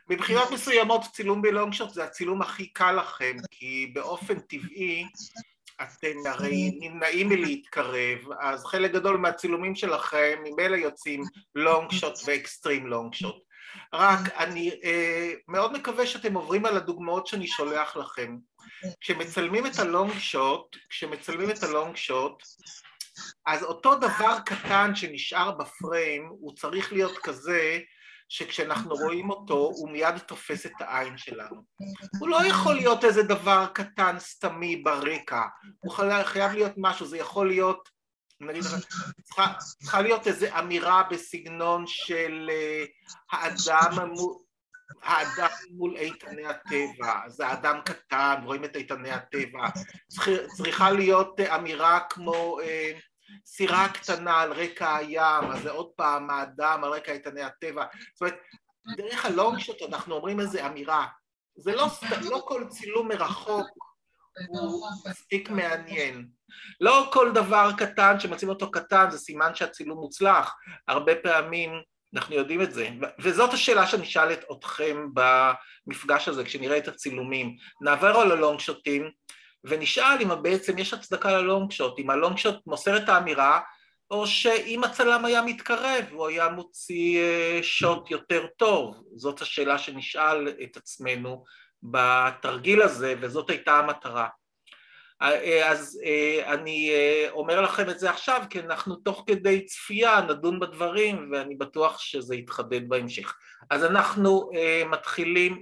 מבחינות מסוימות צילום בלונג שוט זה הצילום הכי קל לכם, כי באופן טבעי אתם הרי נמנעים מלהתקרב, אז חלק גדול מהצילומים שלכם ממילא יוצאים לונג שוט ואקסטרים לונג שוט. רק אני מאוד מקווה שאתם עוברים על הדוגמאות שאני שולח לכם. כשמצלמים את הלונג שוט, אז אותו דבר קטן שנשאר בפריים הוא צריך להיות כזה שכשאנחנו רואים אותו הוא מיד תופס את העין שלנו. הוא לא יכול להיות איזה דבר קטן סתמי ברקע, הוא חייב להיות משהו, זה יכול להיות, נגיד, צריכה להיות איזו אמירה בסגנון של האדם מול איתני הטבע, זה האדם קטן, רואים את איתני הטבע, צריכה להיות אמירה כמו סירה קטנה על רקע הים, אז זה עוד פעם האדם על רקע איתני הטבע, זאת אומרת, דרך הלונג שוט אנחנו אומרים איזו אמירה, זה לא כל צילום מרחוק הוא מספיק מעניין, לא כל דבר קטן שמציעים אותו קטן זה סימן שהצילום מוצלח, הרבה פעמים אנחנו יודעים את זה, וזאת השאלה שאני שאלת אתכם במפגש הזה כשנראה את הצילומים, נעבר על הלונג שוטים ונשאל אם בעצם יש הצדקה ללונג שוט, אם הלונג שוט מוסר את האמירה, או שאם הצלם היה מתקרב, הוא היה מוציא שוט יותר טוב. זאת השאלה שנשאל את עצמנו בתרגיל הזה, וזאת הייתה המטרה. אז אני אומר לכם את זה עכשיו, כי אנחנו תוך כדי צפייה נדון בדברים, ואני בטוח שזה יתחדד בהמשך. אז אנחנו מתחילים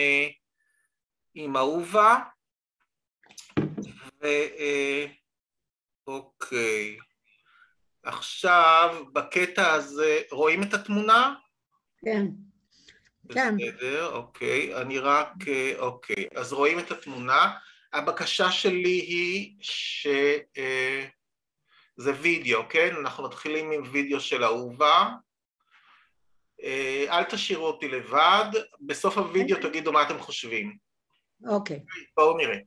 עם אהובה, אוקיי, עכשיו בקטע הזה, רואים את התמונה? כן. בסדר, אוקיי, אני רק, אוקיי, אז רואים את התמונה, הבקשה שלי היא שזה וידאו, כן? אנחנו מתחילים עם וידאו של אהובה, אל תשאירו אותי לבד, בסוף הוידאו תגידו מה אתם חושבים. אוקיי. בואו נראה.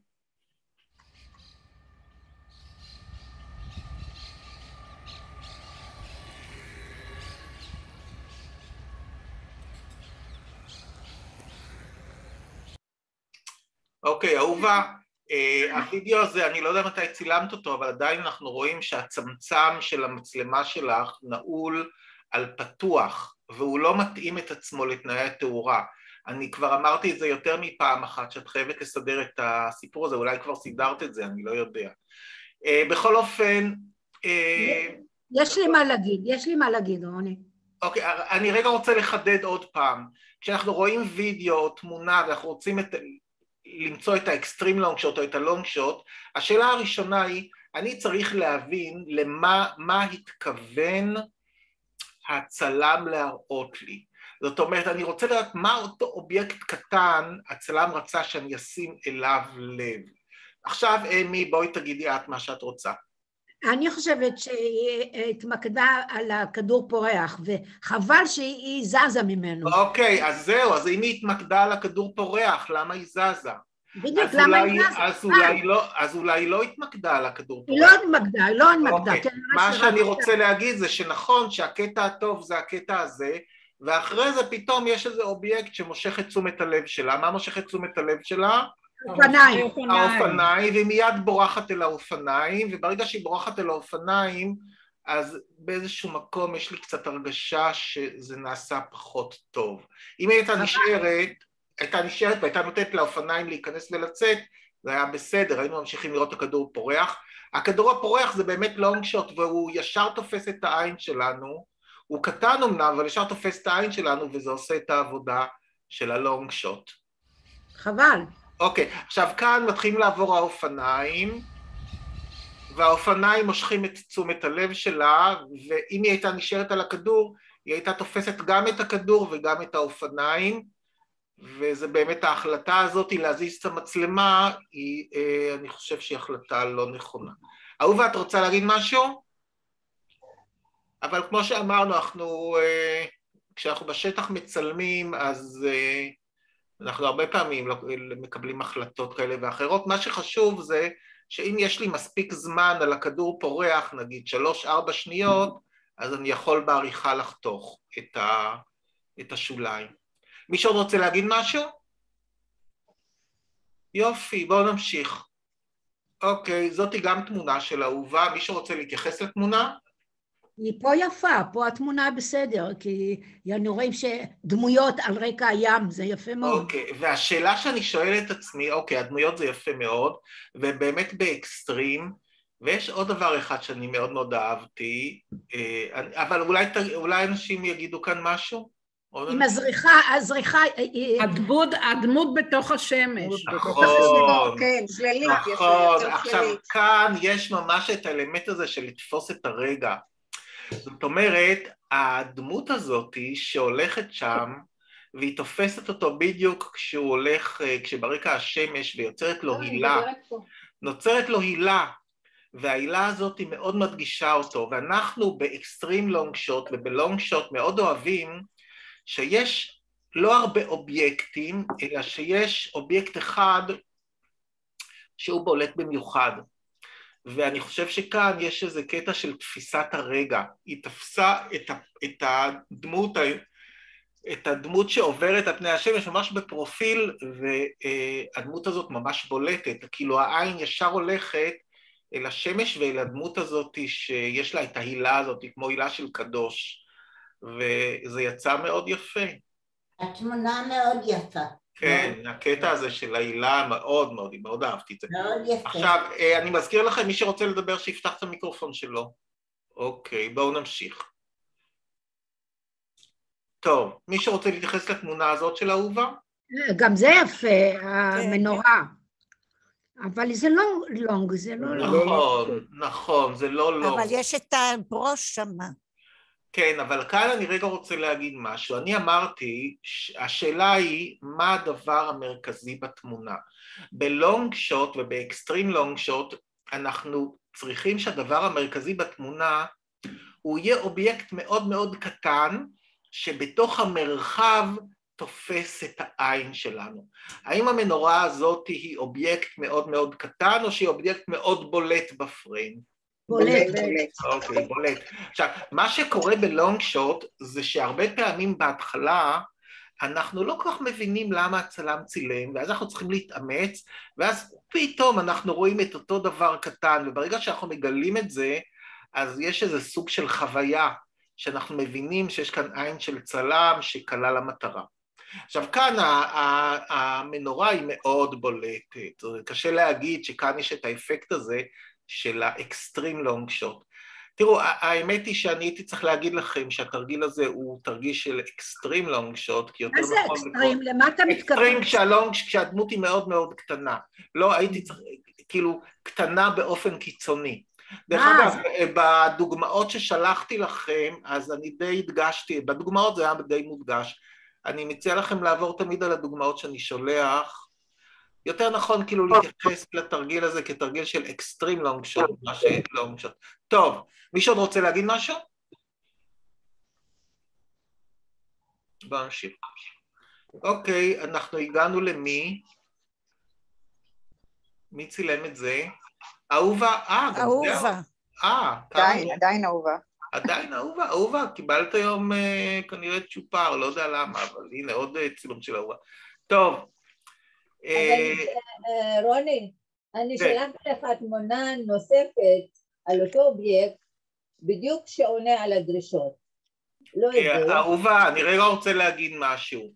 אוקיי, אהובה, הווידאו הזה, אני לא יודע מתי צילמת אותו, אבל עדיין אנחנו רואים שהצמצם של המצלמה שלך נעול על פתוח, והוא לא מתאים את עצמו לתנאי התאורה. אני כבר אמרתי את זה יותר מפעם אחת, שאת חייבת לסדר את הסיפור הזה, אולי כבר סידרת את זה, אני לא יודע. בכל אופן... יש לי מה להגיד, רוני. אוקיי, אני רגע רוצה לחדד עוד פעם. כשאנחנו רואים וידאו או תמונה, ואנחנו רוצים למצוא את האקסטרים לונג שוט או את הלונג שוט, השאלה הראשונה היא, אני צריך להבין מה התכוון הצלם להראות לי. זאת אומרת, אני רוצה לדעת מה אותו אובייקט קטן הצלם רצה שאני אשים אליו לב. עכשיו, אמי, בואי תגידי את מה שאת רוצה. אני חושבת שהיא התמקדה על הכדור פורח, וחבל שהיא זזה ממנו. אוקיי, אז זהו, אז אם היא התמקדה על הכדור פורח, למה היא זזה? בדיוק, למה היא זזה? אז אולי היא לא התמקדה על הכדור פורח. היא לא התמקדה. מה שאני רוצה להגיד זה שנכון שהקטע הטוב זה הקטע הזה, ואחרי זה פתאום יש איזה אובייקט שמושך את תשומת הלב שלה. מה מושך את תשומת הלב שלה? האופניים, והיא מיד בורחת אל האופניים, וברגע שהיא בורחת אל האופניים, אז באיזשהו מקום יש לי קצת הרגשה שזה נעשה פחות טוב. אם היא הייתה נשארת והייתה נותנת לאופניים להיכנס ולצאת, זה היה בסדר, היינו ממשיכים לראות את הכדור פורח. הכדור הפורח זה באמת לונג שוט, והוא ישר תופס את העין שלנו, הוא קטן אמנם, אבל ישר תופס את העין שלנו, וזה עושה את העבודה של הלונג שוט. חבל. אוקיי, עכשיו כאן מתחילים לעבור האופניים, והאופניים מושכים את תשומת הלב שלה, ואם היא הייתה נשארת על הכדור, היא הייתה תופסת גם את הכדור וגם את האופניים, וזה באמת ההחלטה הזאת להזיז את המצלמה, אני חושב שהיא החלטה לא נכונה. אהובה, את רוצה להגיד משהו? אבל כמו שאמרנו, כשאנחנו בשטח מצלמים, אז אנחנו הרבה פעמים מקבלים החלטות כאלה ואחרות. מה שחשוב זה שאם יש לי מספיק זמן על הכדור פורח, נגיד 3-4 שניות, אז אני יכול בעריכה לחתוך את השוליים. מישהו רוצה להגיד משהו? יופי, בואו נמשיך. אוקיי, זאתי גם תמונה של אהובה, מישהו רוצה להתייחס לתמונה? היא פה יפה, פה התמונה בסדר, כי אנחנו רואים שדמויות על רקע הים, זה יפה מאוד. אוקיי, והשאלה שאני שואל את עצמי, אוקיי, הדמויות זה יפה מאוד, ובאמת באקסטרים, ויש עוד דבר אחד שאני מאוד מאוד אהבתי, אבל אולי אנשים יגידו כאן משהו? עם הזריחה... הדמות בתוך השמש. נכון, כן, צללית, נכון, עכשיו כאן יש ממש את האלמנט הזה של לתפוס את הרגע. זאת אומרת, הדמות הזאת שהולכת שם, והיא תופסת אותו בדיוק כשהוא הולך, כשברקע השמש ויוצרת לו הילה, נוצרת לו הילה, וההילה הזאת היא מאוד מדגישה אותו, ואנחנו באקסטרים לונג שוט ובלונג שוט מאוד אוהבים שיש לא הרבה אובייקטים, אלא שיש אובייקט אחד שהוא בולט במיוחד. ואני חושב שכאן יש איזה קטע של תפיסת הרגע. היא תפסה את הדמות שעוברת על פני השמש ממש בפרופיל, והדמות הזאת ממש בולטת. כאילו העין ישר הולכת אל השמש ואל הדמות הזאת שיש לה את ההילה הזאת, כמו הילה של קדוש. וזה יצא מאוד יפה. התמונה מאוד יפה. כן, הקטע הזה של ההילה מאוד מאוד, מאוד אהבתי את זה. מאוד יפה. עכשיו, אני מזכיר לכם, מי שרוצה לדבר שיפתח את המיקרופון שלו. אוקיי, בואו נמשיך. טוב, מי שרוצה להתייחס לתמונה הזאת של אהובה? גם זה יפה, המנורה. אבל זה לא לונג, זה לא לונג. נכון, נכון, זה לא לונג. אבל יש את הברוש שם. כן, אבל כאן אני רגע רוצה להגיד משהו. אני אמרתי, השאלה היא מה הדבר המרכזי בתמונה. בלונג שוט ובאקסטרים לונג שוט אנחנו צריכים שהדבר המרכזי בתמונה הוא יהיה אובייקט מאוד מאוד קטן שבתוך המרחב תופס את העין שלנו. האם המנורה הזאת היא אובייקט מאוד מאוד קטן או שהיא אובייקט מאוד בולט בפריים? בולט. אוקיי, בולט. עכשיו, מה שקורה בלונג שוט זה שהרבה פעמים בהתחלה אנחנו לא כל כך מבינים למה הצלם צילם, ואז אנחנו צריכים להתאמץ, ואז פתאום אנחנו רואים את אותו דבר קטן, וברגע שאנחנו מגלים את זה, אז יש איזה סוג של חוויה, שאנחנו מבינים שיש כאן עין של צלם שקלה למטרה. עכשיו כאן המנורה היא מאוד בולטת, קשה להגיד שכאן יש את האפקט הזה, של האקסטרים לונג שוט. תראו, האמת היא שאני הייתי צריך להגיד לכם שהתרגיל הזה הוא תרגיל של אקסטרים לונג שוט, כי יותר נכון... מה זה אקסטרים? למה אתה מתכוון? אקסטרים כשהדמות היא מאוד מאוד קטנה. לא, הייתי צריך, כאילו, קטנה באופן קיצוני. דרך אגב, בדוגמאות ששלחתי לכם, אז אני די הדגשתי, בדוגמאות זה היה די מודגש. אני מציע לכם לעבור תמיד על הדוגמאות שאני שולח, יותר נכון כאילו להתייחס לתרגיל הזה כתרגיל של אקסטרים לונג שוט, מה שלונג שוט. טוב, מישהו עוד רוצה להגיד משהו? בואו נמשיך. אוקיי, אנחנו הגענו למי? מי צילם את זה? אהובה? אהובה. עדיין אהובה. עדיין אהובה? אהובה, קיבלת היום כנראה צ'ופר, לא יודע למה, אבל הנה עוד צילום של אהובה. טוב. אבל רוני, אני שלחתי לך תמונה נוספת על אותו אובייקט, בדיוק שעונה על הדרישות. לא יודע. אהובה, אני רגע רוצה להגיד משהו.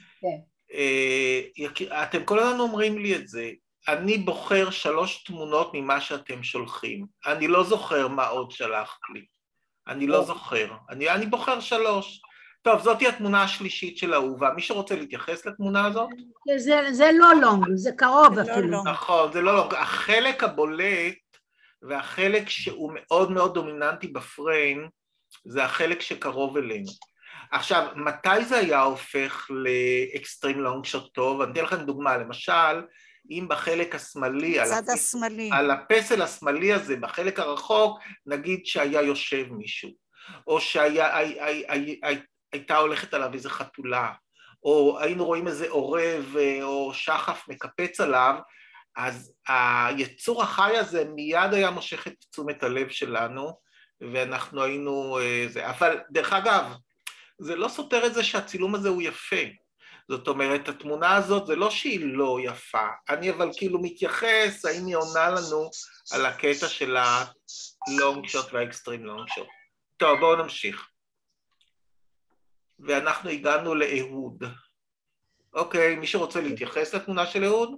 כן. אתם כל הזמן אומרים לי את זה, אני בוחר 3 תמונות ממה שאתם שולחים. אני לא זוכר מה עוד שלחת לי. אני לא זוכר. אני בוחר 3. טוב, זאת היא התמונה השלישית של אהובה. מי שרוצה להתייחס לתמונה הזאת? זה לא לונג, זה קרוב אפילו. נכון, זה לא לונג. החלק הבולט והחלק שהוא מאוד מאוד דומיננטי בפריים, זה החלק שקרוב אלינו. עכשיו, מתי זה היה הופך לאקסטרים לונג שוט טוב? אני אתן לכם דוגמה, למשל, אם בחלק השמאלי, על הפסל השמאלי הזה, בחלק הרחוק, נגיד שהיה יושב מישהו, או שהייתה הולכת עליו איזו חתולה, או היינו רואים איזה עורב או שחף מקפץ עליו, אז היצור החי הזה מיד היה מושך את תשומת הלב שלנו, ואנחנו היינו... אבל דרך אגב, זה לא סותר את זה שהצילום הזה הוא יפה. זאת אומרת, התמונה הזאת זה לא שהיא לא יפה, אני אבל כאילו מתייחס, האם היא עונה לנו על הקטע של ה-long shot וה-extreme long shot. טוב, בואו נמשיך. ואנחנו הגענו לאהוד. אוקיי, מי שרוצה להתייחס לתמונה של אהוד?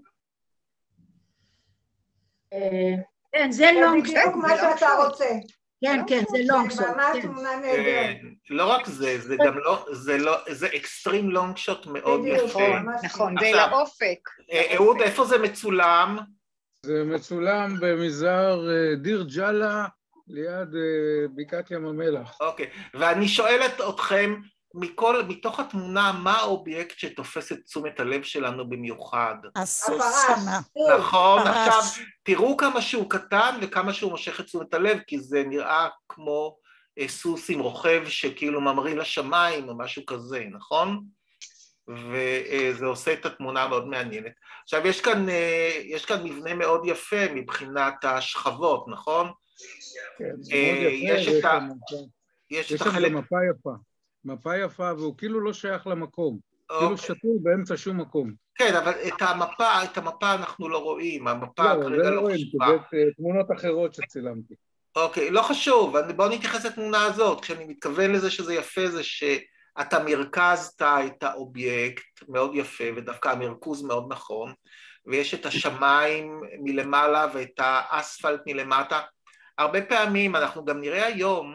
כן, זה לונג שוט. זה בדיוק מה שאתה רוצה. כן, כן, זה לונג שוט. זה ממש תמונה נהדרת. לא רק זה, זה גם לא, זה אקסטרים לונג שוט מאוד יפה. נכון, זה לאופק. אהוד, איפה זה מצולם? זה מצולם במזער דיר ג'אלה, ליד בקעת ים המלח. אוקיי, ואני שואלת אתכם, מתוך התמונה, מה האובייקט שתופס את תשומת הלב שלנו במיוחד? הסוס שמה. נכון, עכשיו תראו כמה שהוא קטן וכמה שהוא מושך את תשומת הלב, כי זה נראה כמו סוס עם רוכב שכאילו ממריא לשמיים או משהו כזה, נכון? וזה עושה את התמונה מאוד מעניינת. עכשיו יש כאן מבנה מאוד יפה מבחינת השכבות, נכון? כן, זה מאוד יפה, יש שם גם מפה יפה. מפה יפה, והוא כאילו לא שייך למקום, כאילו שתול באמצע שום מקום. כן, אבל את המפה אנחנו לא רואים, המפה כרגע לא חשובה. זה תמונות אחרות שצילמתי. אוקיי, לא חשוב, בואו נתייחס לתמונה הזאת, כשאני מתכוון לזה שזה יפה, זה שאתה מרכזת את האובייקט מאוד יפה, ודווקא המרכוז מאוד נכון, ויש את השמיים מלמעלה ואת האספלט מלמטה. הרבה פעמים אנחנו גם נראה היום,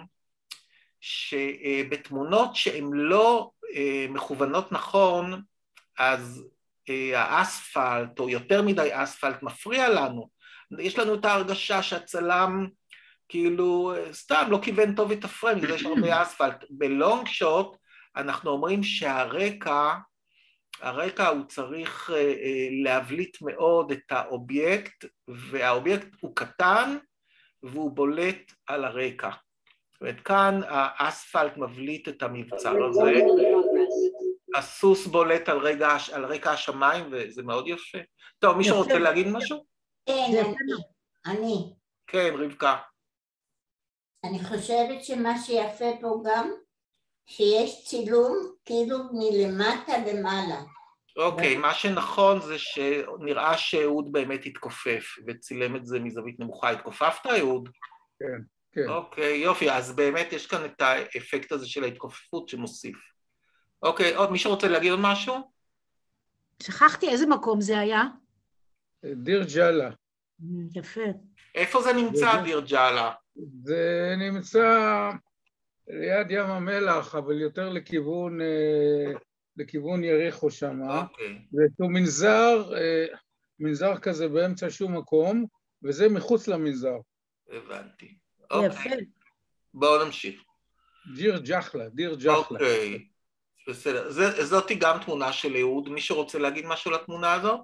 שבתמונות שהן לא מכוונות נכון, אז האספלט או יותר מדי אספלט מפריע לנו. יש לנו את ההרגשה שהצלם כאילו סתם לא כיוון טוב את הפריים, יש הרבה אספלט. בלונג שוט אנחנו אומרים שהרקע הוא צריך להבליט מאוד את האובייקט, והאובייקט הוא קטן והוא בולט על הרקע. זאת אומרת, כאן האספלט מבליט את המבצר הזה, הסוס בולט על רקע השמיים, וזה מאוד יפה. טוב, מישהו רוצה להגיד משהו? כן, אני. כן, רבקה. אני חושבת שמה שיפה פה גם, שיש צילום כאילו מלמטה למעלה. אוקיי, מה שנכון זה שנראה שאהוד באמת התכופף, וצילם את זה מזווית נמוכה. התכופפת, אהוד? כן. כן. אוקיי, יופי, אז באמת יש כאן את האפקט הזה של ההתכופפות שמוסיף. אוקיי, עוד מישהו רוצה להגיד עוד משהו? שכחתי איזה מקום זה היה. דיר ג'אלה. יפה. איפה זה נמצא, דיר ג'אלה? זה נמצא ליד ים המלח, אבל יותר לכיוון יריחו שם. אוקיי. זה מנזר כזה באמצע שום מקום, וזה מחוץ למנזר. הבנתי. יפה. בואו נמשיך. דיר ג'חלה. אוקיי, בסדר. זאתי גם תמונה של אהוד. מישהו רוצה להגיד משהו לתמונה הזאת?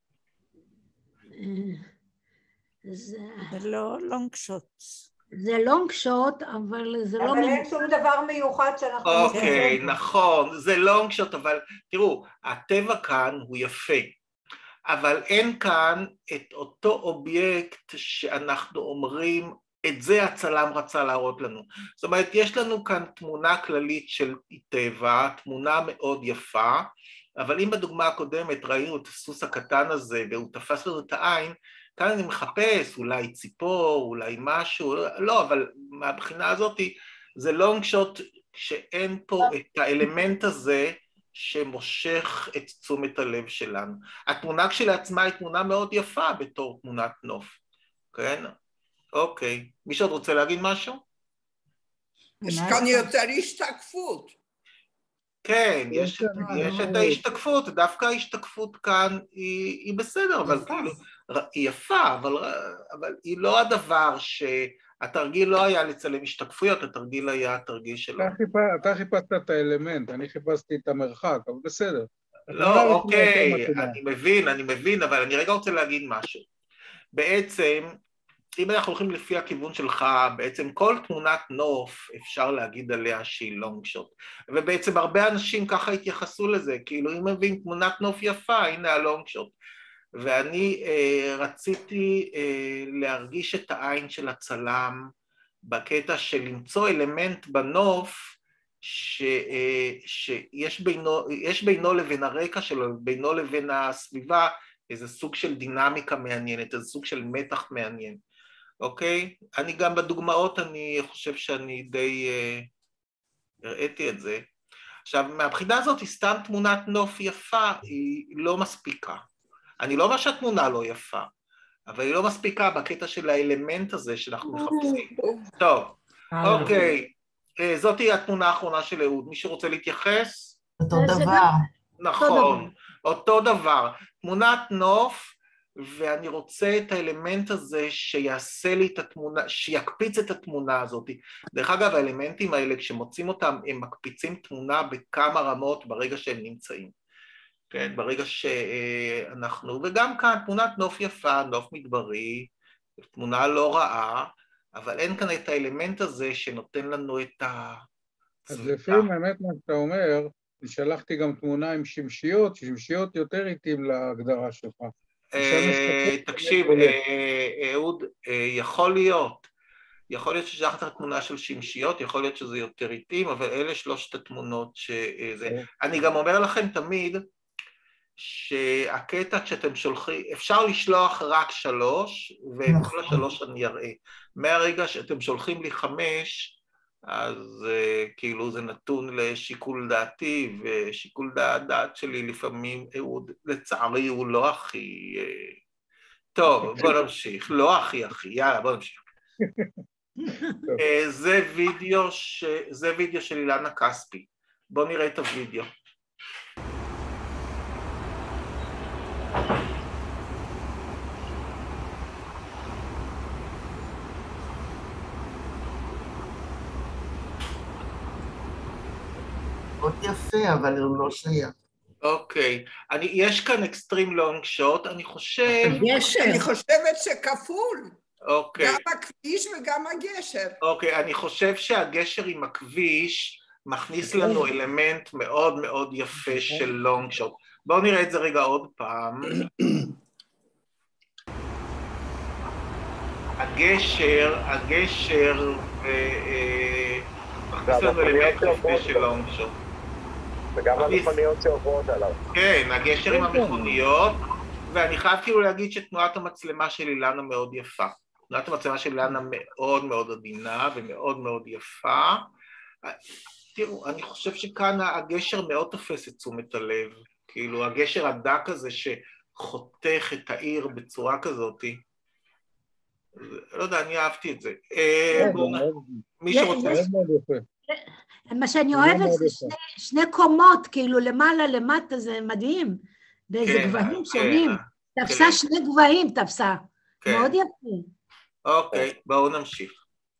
זה לא לונג שוט. זה לונג שוט, אבל זה לא... אבל אין שום דבר מיוחד שאנחנו... אוקיי, נכון, זה לונג שוט, אבל תראו, הטבע כאן הוא יפה. אבל אין כאן את אותו אובייקט שאנחנו אומרים, את זה הצלם רצה להראות לנו. זאת אומרת, יש לנו כאן תמונה כללית של טבע, תמונה מאוד יפה, אבל אם בדוגמה הקודמת ראינו את הסוס הקטן הזה, והוא תפס לנו את העין, כאן אני מחפש אולי ציפור, אולי משהו, לא, אבל מהבחינה הזאת זה לונג שוט שאין פה את האלמנט הזה, שמושך את תשומת הלב שלנו. התמונה כשלעצמה היא תמונה מאוד יפה בתור תמונת נוף, כן? אוקיי. מישהו עוד רוצה להגיד משהו? יש כאן יותר השתקפות. כן, יש את ההשתקפות, דווקא ההשתקפות כאן היא בסדר, אבל כאילו, היא יפה, אבל היא לא הדבר התרגיל לא היה לצלם השתקפויות, התרגיל היה התרגיל שלו. אתה חיפשת את האלמנט, אני חיפשתי את המרחק, אבל בסדר. לא, אוקיי, אני מבין, אבל אני רגע רוצה להגיד משהו. בעצם, אם אנחנו הולכים לפי הכיוון שלך, בעצם כל תמונת נוף אפשר להגיד עליה שהיא לונג שוט. ובעצם הרבה אנשים ככה התייחסו לזה, כאילו אם מבין תמונת נוף יפה, הנה הלונג שוט. ואני רציתי להרגיש את העין של הצלם בקטע של למצוא אלמנט בנוף שיש בינו לבין הרקע שלו, בינו לבין הסביבה, איזה סוג של דינמיקה מעניינת, איזה סוג של מתח מעניין, אוקיי? אני גם בדוגמאות, אני חושב שאני די הראיתי את זה. עכשיו, מהבחינה הזאת, סתם תמונת נוף יפה, היא לא מספיקה. אני לא אומר שהתמונה לא יפה, אבל היא לא מספיקה בקטע של האלמנט הזה שאנחנו מחפשים. טוב, אוקיי, זאתי התמונה האחרונה של אהוד. מי שרוצה להתייחס? אותו דבר. נכון, אותו דבר. תמונת נוף, ואני רוצה את האלמנט הזה שיעשה לי את התמונה, שיקפיץ את התמונה הזאת. דרך אגב, האלמנטים האלה, כשמוצאים אותם, הם מקפיצים תמונה בכמה רמות ברגע שהם נמצאים. כן, ברגע שאנחנו, וגם כאן תמונת נוף יפה, נוף מדברי, תמונה לא רעה, אבל אין כאן את האלמנט הזה שנותן לנו את ה... אז לפעמים האמת מה שאתה אומר, שלחתי גם תמונה עם שמשיות, שמשיות יותר איטים להגדרה שלך. תקשיב, אהוד, יכול להיות ששלחת תמונה של שמשיות, יכול להיות שזה יותר איטים, אבל אלה שלושת התמונות שזה... אני גם אומר לכם תמיד, שהקטע כשאתם שולחים, אפשר לשלוח רק 3, וכל ה3 אני אראה. מהרגע שאתם שולחים לי 5, אז כאילו זה נתון לשיקול דעתי, ושיקול דעת שלי לפעמים, לצערי הוא לא הכי... טוב, בוא נמשיך, לא הכי, יאללה, בוא נמשיך. זה וידאו של אילנה כספי. בוא נראה את הוידאו. מאוד יפה, אבל הוא לא שייך. אוקיי, יש כאן אקסטרים לונג שוט, אני חושבת שכפול. אוקיי. גם הכביש וגם הגשר. אוקיי, אני חושב שהגשר עם הכביש מכניס לנו אלמנט מאוד מאוד יפה של לונג שוט. בואו נראה את זה רגע עוד פעם. הגשר, מכניס לנו אלמנט יפה של לונג שוט. וגם המכוניות שעוברות עליו. כן, הגשר עם המכוניות, ואני חייב כאילו להגיד שתנועת המצלמה של אילנה מאוד יפה. תנועת המצלמה של אילנה מאוד מאוד עדינה ומאוד מאוד יפה. תראו, אני חושב שכאן הגשר מאוד תופס את תשומת הלב. כאילו, הגשר הדק הזה שחותך את העיר בצורה כזאת. לא יודע, אני אהבתי את זה. מי שרוצה... מה שאני אוהבת זה שני קומות, כאילו למעלה למטה, זה מדהים, באיזה גבהים שונים, תפסה שני גבהים, תפסה, מאוד יפה. אוקיי, בואו נמשיך.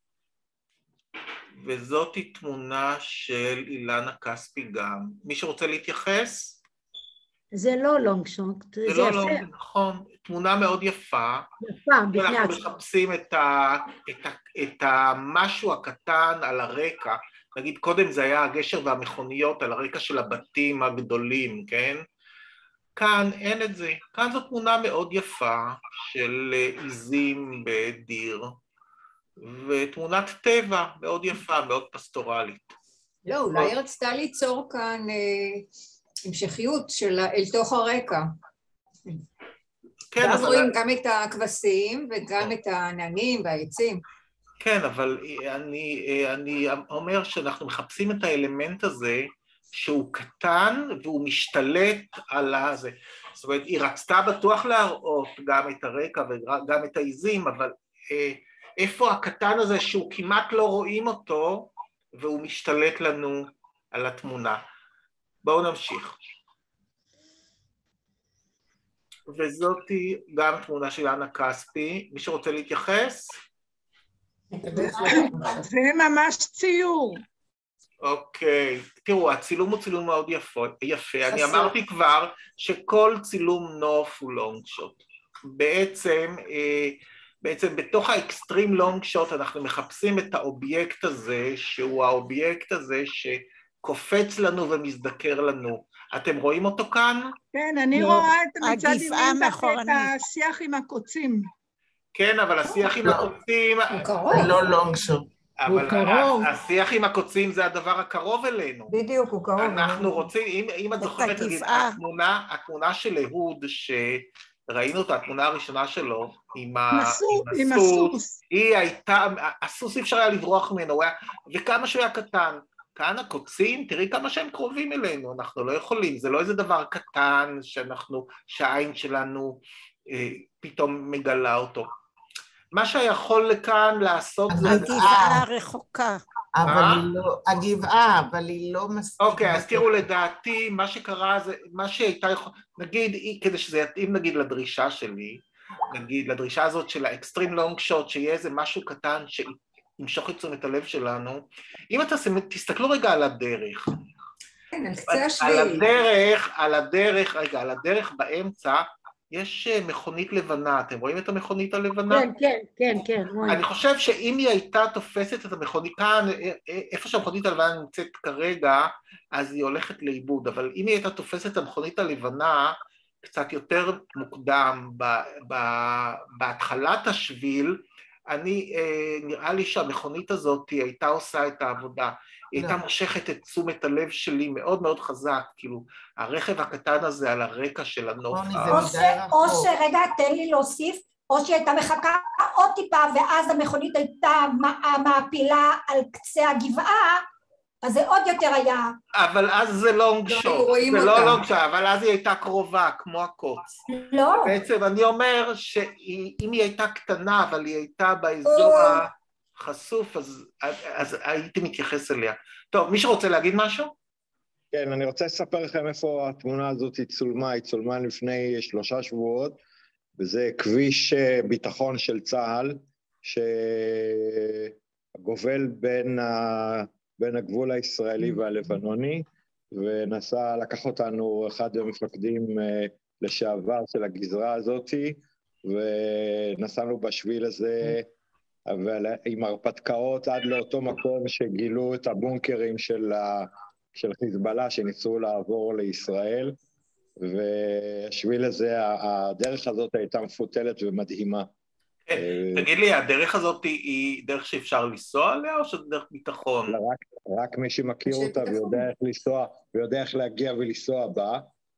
וזאת היא תמונה של אילנה כספי גם. מי שרוצה להתייחס? זה לא לונג שוט, זה יפה. לא, נכון, תמונה מאוד יפה. יפה, בפני עצמם. אנחנו מחפשים את המשהו הקטן על הרקע. נגיד, קודם זה היה הגשר והמכוניות על הרקע של הבתים הגדולים, כן? כאן אין את זה. כאן זו תמונה מאוד יפה של עיזים בדיר, ותמונת טבע מאוד יפה, מאוד פסטורלית. לא, אולי רצתה ליצור כאן המשכיות אל תוך הרקע. כן, אבל... רואים גם את הכבשים וגם את העננים והעצים. כן, אבל אני אומר שאנחנו מחפשים את האלמנט הזה שהוא קטן והוא משתלט על הזה. זאת אומרת, היא רצתה בטוח להראות גם את הרקע וגם את העיזים, אבל איפה הקטן הזה שהוא כמעט לא רואים אותו והוא משתלט לנו על התמונה. בואו נמשיך. וזאת גם תמונה של אילנה כספי. מי שרוצה להתייחס? זה ממש ציור. אוקיי, תראו, הצילום הוא צילום מאוד יפה. אני אמרתי כבר שכל צילום נוף הוא לונג שוט. בעצם בתוך האקסטרים לונג שוט אנחנו מחפשים את האובייקט הזה, שהוא האובייקט הזה שקופץ לנו ומזדקר לנו. אתם רואים אותו כאן? כן, אני רואה את מצד ימין את השיח עם הקוצים. כן, אבל השיח עם הקוצים... זה לא לונג שוט. אבל השיח עם הקוצים זה הדבר הקרוב אלינו. בדיוק, הוא קרוב. אנחנו רוצים, אם את זוכרת, התמונה של אהוד, שראינו אותה, התמונה הראשונה שלו, עם הסוס, היא הייתה, הסוס אי אפשר היה לברוח ממנו, וכמה שהוא היה קטן. כאן הקוצים, תראי כמה שהם קרובים אלינו, אנחנו לא יכולים, זה לא איזה דבר קטן שהעין שלנו פתאום מגלה אותו. מה שיכול לכאן לעשות זה... הגבעה רחוקה. הגבעה, אבל היא לא מספיק. אוקיי, אז תראו, לדעתי, מה שקרה זה, מה שהייתה יכול... נגיד, כדי שזה יתאים נגיד לדרישה שלי, נגיד לדרישה הזאת של האקסטרים לונג שוט, שיהיה איזה משהו קטן שימשוך את תשומת הלב שלנו, אם אתה תסתכלו רגע על הדרך. כן, על קצה השביל. על הדרך באמצע, יש מכונית לבנה, אתם רואים את המכונית הלבנה? כן. אני חושב שאם היא הייתה תופסת את המכונית, כאן, איפה שהמכונית הלבנה נמצאת כרגע, אז היא הולכת לאיבוד, אבל אם היא הייתה תופסת את המכונית הלבנה, קצת יותר מוקדם, בהתחלת השביל, נראה לי שהמכונית הזאת הייתה עושה את העבודה, היא הייתה מושכת את תשומת הלב שלי מאוד מאוד חזק, כאילו הרכב הקטן הזה על הרקע של הנוף. או שרגע תן לי להוסיף, או שהייתה מחכה עוד טיפה ואז המכונית הייתה מעפילה על קצה הגבעה, אז זה עוד יותר היה. אבל אז זה לונג שוט, זה לא לונג שוט, אבל אז היא הייתה קרובה, כמו הקוץ. לא. בעצם אני אומר שאם היא הייתה קטנה, אבל היא הייתה באזור החשוף, אז הייתי מתייחס אליה. טוב, מי שרוצה להגיד משהו? כן, אני רוצה לספר לכם איפה התמונה הזאת צולמה, היא צולמה לפני 3 שבועות, וזה כביש ביטחון של צה"ל, שגובל בין הגבול הישראלי והלבנוני, ונסע לקח אותנו אחד המפקדים לשעבר של הגזרה הזאת, ונסענו בשביל הזה, עם הרפתקאות עד לאותו מקום שגילו את הבונקרים של חיזבאללה שניסו לעבור לישראל, והשביל הזה, הדרך הזאת הייתה מפותלת ומדהימה. תגיד לי, הדרך הזאת היא דרך שאפשר לנסוע עליה או שזה דרך ביטחון? רק מי שמכיר אותה ויודע איך לנסוע, ויודע איך להגיע ולנסוע בה.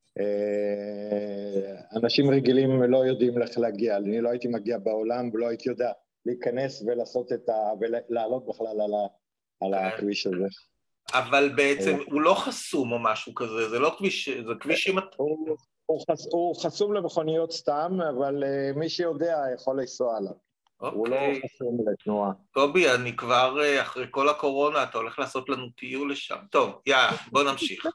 אנשים רגילים לא יודעים איך להגיע, אני לא הייתי מגיע בעולם ולא הייתי יודע להיכנס ולעשות ולעלות בכלל על הכביש הזה. אבל בעצם הוא לא חסום או משהו כזה, זה לא כביש, זה כביש עם... הוא חסום למכוניות סתם, אבל מי שיודע יכול לנסוע עליו. הוא לא חסום לתנועה. קובי, אני כבר אחרי כל הקורונה, אתה הולך לעשות לנו טיול לשם. טוב, יאללה, בוא נמשיך.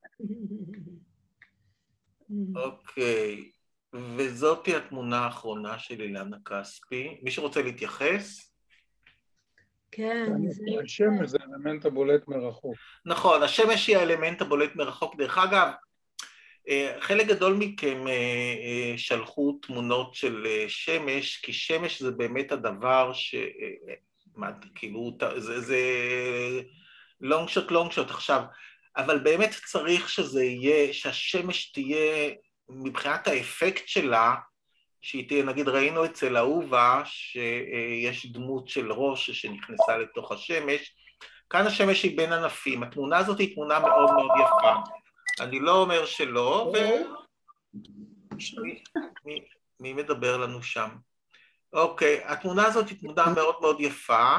אוקיי, וזאתי התמונה האחרונה של אילנה כספי. מי שרוצה להתייחס? כן. השמש זה האלמנט הבולט מרחוק. נכון, השמש היא האלמנט הבולט מרחוק. דרך אגב, חלק גדול מכם שלחו תמונות של שמש, כי שמש זה באמת הדבר כאילו, זה לונג שוט עכשיו, אבל באמת צריך שזה יהיה, שהשמש תהיה, מבחינת האפקט שלה, שהיא תהיה, נגיד ראינו אצל אהובה, שיש דמות של ראש שנכנסה לתוך השמש, כאן השמש היא בין ענפים, התמונה הזאת היא תמונה מאוד מאוד יפה, אני לא אומר שלא, מי מדבר לנו שם? אוקיי, התמונה הזאת היא תמונה מאוד מאוד יפה,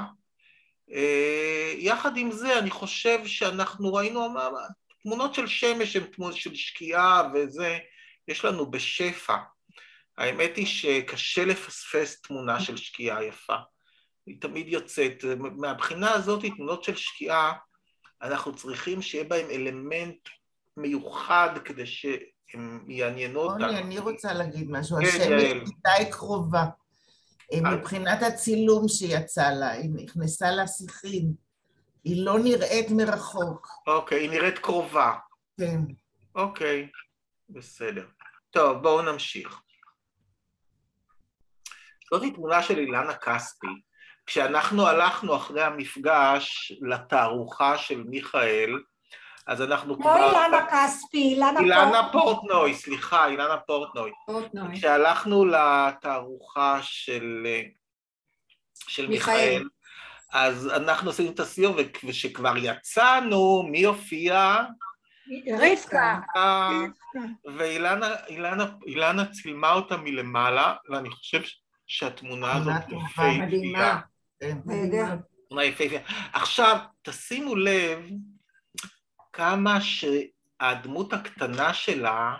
יחד עם זה אני חושב שאנחנו ראינו, תמונות של שמש הן תמונות של שקיעה וזה, יש לנו בשפע, האמת היא שקשה לפספס תמונה של שקיעה יפה, היא תמיד יוצאת, מהבחינה הזאת תמונות של שקיעה, אנחנו צריכים שיהיה בהם אלמנט מיוחד כדי שהם יעניינו אותנו. אני רוצה להגיד משהו, השמש די קרובה, מבחינת הצילום שיצא לה, היא נכנסה לשיחים, היא לא נראית מרחוק. אוקיי, היא נראית קרובה. כן. אוקיי, בסדר. טוב, בואו נמשיך. זאת היא תמונה של אילנה כספי, כשאנחנו הלכנו אחרי המפגש לתערוכה של מיכאל, אז אנחנו כבר... לא אילנה כספי, אילנה פורטנוי, סליחה, אילנה פורטנוי. כשהלכנו לתערוכה של מיכאל, אז אנחנו עשינו את הסיור, וכשכבר יצאנו, מי הופיע? רבקה. ואילנה צילמה אותה מלמעלה, ואני חושב שהתמונה הזאת מדהימה. תמונה יפהפייה. עכשיו, תשימו לב כמה שהדמות הקטנה שלה,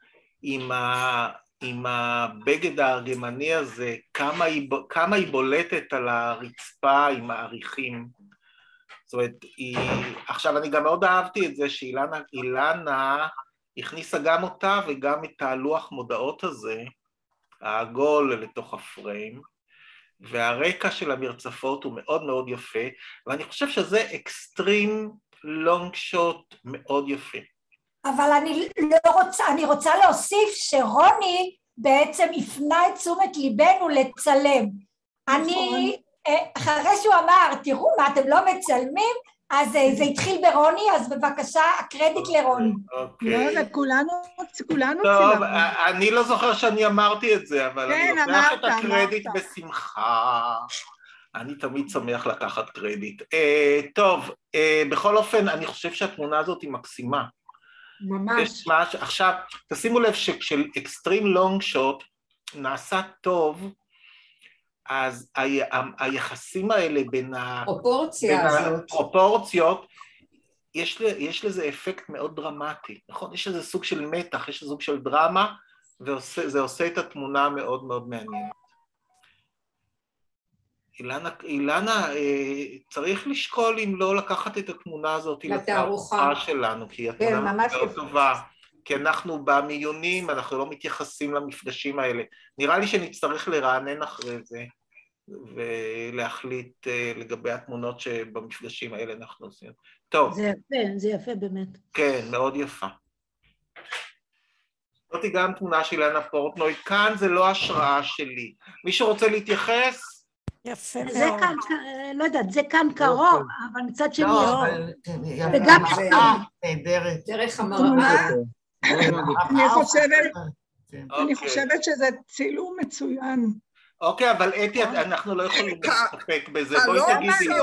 עם הבגד הארגמני הזה, כמה היא בולטת על הרצפה עם העריכים. זאת אומרת, עכשיו אני גם מאוד אהבתי את זה שאילנה הכניסה גם אותה וגם את הלוח מודעות הזה, העגול לתוך הפריים, והרקע של המרצפות הוא מאוד מאוד יפה, ואני חושב שזה אקסטרים לונג שוט מאוד יפה. אבל אני רוצה להוסיף שרוני בעצם הפנה את תשומת ליבנו לצלם. אני, אחרי שהוא אמר, תראו מה, אתם לא מצלמים, אז זה התחיל ברוני, אז בבקשה, הקרדיט לרוני. לא, זה כולנו צילמנו. טוב, אני לא זוכר שאני אמרתי את זה, אבל אני לוקח את הקרדיט בשמחה. אני תמיד שמח לקחת קרדיט. טוב, בכל אופן, אני חושב שהתמונה הזאת היא מקסימה. ממש. עכשיו, תשימו לב שכשל אקסטרים לונג שוט נעשה טוב, אז היחסים האלה בין הפרופורציות, יש לזה אפקט מאוד דרמטי, נכון? יש לזה סוג של מתח, יש לזה סוג של דרמה, וזה עושה את התמונה מאוד מאוד מעניינת. אילנה, צריך לשקול אם לא לקחת את התמונה הזאת לתערוכה שלנו, כי התמונה מאוד טובה, כי אנחנו במיונים, אנחנו לא מתייחסים למפגשים האלה. נראה לי שנצטרך לרענן אחרי זה, ולהחליט לגבי התמונות שבמפגשים האלה אנחנו עושים. טוב. זה יפה באמת. כן, מאוד יפה. זאתי גם תמונה של אילנה פורטנוי, כאן זה לא השראה שלי. מישהו רוצה להתייחס? יפה מאוד. זה כאן, לא יודעת, זה כאן קרוב, אבל מצד שני... לא, וגם נהדרת. דרך המראה. אני חושבת שזה צילום מצוין. אוקיי, אבל אתי, אנחנו לא יכולים להסתפק בזה, בואי תגידי.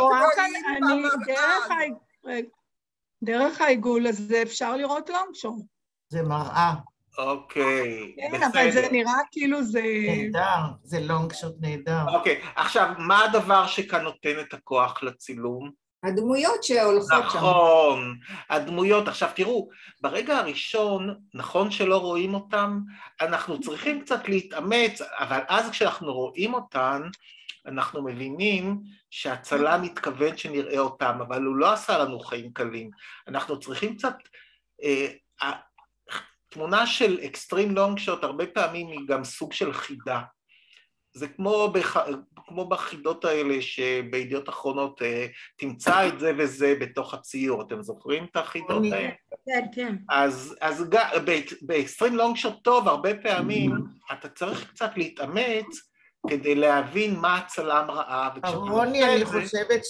דרך העיגול הזה אפשר לראות לונג שוט. זה מראה. אוקיי, כן, אבל זה נראה כאילו זה... נהדר, זה לונג שוט נהדר. אוקיי, עכשיו, מה הדבר שכאן נותן את הכוח לצילום? הדמויות שהולכות שם. נכון, הדמויות. עכשיו תראו, ברגע הראשון, נכון שלא רואים אותם, אנחנו צריכים קצת להתאמץ, אבל אז כשאנחנו רואים אותן, אנחנו מבינים שהצלם מתכוון שנראה אותם, אבל הוא לא עשה לנו חיים קלים. אנחנו צריכים קצת... תמונה של אקסטרים לונג שוט הרבה פעמים היא גם סוג של חידה. זה כמו בחידות האלה שבידיעות אחרונות תמצא את זה וזה בתוך הציור, אתם זוכרים את החידות האלה? כן, כן. אז באקסטרים לונג שוט טוב הרבה פעמים אתה צריך קצת להתאמץ כדי להבין מה הצלם ראה. רוני, אני חושבת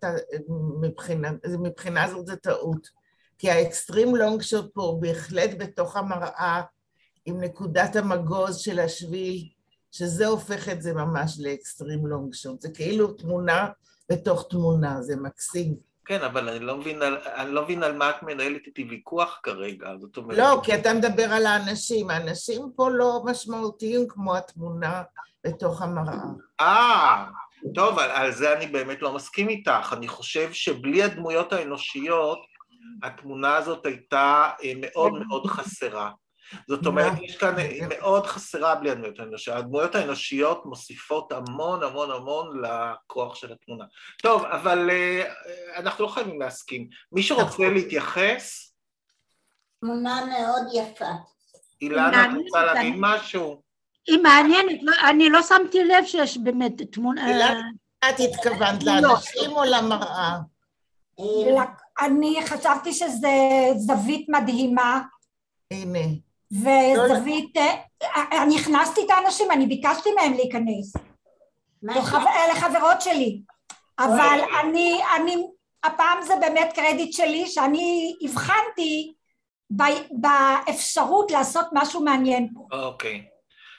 מבחינה זאת זה טעות. כי האקסטרים לונג שוט פה בהחלט בתוך המראה עם נקודת המגוז של השביל, שזה הופך את זה ממש לאקסטרים לונג שוט. זה כאילו תמונה בתוך תמונה, זה מקסים. כן, אבל אני לא מבין על מה את מנהלת איתי ויכוח כרגע, זאת אומרת... לא, כי אתה מדבר על האנשים. האנשים פה לא משמעותיים כמו התמונה בתוך המראה. טוב, על זה אני באמת לא מסכים איתך. אני חושב שבלי הדמויות האנושיות, התמונה הזאת הייתה מאוד מאוד חסרה. זאת אומרת, יש כאן מאוד חסרה בלי הדמויות האנושיות. הדמויות האנושיות מוסיפות המון המון המון לכוח של התמונה. טוב, אבל אנחנו לא חייבים להסכים. מישהו רוצה להתייחס? תמונה מאוד יפה. אילנה, את רוצה להגיד משהו? היא מעניינת, אני לא שמתי לב שיש באמת תמונה... אילנה, את התכוונת לאנשים או למראה? אני חשבתי שזה זווית מדהימה. הנה. וזווית, אני הכנסתי את האנשים, אני ביקשתי מהם להיכנס. אלה חברות שלי. אבל הפעם זה באמת קרדיט שלי, שאני הבחנתי באפשרות לעשות משהו מעניין פה. אוקיי.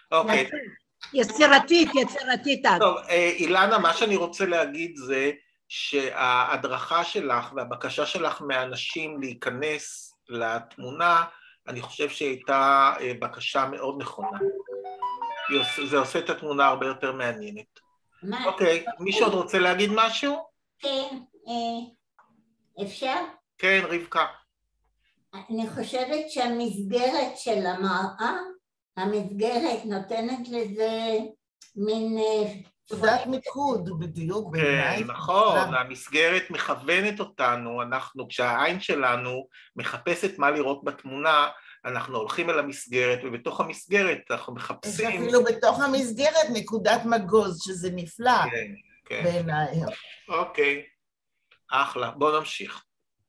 יצירתית. טוב, אילנה, מה שאני רוצה להגיד זה, שההדרכה שלך והבקשה שלך מאנשים להיכנס לתמונה, אני חושב שהייתה בקשה מאוד נכונה. זה עושה את התמונה הרבה יותר מעניינת. אוקיי, מישהו עוד רוצה להגיד משהו? כן, אפשר? כן, רבקה. אני חושבת שהמסגרת של המראה, המסגרת נותנת לזה מין... תודעת מיקוד, בדיוק. כן, נכון, המסגרת מכוונת אותנו, כשהעין שלנו מחפשת מה לראות בתמונה, אנחנו הולכים אל המסגרת, ובתוך המסגרת אנחנו מחפשים... יש אפילו בתוך המסגרת נקודת מגוז, שזה נפלא בעיניי. אוקיי, אחלה, בואו נמשיך.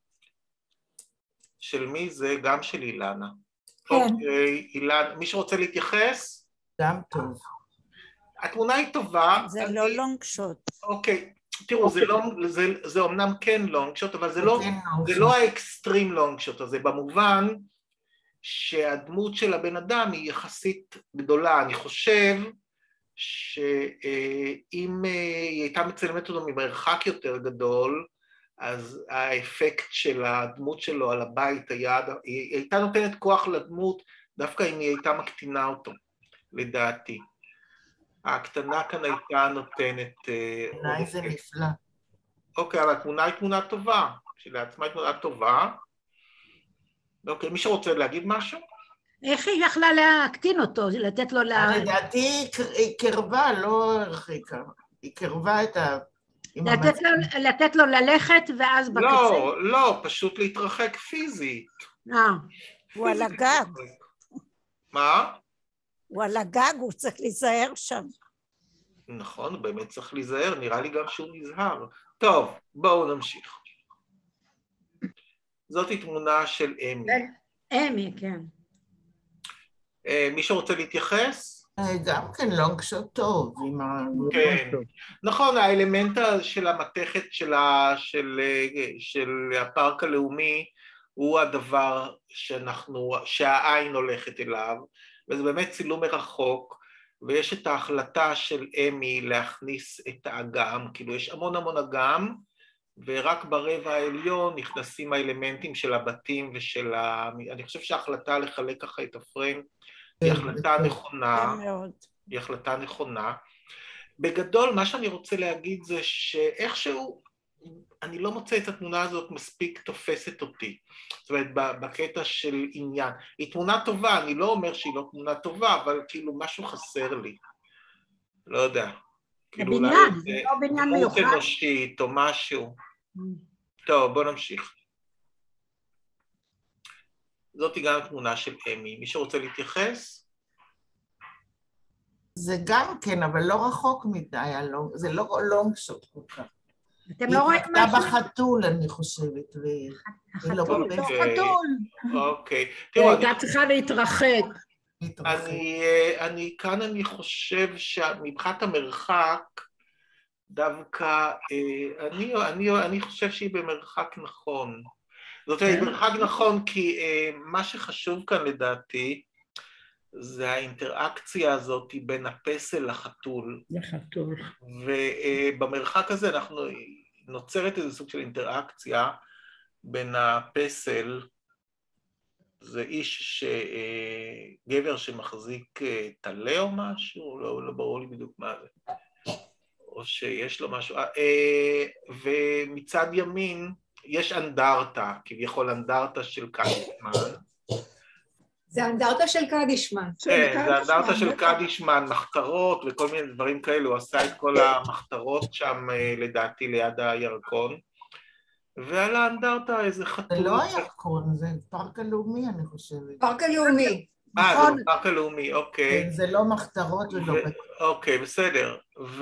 של מי זה? גם של אילנה. כן. אוקיי, אילנה, מי שרוצה להתייחס? גם טוב. התמונה היא טובה. זה לא לונג שוט. אוקיי, תראו, זה אומנם כן לונג שוט, אבל זה לא האקסטרים לונג שוט הזה, במובן שהדמות של הבן אדם היא יחסית גדולה. אני חושב שאם היא הייתה מצלמת אותו ממרחק יותר גדול, אז האפקט של הדמות שלו על הבית היא הייתה נותנת כוח לדמות, דווקא אם היא הייתה מקטינה אותו, לדעתי. ההקטנה כאן הייתה נותנת... אולי זה נפלא. אוקיי, אבל התמונה היא תמונה טובה, שלעצמה היא תמונה טובה. אוקיי, מי שרוצה להגיד משהו? איך היא יכלה להקטין אותו, לתת לו לדעתי היא קרבה, לא הרחיקה. היא קרבה את ה... לתת לו ללכת ואז בקצה? לא, פשוט להתרחק פיזית. הוא על הגג. מה? הוא על הגג, הוא צריך להיזהר שם. נכון, הוא באמת צריך להיזהר, נראה לי גם שהוא נזהר. טוב, בואו נמשיך. זאת היא תמונה של אמי. אמי, כן. מי שרוצה להתייחס? גם כן לונג שוט טוב. כן, נכון, האלמנט של המתכת של הפארק הלאומי הוא הדבר שהעין הולכת אליו, וזה באמת צילום מרחוק, ויש את ההחלטה של אמי להכניס את האגם, כאילו יש המון אגם, ורק ברבע העליון נכנסים האלמנטים של הבתים אני חושב שההחלטה לחלק ככה את הפריים, היא החלטה נכונה, היא החלטה נכונה. בגדול, מה שאני רוצה להגיד זה שאיכשהו, אני לא מוצא את התמונה הזאת מספיק תופסת אותי. זאת אומרת, בקטע של עניין. היא תמונה טובה, אני לא אומר שהיא לא תמונה טובה, אבל כאילו משהו חסר לי. לא יודע. בבניין, זה לא בניין מיוחד. דמות אנושית או משהו. טוב, בוא נמשיך. זאת גם תמונה של אמי. מי שרוצה להתייחס? זה גם כן, אבל לא רחוק מדי, זה לא לונג שוט כל כך. אתם לא רואים משהו? היא פתתה בחתול, אני חושבת, והיא לא בבית. חתול. אוקיי. היא הייתה צריכה להתרחק. כאן אני חושב שמבחינת המרחק, דווקא, אני חושב שהיא במרחק נכון. זאת אומרת, מרחק נכון, כי מה שחשוב כאן לדעתי, זה האינטראקציה הזאת בין הפסל לחתול. לחתול. ובמרחק הזה נוצרת איזה סוג של אינטראקציה בין הפסל, זה איש גבר שמחזיק תלה או משהו, לא ברור לי בדיוק מה זה, או שיש לו משהו, ומצד ימין יש אנדרטה, כביכול אנדרטה של קדישמן. זה אנדרטה של קדישמן. כן, זה אנדרטה של קדישמן, מחתרות וכל מיני דברים כאלו, הוא עשה את כל המחתרות שם לדעתי ליד הירקון, ועל האנדרטה איזה חתול. זה לא הירקון, זה פארק הלאומי אני חושבת. פארק הלאומי. זה פארק הלאומי, אוקיי. זה לא מחתרות ולא... אוקיי, בסדר.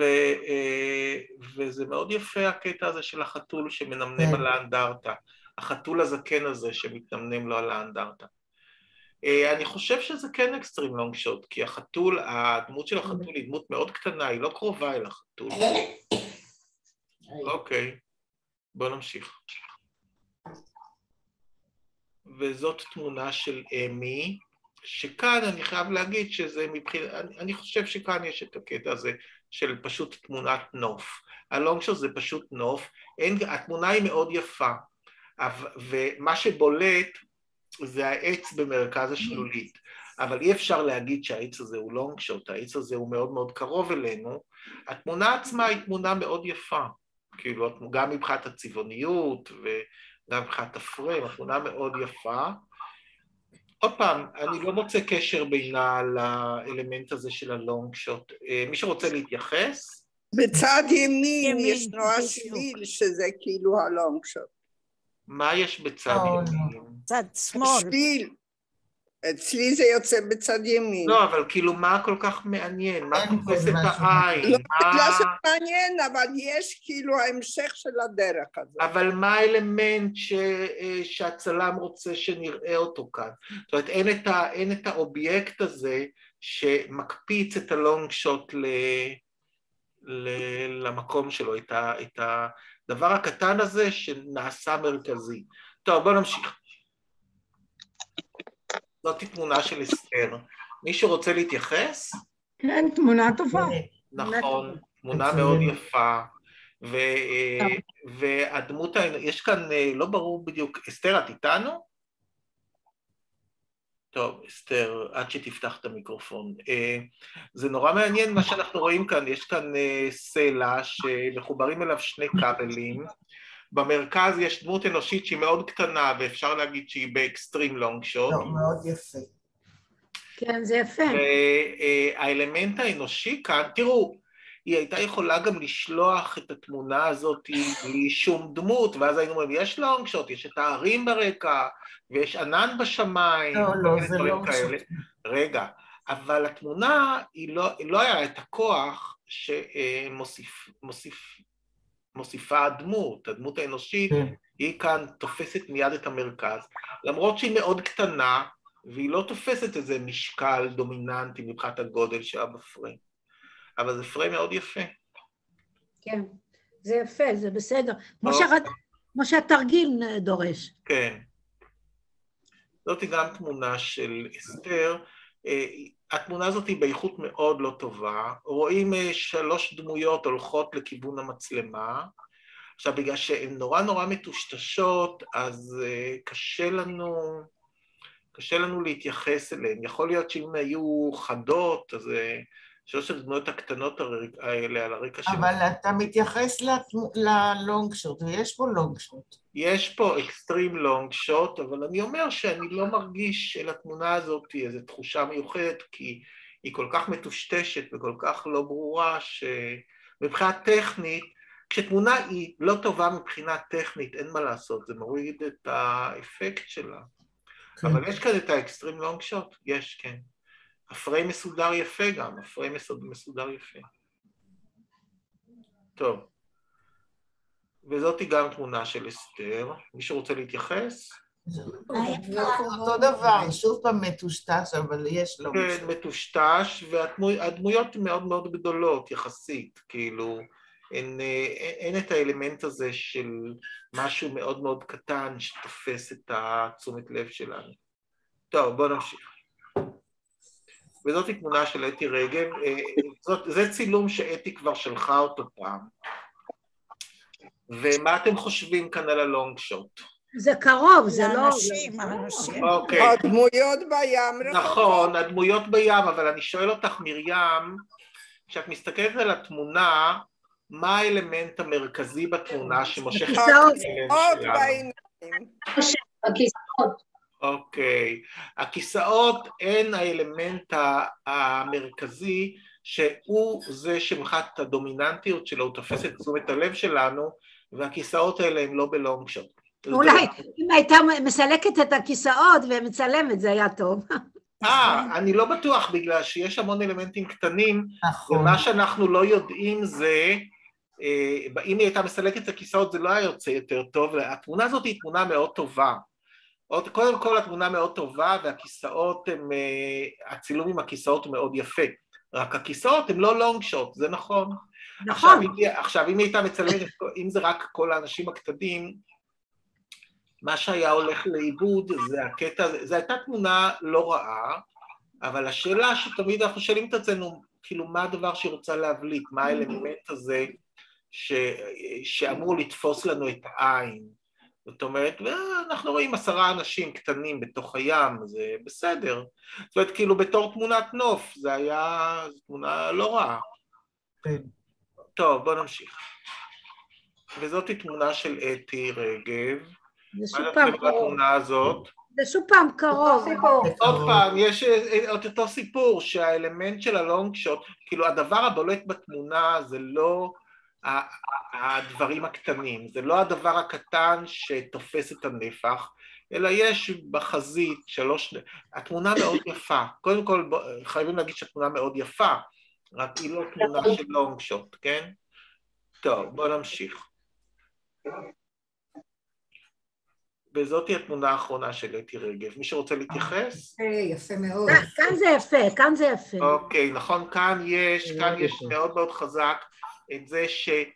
וזה מאוד יפה הקטע הזה של החתול שמנמנם על האנדרטה. החתול הזקן הזה שמתנמנם לו על האנדרטה. אני חושב שזה כן אקסטרים לונג שוט, כי הדמות של החתול היא דמות מאוד קטנה, היא לא קרובה אל החתול. אוקיי, בוא נמשיך. וזאת תמונה של אמי. שכאן אני חייב להגיד שזה אני חושב שכאן יש את הקטע הזה של פשוט תמונת נוף. הלונג-שוט זה פשוט נוף, התמונה היא מאוד יפה, ומה שבולט זה העץ במרכז השלולית, אבל אי אפשר להגיד שהעץ הזה הוא לונג-שוט, העץ הזה הוא מאוד מאוד קרוב אלינו, התמונה עצמה היא תמונה מאוד יפה, כאילו גם מבחינת הצבעוניות וגם מבחינת הפריים, התמונה מאוד יפה. עוד פעם, אני לא מוצא קשר בינה לאלמנט הזה של הלונג-שוט. מי שרוצה להתייחס? בצד ימין יש נועה שביל, שזה כאילו הלונג-שוט. מה יש בצד ימין? צד שמאל. שביל. אצלי זה יוצא בצד ימין. לא, אבל כאילו מה כל כך מעניין? מה תופס את העין? לא בגלל שמעניין, אבל יש כאילו ההמשך של הדרך הזה. אבל מה האלמנט שהצלם רוצה שנראה אותו כאן? זאת אומרת, אין את האובייקט הזה שמקפיץ את הלונג שוט למקום שלו, את הדבר הקטן הזה שנעשה מרכזי. טוב, בוא נמשיך. זאת תמונה של אסתר. מישהו רוצה להתייחס? כן, תמונה טובה. נכון, תמונה מאוד יפה. והדמות, יש כאן, לא ברור בדיוק, אסתר, את איתנו? טוב, אסתר, עד שתפתח את המיקרופון. זה נורא מעניין מה שאנחנו רואים כאן, יש כאן סלע שמחוברים אליו שני כבלים, במרכז יש דמות אנושית שהיא מאוד קטנה, ואפשר להגיד שהיא באקסטרים לונג שוט. לא, מאוד יפה. כן, זה יפה. והאלמנט האנושי כאן, תראו, היא הייתה יכולה גם לשלוח את התמונה הזאת בלי שום דמות, ואז היינו אומרים, יש לונג שוט, יש את הערים ברקע, ויש ענן בשמיים. לא, זה לונג שוט. רגע, אבל התמונה, היא לא היה את הכוח מוסיפה הדמות האנושית, היא כאן תופסת מיד את המרכז, למרות שהיא מאוד קטנה, והיא לא תופסת איזה משקל דומיננטי מבחינת הגודל שלה בפריים. אבל זה פריים מאוד יפה. כן, זה יפה, זה בסדר. כמו שהתרגיל דורש. כן. זאת גם תמונה של אסתר. התמונה הזאת היא באיכות מאוד לא טובה. רואים 3 דמויות הולכות לכיוון המצלמה. עכשיו, בגלל שהן נורא מטושטשות, אז קשה לנו להתייחס אליהן. יכול להיות שאם היו חדות, אז 3 הדמויות הקטנות האלה על הרקע שלנו. אבל אתה מתייחס ללונג שוט, ויש פה לונג שוט. יש פה אקסטרים לונג שוט, אבל אני אומר שאני לא מרגיש לתמונה הזאת איזו תחושה מיוחדת, כי היא כל כך מטושטשת וכל כך לא ברורה, שמבחינה טכנית, כשתמונה היא לא טובה מבחינה טכנית, אין מה לעשות, זה מוריד את האפקט שלה. כן. אבל יש כאן את האקסטרים לונג שוט, יש, כן. הפריים מסודר יפה גם, הפריים מסודר יפה. טוב. וזאת היא גם תמונה של אסתר. מישהו רוצה להתייחס? אותו דבר, שוב פעם מטושטש, אבל יש לו... כן, מטושטש, והדמויות מאוד מאוד גדולות יחסית, כאילו, אין את האלמנט הזה של משהו מאוד מאוד קטן שתופס את התשומת לב שלנו. טוב, בואו נמשיך. וזאת היא תמונה של אתי רגב, זה צילום שאתי כבר שלחה אותו פעם. ומה אתם חושבים כאן על הלונג שוט? זה קרוב, זה לא... אנשים. הדמויות בים. נכון, הדמויות בים, אבל אני שואל אותך, מרים, כשאת מסתכלת על התמונה, מה האלמנט המרכזי בתמונה שמושך את הכיסאות בעיניים? הכיסאות. אוקיי, הכיסאות הן האלמנט המרכזי שהוא זה שמחת הדומיננטיות שלו, הוא תופס את תשומת הלב שלנו, והכיסאות האלה הם לא בלונג שוט. אולי אם הייתה מסלקת את הכיסאות ומצלמת זה היה טוב. אני לא בטוח, בגלל שיש המון אלמנטים קטנים, ומה שאנחנו לא יודעים זה, אם היא הייתה מסלקת את הכיסאות זה לא היה יוצא יותר טוב, התמונה הזאת היא תמונה מאוד טובה. קודם כל התמונה מאוד טובה, והכיסאות הם, הצילום עם הכיסאות מאוד יפה, רק הכיסאות הם לא לונג שוט, זה נכון. נכון. עכשיו אם היא הייתה מצלמת, אם זה רק כל האנשים הקטנים, מה שהיה הולך לאיבוד זה הקטע, זה הייתה תמונה לא רעה, אבל השאלה שתמיד אנחנו שואלים את עצמנו, כאילו מה הדבר שהיא רוצה להבליט, מה האלמנט הזה שאמור לתפוס לנו את העין. זאת אומרת, אנחנו רואים 10 אנשים קטנים בתוך הים, זה בסדר. זאת אומרת, כאילו בתור תמונת נוף, זה היה תמונה לא רעה. טוב, בוא נמשיך. וזאת תמונה של אתי רגב. זה שוב פעם קרוב. בתמונה הזאת. זה שוב פעם קרוב. עוד פעם, יש אותו סיפור שהאלמנט של הלונג שוט, כאילו הדבר הבולט בתמונה זה לא הדברים הקטנים, זה לא הדבר הקטן שתופס את הנפח, אלא יש בחזית 3, התמונה מאוד יפה. קודם כל חייבים להגיד שהתמונה מאוד יפה, רק היא לא תמונה של לונג שוט, כן? טוב, בואו נמשיך. וזאת היא התמונה האחרונה של אתי רגב. מי שרוצה להתייחס? יפה מאוד. כאן זה יפה, כאן זה יפה. אוקיי, נכון, כאן יש מאוד מאוד חזק את זה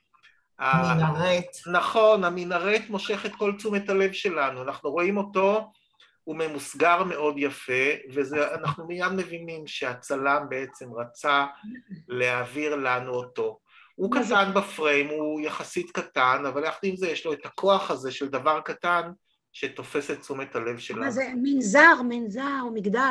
המנהרת. נכון, המנהרת מושך את כל תשומת הלב שלנו. אנחנו רואים אותו, הוא ממוסגר מאוד יפה, ואנחנו מיד מבינים שהצלם בעצם רצה להעביר לנו אותו. הוא קטן בפריים, הוא יחסית קטן, אבל יחד עם זה יש לו את הכוח הזה של דבר קטן, שתופס את תשומת הלב שלנו. מה זה? מנזר, מגדל.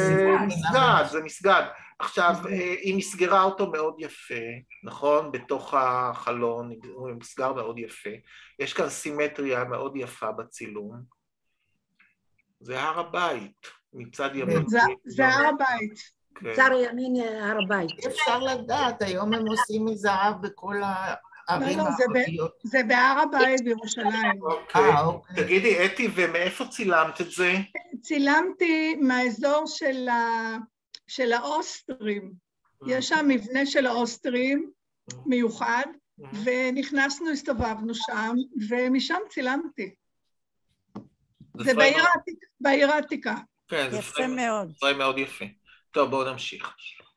זה מסגד. עכשיו, היא מסגרה אותו מאוד יפה, נכון? בתוך החלון, הוא מסגר מאוד יפה. יש כאן סימטריה מאוד יפה בצילום. זה הר הבית, מצד ימין. זה הר הבית. מצד ימין הר הבית. אפשר לדעת, היום הם עושים מזהב בכל הערים הערביות. זה בהר הבית בירושלים. תגידי, אתי, ומאיפה צילמת את זה? צילמתי מהאזור של האוסטרים. יש שם מבנה של האוסטרים מיוחד, ונכנסנו, הסתובבנו שם, ומשם צילמתי. זה בעיר העתיקה. כן, זה יפה מאוד. פריים מאוד יפה. טוב, בואו נמשיך.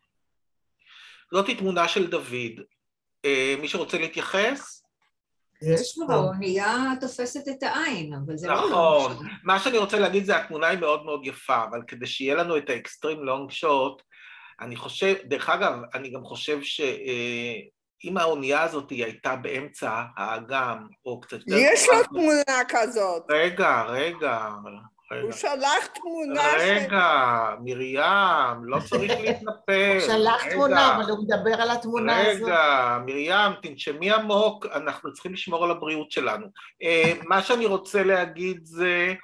זאת היא תמונה של דוד. מי שרוצה להתייחס? יש לו, האונייה תופסת את העין, אבל זה לא... נכון. מה שאני רוצה להגיד זה, התמונה היא מאוד מאוד יפה, אבל כדי שיהיה לנו את האקסטרים לונג שוט, אני חושב, דרך אגב, אני גם חושב שאם האונייה הזאת היא הייתה באמצע האגם, או קצת... יש לו תמונה כזאת. רגע. הוא שלח תמונה רגע, מרים, לא צריך להתנפל. הוא שלח תמונה, אבל הוא מדבר על התמונה הזאת. רגע, מרים, תנשמי עמוק, אנחנו צריכים לשמור על הבריאות שלנו. מה שאני רוצה להגיד זה,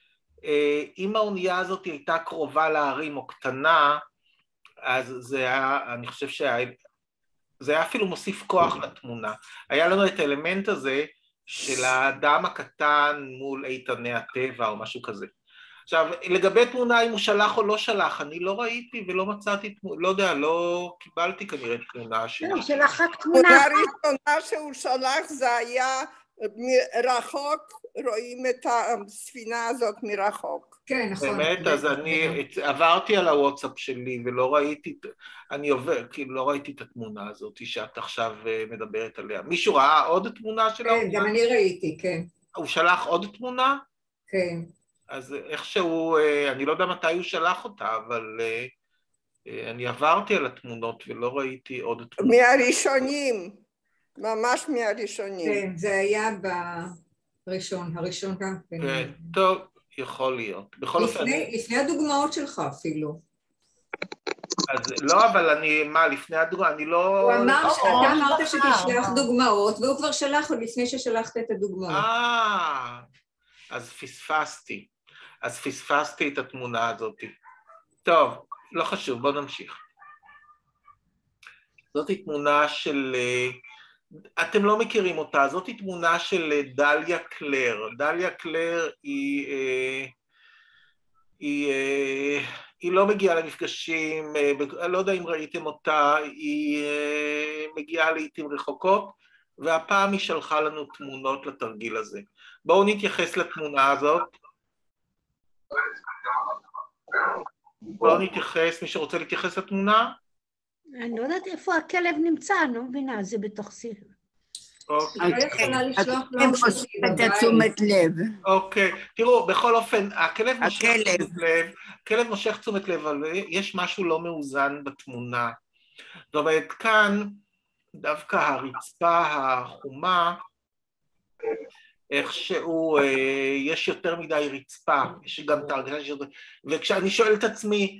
אם האונייה הזאת הייתה קרובה להרים או קטנה, אז זה היה, אני חושב זה היה אפילו מוסיף כוח לתמונה. היה לנו את האלמנט הזה, של האדם הקטן מול איתני הטבע או משהו כזה. עכשיו, לגבי תמונה אם הוא שלח או לא שלח, אני לא ראיתי ולא מצאתי תמונה, לא יודע, לא קיבלתי כנראה תמונה שלו. הוא שלח רק תמונה. תמונה ראשונה שהוא שלח זה היה מרחוק, רואים את הספינה הזאת מרחוק. כן, נכון. באמת, אז אני עברתי על הוואטסאפ שלי ולא ראיתי, כאילו לא ראיתי את התמונה הזאת שאת עכשיו מדברת עליה. מישהו ראה עוד תמונה שלה? כן, גם אני ראיתי, כן. הוא שלח עוד תמונה? כן. אז איכשהו, אני לא יודע מתי הוא שלח אותה, אבל אני עברתי על התמונות ולא ראיתי עוד תמונה. מהראשונים, ממש מהראשונים. כן, זה היה הראשון גם. כן, טוב. יכול להיות. בכל אופן... לפני הדוגמאות שלך אפילו. אז לא, אבל אני, מה, לפני הדוגמאות, אני לא... הוא אמר, אתה אמרת שתשלח דוגמאות, והוא כבר שלח עוד לפני ששלחת את הדוגמאות. אז פספסתי את התמונה הזאת. טוב, לא חשוב, בוא נמשיך. זאת היא תמונה של... אתם לא מכירים אותה, זאת היא תמונה של דליה קלר. דליה קלר היא לא מגיעה למפגשים, לא יודע אם ראיתם אותה, היא מגיעה לעתים רחוקות, והפעם היא שלחה לנו תמונות לתרגיל הזה. בואו נתייחס לתמונה הזאת. בואו נתייחס, מי שרוצה להתייחס לתמונה? אני לא יודעת איפה הכלב נמצא, אני לא מבינה, זה בתוך סיר. הם מושכים את תשומת לב. אוקיי, תראו, בכל אופן, הכלב מושך תשומת לב, אבל יש משהו לא מאוזן בתמונה. זאת אומרת, כאן דווקא הרצפה החומה, איכשהו יש יותר מדי רצפה, יש גם את ההרגשה של זה, וכשאני שואל את עצמי,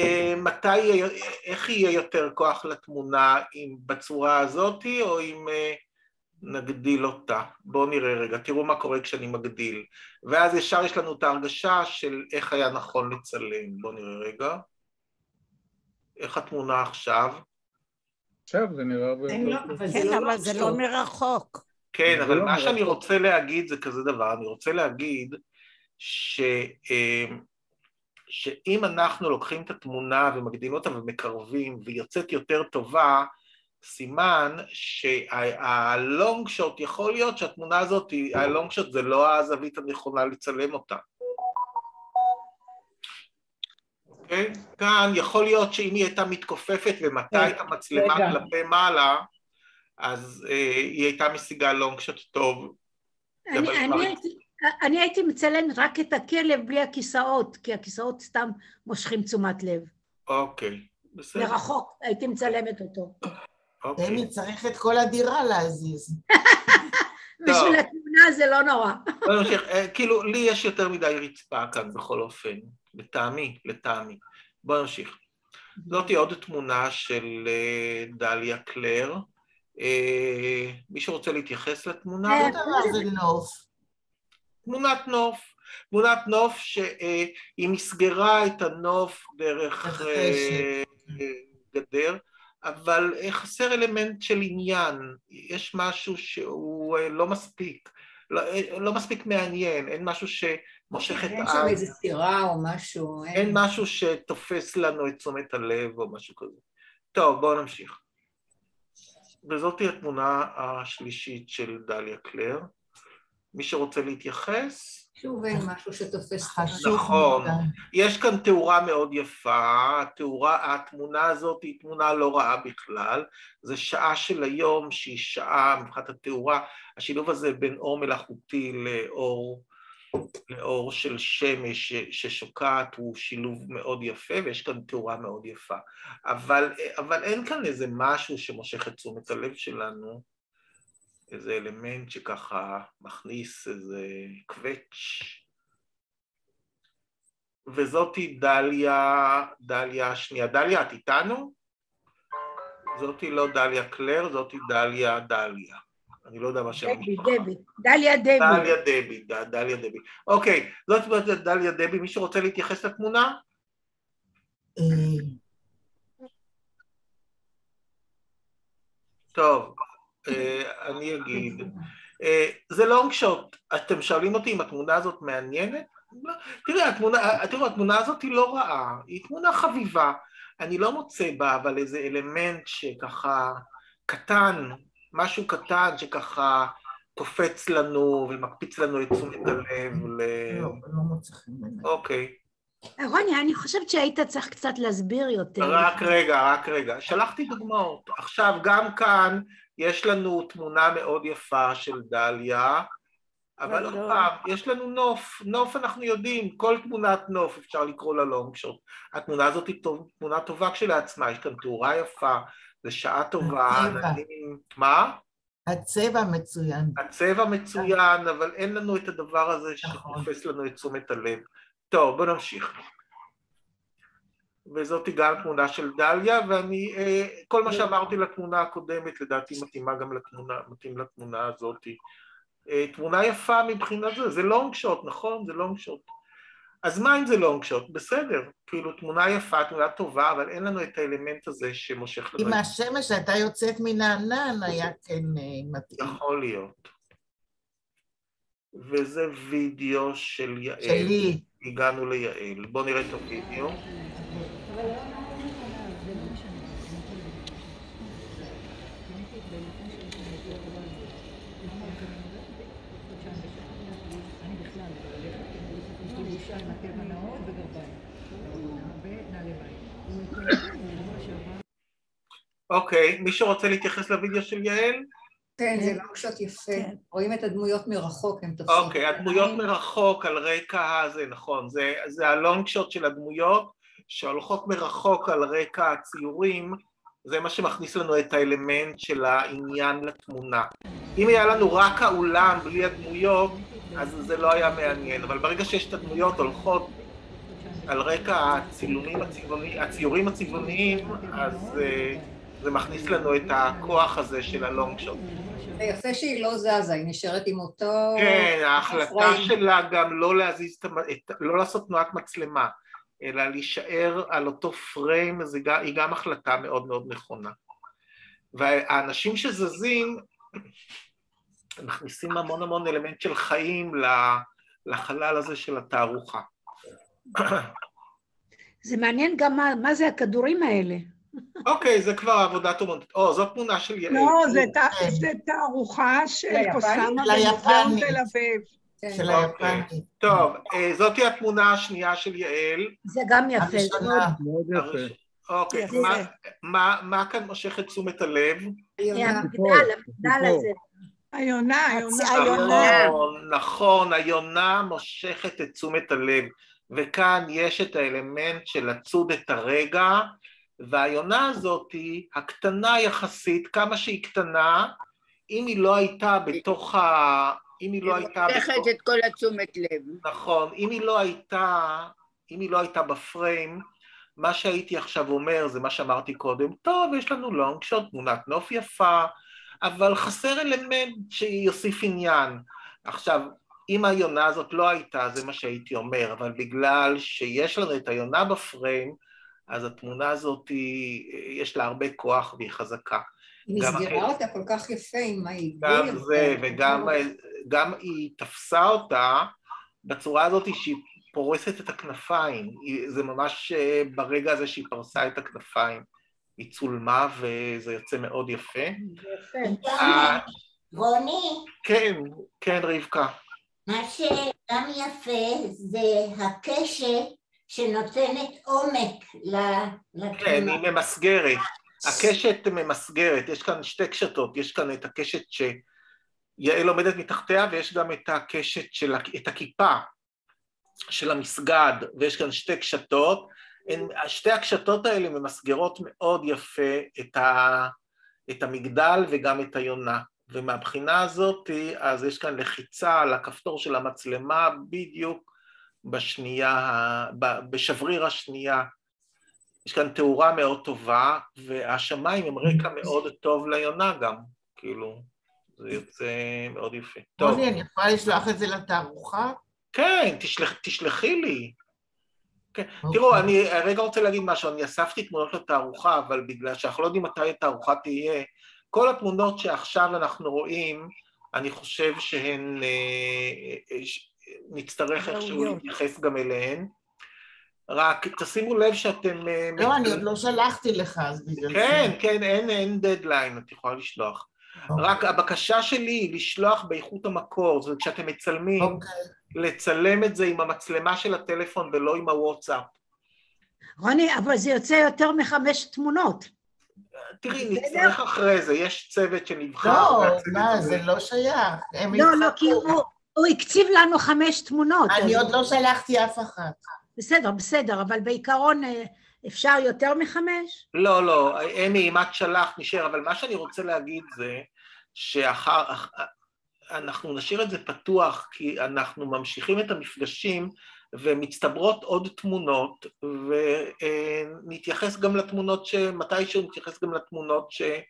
איך יהיה יותר כוח לתמונה, אם בצורה הזאת או אם נגדיל אותה? בואו נראה רגע, תראו מה קורה כשאני מגדיל, ואז ישר יש לנו את ההרגשה של איך היה נכון לצלם. בואו נראה רגע, איך התמונה עכשיו? עכשיו זה נראה... כן, אבל זה לא מרחוק. כן, אבל מה שאני רוצה להגיד זה כזה דבר, אני רוצה להגיד שאם אנחנו לוקחים את התמונה ומגדילים אותה ומקרבים ויוצאת יותר טובה, סימן שהלונג שוט יכול להיות שהתמונה הזאת, הלונג שוט זה לא הזווית הנכונה לצלם אותה. אוקיי? כאן יכול להיות שאם היא הייתה מתכופפת ומתי את המצלמה כלפי מעלה, אז היא הייתה משיגה לונג שוט טוב. אני הייתי מצלמת רק את הכלב בלי הכיסאות, כי הכיסאות סתם מושכים תשומת לב. אוקיי, בסדר. מרחוק, הייתי מצלמת אותו. אני צריך את כל הדירה להזיז. בשביל התמונה זה לא נורא. כאילו, לי יש יותר מדי רצפה כאן בכל אופן, לטעמי. בואו נמשיך. זאת עוד תמונה של דליה קלר. מי שרוצה להתייחס לתמונה? זה נוף. תמונת נוף שהיא מסגרה את הנוף דרך גדר, אבל חסר אלמנט של עניין, יש משהו שהוא לא מספיק מעניין, אין משהו שמושך את העין. אין שם איזה סירה או משהו. אין משהו שתופס לנו את תשומת הלב או משהו כזה. טוב, בואו נמשיך. וזאת היא התמונה השלישית של דליה קלר. מי שרוצה להתייחס? שוב אין משהו שתופס. נכון. יש כאן תאורה מאוד יפה, התמונה הזאת היא תמונה לא רעה בכלל, זה שעה של היום שהיא שעה מבחינת התאורה, השילוב הזה בין אור מלאכותי לאור של שמש ששוקעת הוא שילוב מאוד יפה, ויש כאן תאורה מאוד יפה. אבל אין כאן איזה משהו שמושך את תשומת הלב שלנו, איזה אלמנט שככה מכניס איזה קווץ'. וזאתי דליה השנייה. דליה, את איתנו? זאתי לא דליה קלר, זאתי דליה. אני לא יודע מה שם המשפחה. דליה דבי. אוקיי, זאת דליה דבי. מי שרוצה להתייחס לתמונה? טוב, אני אגיד. זה לונג שוט. אתם שואלים אותי אם התמונה הזאת מעניינת? תראו, התמונה הזאת היא לא רעה, היא תמונה חביבה. אני לא מוצא בה, אבל איזה אלמנט שככה קטן, משהו קטן שככה קופץ לנו ומקפיץ לנו את תשומת הלב. לא מוצא חן בעיניי. אוקיי. רוני, אני חושבת שהיית צריך קצת להסביר יותר. רק רגע. שלחתי דוגמאות. עכשיו, גם כאן יש לנו תמונה מאוד יפה של דליה, אבל עוד פעם, יש לנו נוף אנחנו יודעים, כל תמונת נוף אפשר לקרוא לה לונג שוט. התמונה הזאת היא תמונה טובה כשלעצמה, יש כאן תאורה יפה, זה שעה טובה. מה? הצבע מצוין, אבל אין לנו את הדבר הזה שתופס לנו את תשומת הלב. טוב, בוא נמשיך. וזאת גם תמונה של דליה, ואני, כל מה שאמרתי לתמונה הקודמת, לדעתי מתאים לתמונה הזאת. תמונה יפה מבחינה זה לונג שוט, נכון? זה לונג שוט. אז מה אם זה לונג שוט? בסדר, כאילו תמונה יפה, תמונה טובה, אבל אין לנו את האלמנט הזה שמושך לנו. אם השמש הייתה יוצאת מן הענן, היה כן מתאים. יכול להיות. וזה וידאו של יעל. שלי. הגענו ליעל. בואו נראה את הוידאו. אוקיי, מי שרוצה להתייחס לוידאו של יעל? כן, זה לונג שוט יפה. רואים את הדמויות מרחוק, הם תופסים. אוקיי, הדמויות מרחוק על רקע הזה, נכון, זה הלונג שוט של הדמויות שהולכות מרחוק על רקע הציורים, זה מה שמכניס לנו את האלמנט של העניין לתמונה. אם היה לנו רק האולם בלי הדמויות, אז זה לא היה מעניין, אבל ברגע שיש את הדמויות הולכות על רקע הציורים הצבעוניים, אז זה מכניס לנו את הכוח הזה של הלונג שוט. זה יפה שהיא לא זזה, היא נשארת עם אותו... כן, ההחלטה שלה גם לא להזיז, לא לעשות תנועת מצלמה, אלא להישאר על אותו פריים, היא גם החלטה מאוד מאוד נכונה. והאנשים שזזים, מכניסים המון המון אלמנט של חיים לחלל הזה של התערוכה. זה מעניין גם מה זה הכדורים האלה. אוקיי, זה כבר עבודת אומנות. זו תמונה של יעל. לא, זה תערוכה של קוסאמה במוזיאון תל אביב. של היפני. טוב, זאתי התמונה השנייה של יעל. זה גם יפה. מאוד יפה. אוקיי, מה כאן מושך את תשומת הלב? המגדל הזה. היונה. נכון, היונה מושכת את תשומת הלב, וכאן יש את האלמנט של לצוד את הרגע, והיונה הזאת היא הקטנה יחסית, כמה שהיא קטנה, אם היא לא הייתה בתוך ה... היא מושכת את כל התשומת לב. נכון, אם היא לא הייתה בפריים, מה שהייתי עכשיו אומר זה מה שאמרתי קודם, טוב, יש לנו לונג שוט, תמונת נוף יפה, אבל חסר אלמנט שיוסיף עניין. עכשיו, אם היונה הזאת לא הייתה, זה מה שהייתי אומר, אבל בגלל שיש לנו את היונה בפריים, אז התמונה הזאת יש לה הרבה כוח והיא חזקה. היא מסגרה אותה כל כך יפה עם העיגול. גם זה, וגם היא תפסה אותה בצורה הזאת שהיא פורסת את הכנפיים. זה ממש ברגע הזה שהיא פרסה את הכנפיים. היא צולמה וזה יוצא מאוד יפה. רוני? כן, רבקה. מה שגם יפה זה הקשת שנותנת עומק לתמונה. כן, היא ממסגרת. הקשת ממסגרת, יש כאן שתי קשתות, יש כאן את הקשת שיעל עומדת מתחתיה, ויש גם את הקשת את הכיפה של המסגד, ויש כאן שתי קשתות, שתי הקשתות האלה ממסגרות מאוד יפה את המגדל וגם את היונה, ומהבחינה הזאת, אז יש כאן לחיצה על הכפתור של המצלמה, בדיוק בשבריר השנייה, יש כאן תאורה מאוד טובה, והשמיים הם רקע מאוד טוב ליונה גם, כאילו, זה יוצא מאוד יפה. רוני, אני יכולה לשלוח את זה לתערוכה? כן, תשלחי לי. תראו, אני רגע רוצה להגיד משהו, אני אספתי תמונות לתערוכה, אבל בגלל שאנחנו לא יודעים מתי התערוכה תהיה, כל התמונות שעכשיו אנחנו רואים, אני חושב שהן, נצטרך איכשהו להתייחס גם אליהן, רק תשימו לב שאתם... לא, אני עוד לא שלחתי לך, אז בגלל זה. כן, אין דדליין, את יכולה לשלוח. רק הבקשה שלי היא לשלוח באיכות המקור, זאת אומרת, כשאתם מצלמים, לצלם את זה עם המצלמה של הטלפון ולא עם הוואטסאפ. רוני, אבל זה יוצא יותר מ5 תמונות. תראי, נצטרך אחרי זה, יש צוות שנבחר. לא, זה לא שייך. לא, כי הוא הקציב לנו 5 תמונות. אני עוד לא שלחתי אף אחת. בסדר, אבל בעיקרון אפשר יותר מ5? לא, אמי, אם את שלחת נשאר, אבל מה שאני רוצה להגיד זה, אנחנו נשאיר את זה פתוח, כי אנחנו ממשיכים את המפגשים, ומצטברות עוד תמונות, ונתייחס גם לתמונות מתישהו נתייחס גם לתמונות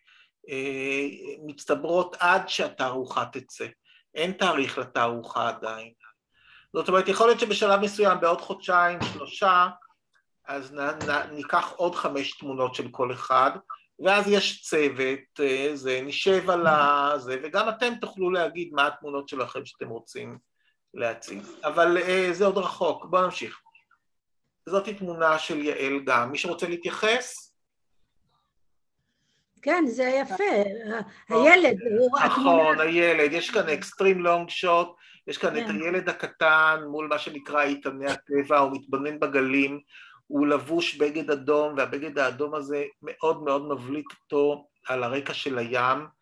שמצטברות עד שהתערוכה תצא. אין תאריך לתערוכה עדיין. זאת אומרת, יכול להיות שבשלב מסוים, בעוד חודשיים, 3, אז ניקח עוד 5 תמונות של כל אחד, ואז יש צוות, נשב על זה, וגם אתם תוכלו להגיד מה התמונות שלכם שאתם רוצים להציג. אבל זה עוד רחוק, בואו נמשיך. זאת תמונה של יעל גם. מי שרוצה להתייחס? כן, זה יפה. הילד הוא... נכון, הילד. יש כאן אקסטרים לונג שוט, יש כאן את הילד הקטן מול מה שנקרא איתני הטבע, הוא מתבונן בגלים, הוא לבוש בגד אדום, והבגד האדום הזה מאוד מאוד מבליט אותו על הרקע של הים,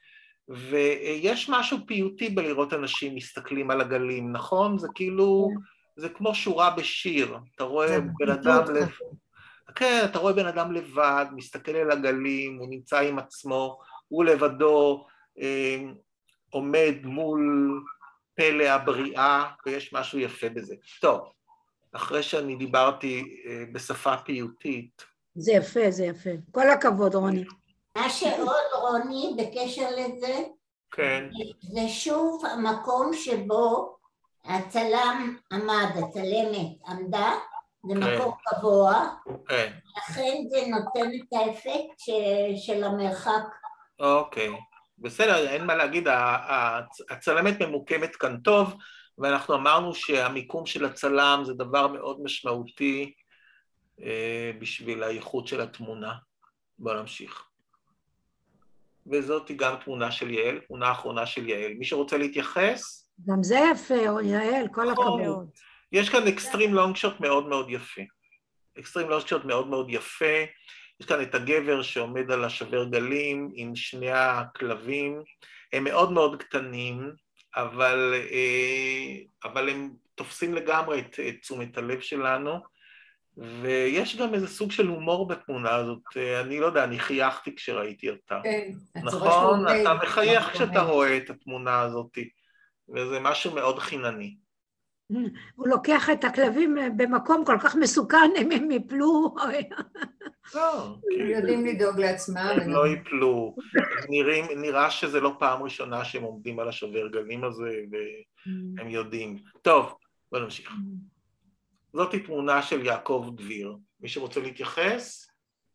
ויש משהו פיוטי בלראות אנשים מסתכלים על הגלים, נכון? זה כאילו, זה כמו שורה בשיר, אתה רואה בן אדם כן, אתה רואה בן אדם לבד, מסתכל על הגלים, הוא נמצא עם עצמו, הוא לבדו עומד מול פלא הבריאה, ויש משהו יפה בזה. טוב, אחרי שאני דיברתי בשפה פיוטית. זה יפה, זה יפה. כל הכבוד, רוני. מה שעוד, רוני, בקשר לזה, כן. זה שוב המקום שבו הצלם עמד, הצלמת עמדה, זה מקום גבוה, לכן זה נותן את האפקט של המרחק. אוקיי, בסדר, אין מה להגיד, הצלמת ממוקמת כאן טוב, ואנחנו אמרנו שהמיקום של הצלם זה דבר מאוד משמעותי בשביל האיכות של התמונה. בואו נמשיך. וזאת גם תמונה של יעל, תמונה האחרונה של יעל. מי שרוצה להתייחס? גם זה יפה, יעל, כל הכבוד. יש כאן אקסטרים לונג שוט מאוד מאוד יפה. אקסטרים לונג שוט מאוד מאוד יפה. יש כאן את הגבר שעומד על השובר גלים עם שני הכלבים. הם מאוד מאוד קטנים, אבל הם תופסים לגמרי את תשומת הלב שלנו. ויש גם איזה סוג של הומור בתמונה הזאת. אני לא יודע, אני חייכתי כשראיתי אותה. נכון? אתה מחייך כשאתה רואה את התמונה הזאת. וזה משהו מאוד חינני. הוא לוקח את הכלבים במקום כל כך מסוכן, הם יפלו. לא, יודעים לדאוג לעצמם. הם לא יפלו. נראה שזה לא פעם ראשונה שהם עומדים על השובר גלים הזה, והם יודעים. טוב, בוא נמשיך. זאת תמונה של יעקב דביר. מי שרוצה להתייחס?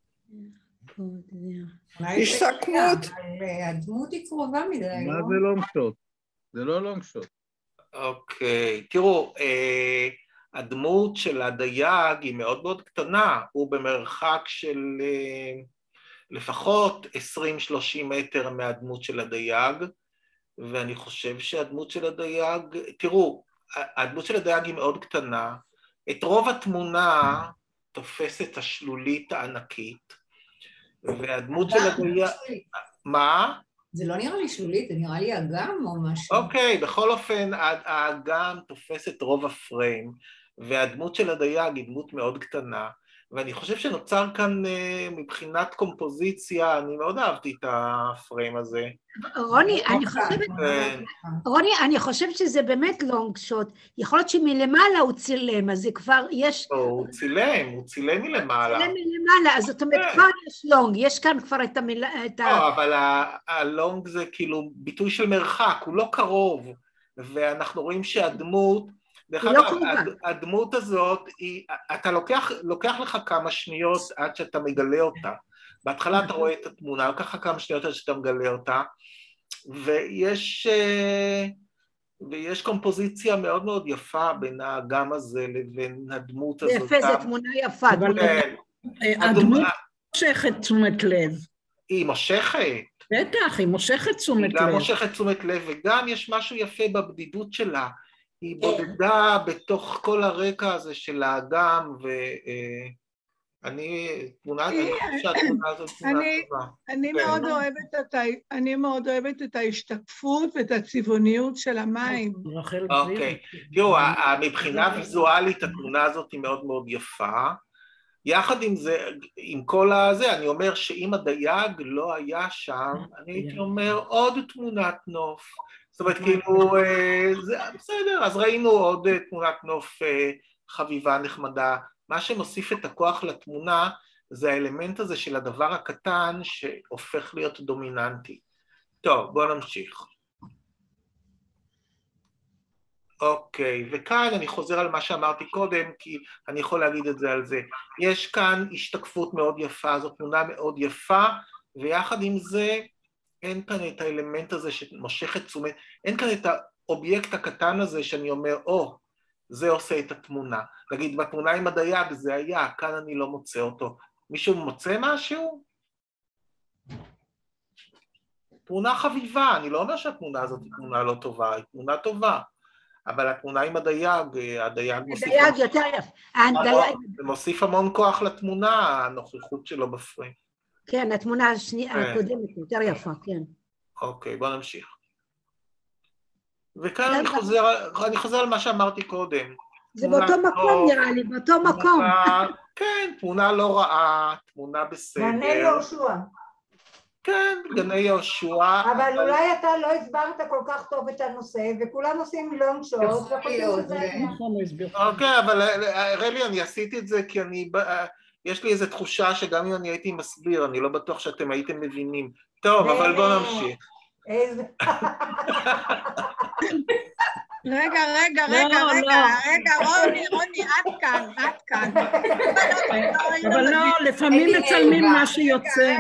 השתקמות. הדמות היא קרובה מדי. מה זה לונג שוט? זה לא לונג שוט. אוקיי, תראו, הדמות של הדייג היא מאוד מאוד קטנה, הוא במרחק של לפחות 20-30 מטר מהדמות של הדייג, ואני חושב שהדמות של הדייג, תראו, הדמות של הדייג היא מאוד קטנה, את רוב התמונה תופסת השלולית הענקית, והדמות של הדייג... מה? זה לא נראה לי שלולית, זה נראה לי אגם או משהו. אוקיי, בכל אופן, האגם תופס את רוב הפריים, והדמות של הדייג היא דמות מאוד קטנה, ואני חושב שנוצר כאן מבחינת קומפוזיציה, אני מאוד אהבתי את הפריים הזה. רוני, אני חושבת שזה באמת לונג שוט, יכול להיות שמלמעלה הוא צילם, אז זה כבר יש... הוא צילם מלמעלה. הוא צילם מלמעלה, אז זאת אומרת, כבר יש לונג, יש כאן כבר את המילה... לא, אבל הלונג זה כאילו ביטוי של מרחק, הוא לא קרוב, ואנחנו רואים שהדמות, דרך אגב, הדמות הזאת, אתה לוקח לך כמה שניות עד שאתה מגלה אותה. בהתחלה אתה רואה את התמונה, לוקח לך כמה שניות עד שאתה מגלה אותה, ויש קומפוזיציה מאוד מאוד יפה בין האגם הזה לבין הדמות הזאת. יפה, זו תמונה יפה. הדמות מושכת תשומת לב. היא מושכת. בטח, היא מושכת תשומת לב. היא גם מושכת תשומת לב, וגם יש משהו יפה בבדידות שלה. היא בודדה בתוך כל הרקע הזה של האגם, ואני חושב שהתמונה הזאת תמונה טובה. אני מאוד אוהבת את ההשתקפות ואת הצבעוניות של המים. אוקיי, תראו, מבחינה ויזואלית התמונה הזאת היא מאוד מאוד יפה, יחד עם זה, עם כל הזה, אני אומר שאם הדייג לא היה שם, אני הייתי אומר עוד תמונת נוף, זאת אומרת, כאילו, בסדר, אז ראינו עוד תמונת נוף חביבה נחמדה. מה שמוסיף את הכוח לתמונה זה האלמנט הזה של הדבר הקטן שהופך להיות דומיננטי. טוב, בואו נמשיך. אוקיי, וכאן אני חוזר על מה שאמרתי קודם, כי אני יכול להגיד את זה על זה. יש כאן השתקפות מאוד יפה, זו תמונה מאוד יפה, ויחד עם זה, אין כאן את האלמנט הזה שמושך את תשומת, אין כאן את האובייקט הקטן הזה שאני אומר, זה עושה את התמונה. נגיד, בתמונה עם הדייג זה היה, כאן אני לא מוצא אותו. מישהו מוצא משהו? תמונה חביבה, אני לא אומר שהתמונה הזאת היא תמונה לא טובה, היא תמונה טובה. אבל התמונה עם הדייג מוסיף המון כוח לתמונה, הנוכחות שלו בפריים. כן, התמונה השנייה, הקודמת, יותר יפה, כן. אוקיי, בוא נמשיך. וכאן אני חוזר על מה שאמרתי קודם. זה באותו מקום נראה לי, באותו מקום. כן, תמונה לא רעה, תמונה בסדר. גני יהושע. כן, גני יהושע. אבל אולי אתה לא הסברת כל כך טוב את הנושא, וכולם עושים לונג שוט. אוקיי, אבל רלי, אני עשיתי את זה כי יש לי איזו תחושה שגם אם אני הייתי מסביר, אני לא בטוח שאתם הייתם מבינים. טוב, אבל בואו נמשיך. רגע, רוני, עד כאן. אבל לא, לפעמים מצלמים מה שיוצא.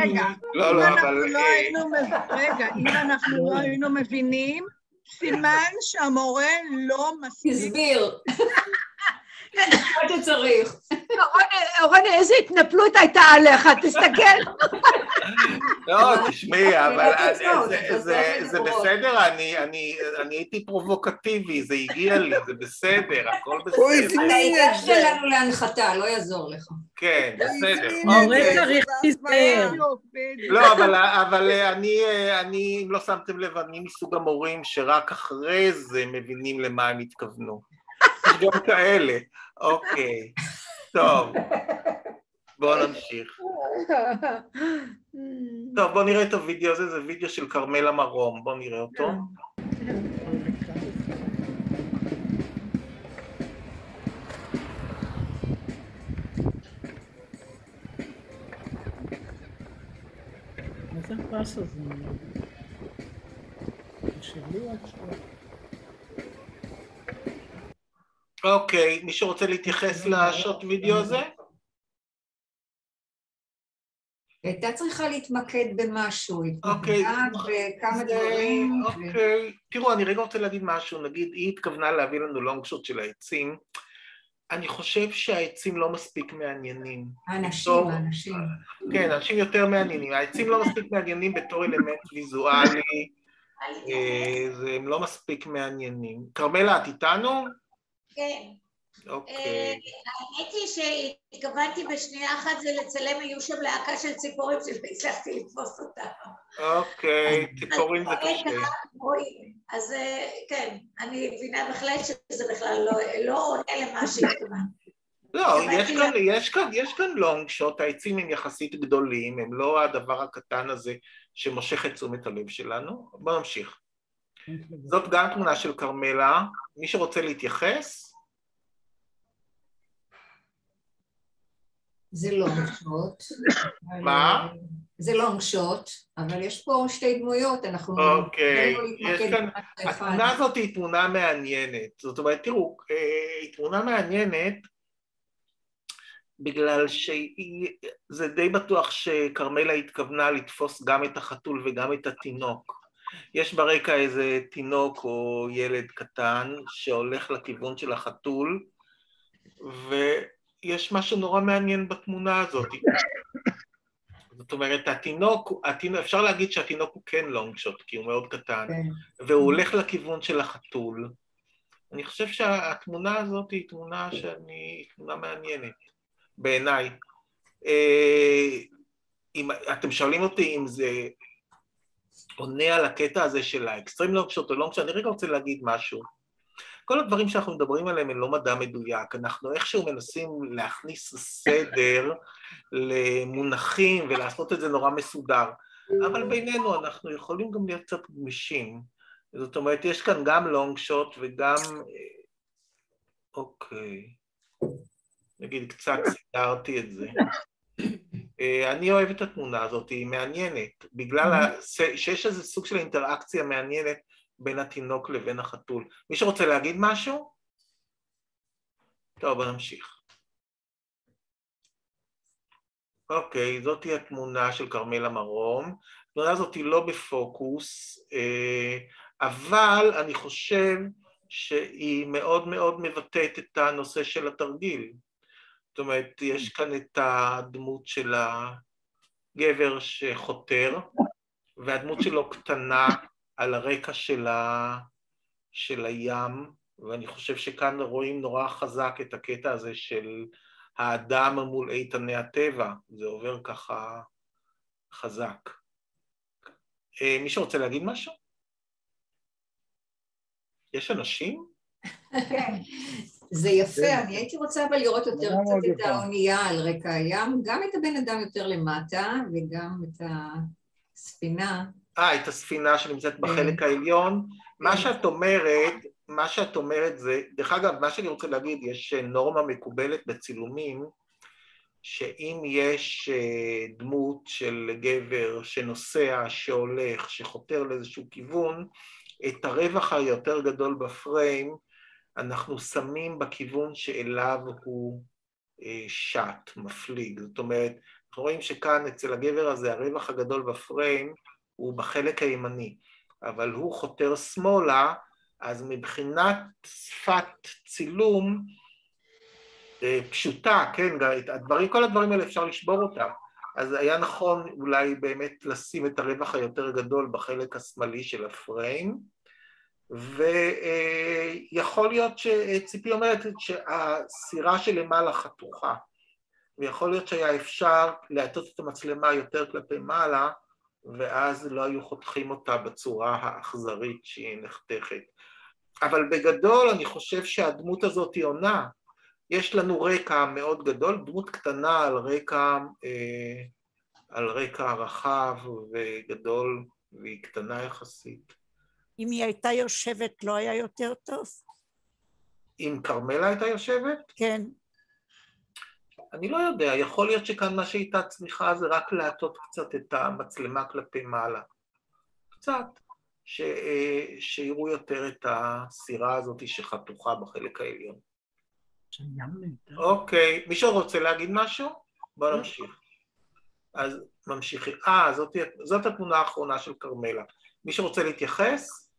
רגע, אם אנחנו לא היינו מבינים, סימן שהמורה לא מסביר. הסביר. מה שצריך. רוני, איזה התנפלות הייתה עליך, תסתכל. לא, תשמעי, אבל זה בסדר, אני הייתי פרובוקטיבי, זה הגיע לי, זה בסדר, הכל בסדר. העיקר שלנו להנחתה, לא יעזור לך. כן, בסדר. המורה צריך להסתער. לא, אבל אני, אם לא שמתם לב, אני מסוג המורים שרק אחרי זה מבינים למה הם התכוונו. גם כאלה. אוקיי, טוב. בואו נמשיך. טוב, בואו נראה את הוידאו הזה, זה וידאו של כרמלה מרום, בואו נראה אותו. מה זה הפס הזה? שלי עכשיו. אוקיי, מישהו רוצה להתייחס לשוט וידאו הזה? הייתה צריכה להתמקד במשהו, אוקיי, וכמה דברים. אוקיי, תראו, אני רגע רוצה להגיד משהו, נגיד, היא התכוונה להביא לנו לונג שוט של העצים, אני חושב שהעצים לא מספיק מעניינים. האנשים. כן, אנשים יותר מעניינים, העצים לא מספיק מעניינים בתור אלמנט ויזואלי, הם לא מספיק מעניינים. כרמלה, את איתנו? כן. אוקיי. האמת היא שהתכוונתי בשנייה אחת זה לצלם, היו שם להקה של ציפורים שלא הצלחתי לתפוס אותה. אוקיי, ציפורים זה קשה. אז כן, אני מבינה בהחלט שזה בכלל לא עונה למה שהתכוונתי. לא, יש כאן לונג שוט, העצים הם יחסית גדולים, הם לא הדבר הקטן הזה שמושך את תשומת הלב שלנו. בואו נמשיך. זאת גם תמונה של כרמלה, מי שרוצה להתייחס? זה לונג שוט. מה? זה לונג שוט, אבל יש פה שתי דמויות, אנחנו... אוקיי, התמונה הזאת היא תמונה מעניינת, זאת אומרת, תראו, היא תמונה מעניינת בגלל שזה די בטוח שכרמלה התכוונה לתפוס גם את החתול וגם את התינוק. יש ברקע איזה תינוק או ילד קטן שהולך לכיוון של החתול, ויש משהו נורא מעניין בתמונה הזאת. זאת אומרת, אפשר להגיד שהתינוק הוא כן לונג שוט, כי הוא מאוד קטן, והוא הולך לכיוון של החתול. אני חושב שהתמונה הזאת היא תמונה תמונה מעניינת, בעיניי. אתם שואלים אותי אם זה עונה על הקטע הזה של האקסטרים לונג שוט או לונג שוט, אני רגע רוצה להגיד משהו. כל הדברים שאנחנו מדברים עליהם הם לא מדע מדויק, אנחנו איכשהו מנסים להכניס סדר למונחים ולעשות את זה נורא מסודר, אבל בינינו אנחנו יכולים גם להיות קצת גמישים, זאת אומרת יש כאן גם לונג שוט וגם, אוקיי, נגיד קצת סידרתי את זה. אני אוהב את התמונה הזאת, היא מעניינת, בגלל שיש איזה סוג של אינטראקציה מעניינת בין התינוק לבין החתול. מי שרוצה להגיד משהו? טוב, בוא נמשיך. אוקיי, זאת היא התמונה של כרמלה מרום. התמונה הזאת היא לא בפוקוס, אבל אני חושב שהיא מאוד מאוד מבטאת את הנושא של התרגיל. זאת אומרת, יש כאן את הדמות של הגבר שחותר, והדמות שלו קטנה על הרקע של הים, ואני חושב שכאן רואים נורא חזק את הקטע הזה של האדם מול איתני הטבע, זה עובר ככה חזק. מישהו רוצה להגיד משהו? יש אנשים? זה יפה, אני הייתי רוצה אבל לראות יותר קצת את האונייה על רקע הים, גם את הבן אדם יותר למטה וגם את הספינה. את הספינה שנמצאת בחלק העליון. מה שאת אומרת זה, דרך אגב, מה שאני רוצה להגיד, יש נורמה מקובלת בצילומים, שאם יש דמות של גבר שנוסע, שהולך, שחותר לאיזשהו כיוון, את הרווח היותר גדול בפריים, אנחנו שמים בכיוון שאליו הוא שט, מפליג. זאת אומרת, אנחנו רואים שכאן אצל הגבר הזה, הרווח הגדול בפריים הוא בחלק הימני, אבל הוא חותר שמאלה, אז מבחינת שפת צילום פשוטה, כן, כל הדברים האלה אפשר לשבור אותם. אז היה נכון אולי באמת לשים את הרווח היותר גדול בחלק השמאלי של הפריים, ויכול להיות שציפי אומרת שהסירה שלמעלה חתוכה, ויכול להיות שהיה אפשר להטות את המצלמה יותר כלפי מעלה, ואז לא היו חותכים אותה בצורה האכזרית שהיא נחתכת. אבל בגדול אני חושב שהדמות הזאת היא עונה, יש לנו רקע מאוד גדול, דמות קטנה על רקע רחב וגדול, והיא קטנה יחסית. אם היא הייתה יושבת, לא היה יותר טוב? אם כרמלה הייתה יושבת? כן. אני לא יודע, יכול להיות שכאן מה שהייתה צריכה זה רק להטות קצת את המצלמה כלפי מעלה. קצת, שיראו יותר את הסירה הזאת שחתוכה בחלק העליון. אוקיי, מישהו רוצה להגיד משהו? בוא נמשיך. אז ממשיכים. זאת התמונה האחרונה של כרמלה. מישהו רוצה להתייחס?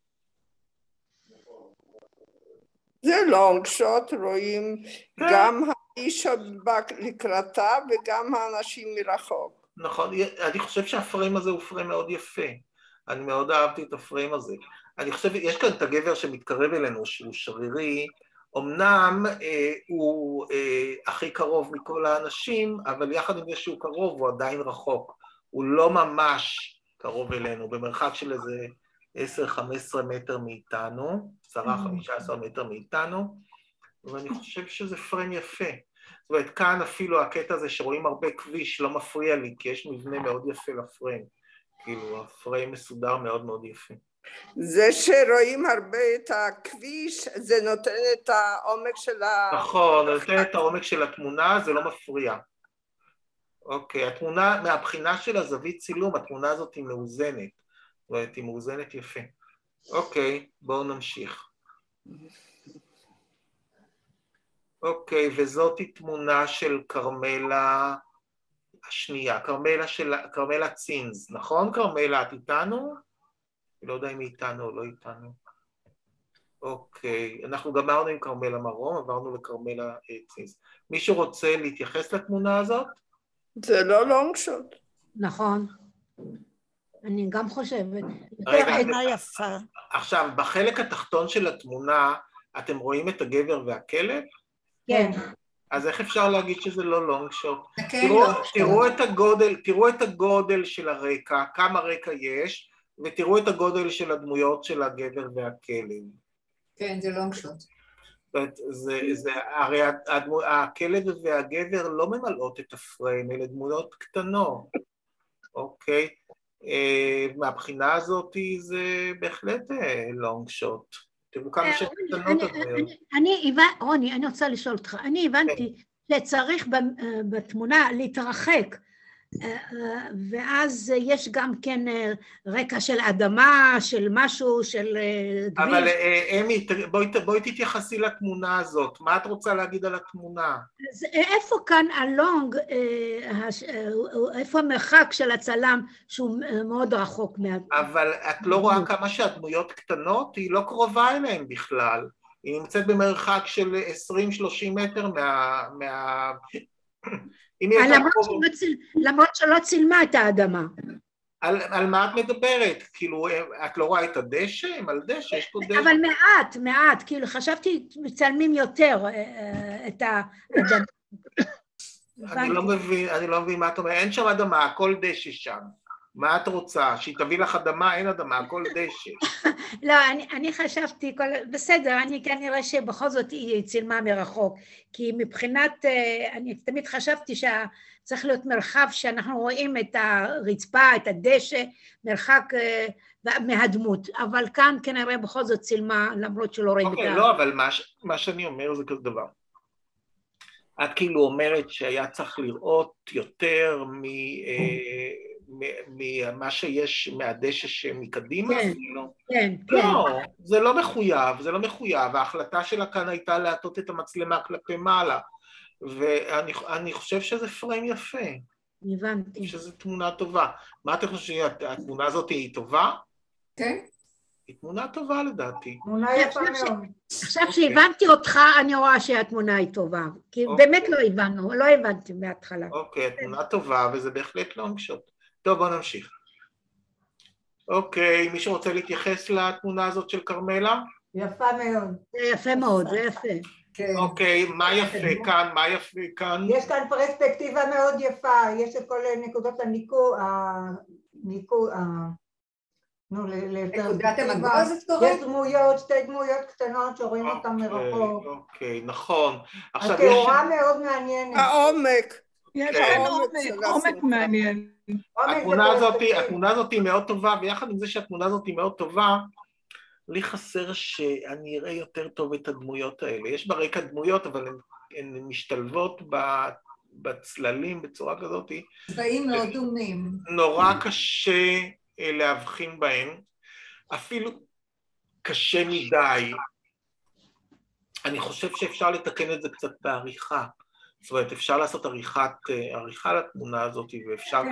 זה לונג שוט, רואים גם האיש לקראתה וגם האנשים מרחוק. נכון, אני חושב שהפריים הזה הוא פריים מאוד יפה. אני מאוד אהבתי את הפריים הזה. אני חושב, יש כאן את הגבר שמתקרב אלינו, שהוא שרירי, אמנם הוא הכי קרוב מכל האנשים, אבל יחד עם זה שהוא קרוב, הוא עדיין רחוק. הוא לא ממש קרוב אלינו, במרחק של איזה 10-15 מטר מאיתנו, 10-15 מטר מאיתנו, ואני חושב שזה פריים יפה. זאת אומרת, כאן אפילו הקטע הזה שרואים הרבה כביש לא מפריע לי, כי יש מבנה מאוד יפה לפריים. כאילו, הפריים מסודר מאוד מאוד יפה. זה שרואים הרבה את הכביש, זה נותן את העומק של נכון, נותן את העומק של התמונה, זה לא מפריע. אוקיי, התמונה, מהבחינה של הזווית צילום, התמונה הזאת היא מאוזנת. זאת אומרת, היא מאוזנת יפה. אוקיי, בואו נמשיך. אוקיי, וזאת היא תמונה של כרמלה השנייה, כרמלה צינז, נכון כרמלה? את איתנו? אני לא יודע אם היא איתנו או לא איתנו. אוקיי, אנחנו גמרנו עם כרמלה מרום, עברנו לכרמלה צינז. מישהו רוצה להתייחס לתמונה הזאת? זה לא לונג שוט. נכון. אני גם חושבת. רגע, יפה. עכשיו, בחלק התחתון של התמונה, אתם רואים את הגבר והכלב? כן. אז איך אפשר להגיד שזה לא לונג שוט? תראו את הגודל של הרקע, כמה רקע יש, ותראו את הגודל של הדמויות של הגבר והכלב. כן, זה לונג שוט. הרי הכלב והגבר לא ממלאות את הפריים, אלה דמויות קטנות, אוקיי? מהבחינה הזאת זה בהחלט לונג שוט. תראו כמה שקטנות הדמויות. רוני, אני רוצה לשאול אותך, אני הבנתי שצריך בתמונה להתרחק, ואז יש גם כן רקע של אדמה, של משהו, של כביש. אבל אמי, בואי תתייחסי לתמונה הזאת, מה את רוצה להגיד על התמונה? אז איפה כאן הלונג, איפה המרחק של הצלם שהוא מאוד רחוק מהדמות? אבל את לא רואה כמה שהדמויות קטנות, היא לא קרובה אליהן בכלל, היא נמצאת במרחק של 20-30 מטר מה... למרות שלא צילמה את האדמה. על מה את מדברת? כאילו, את לא רואה את הדשא? הם על דשא, יש פה דשא. אבל מעט, כאילו, חשבתי מצלמים יותר את האדמה. אני לא מבין מה את אומרת, אין שם אדמה, הכל דשא שם. מה את רוצה? שהיא תביא לך אדמה? אין אדמה, הכל דשא. לא, אני חשבתי, בסדר, אני כנראה שבכל זאת היא צילמה מרחוק, כי מבחינת, אני תמיד חשבתי שצריך להיות מרחב שאנחנו רואים את הרצפה, את הדשא, מרחק מהדמות, אבל כאן כנראה בכל זאת צילמה, למרות שלא רואים את ה... לא, אבל מה שאני אומר זה כזה דבר. את כאילו אומרת שהיה צריך לראות יותר ממה שיש מהדשא שמקדימה? כן. לא, זה לא מחויב, ההחלטה שלה כאן הייתה להטות את המצלמה כלפי מעלה, ואני חושב שזה פריים יפה. הבנתי. שזו תמונה טובה. מה אתם חושבים, התמונה הזאת היא טובה? כן. היא תמונה טובה לדעתי. תמונה יפה מאוד. עכשיו שהבנתי אותך, אני רואה שהתמונה היא טובה, כי באמת לא הבנתי מההתחלה. אוקיי, התמונה טובה, וזה בהחלט לונג שוט. טוב, בוא נמשיך. אוקיי, מישהו רוצה להתייחס לתמונה הזאת של קרמלה? יפה מאוד. זה יפה מאוד, זה יפה. אוקיי, מה יפה כאן? יש כאן פרספקטיבה מאוד יפה, יש את כל נקודות נקודת המגוז את קוראת? יש שתי דמויות קטנות שרואים אותן מרחוק. אוקיי, נכון. התאורה מאוד מעניינת. העומק. יש כאן עומק מעניין. התמונה הזאת היא מאוד טובה, ויחד עם זה שהתמונה הזאת היא מאוד טובה, לי חסר שאני אראה יותר טוב את הדמויות האלה. יש ברקע דמויות, אבל הן משתלבות בצללים בצורה כזאת. צבעים מאוד דומים. נורא קשה להבחין בהן, אפילו קשה מדי. אני חושב שאפשר לתקן את זה קצת בעריכה. זאת אומרת, אפשר לעשות עריכה לתמונה הזאת, ואפשר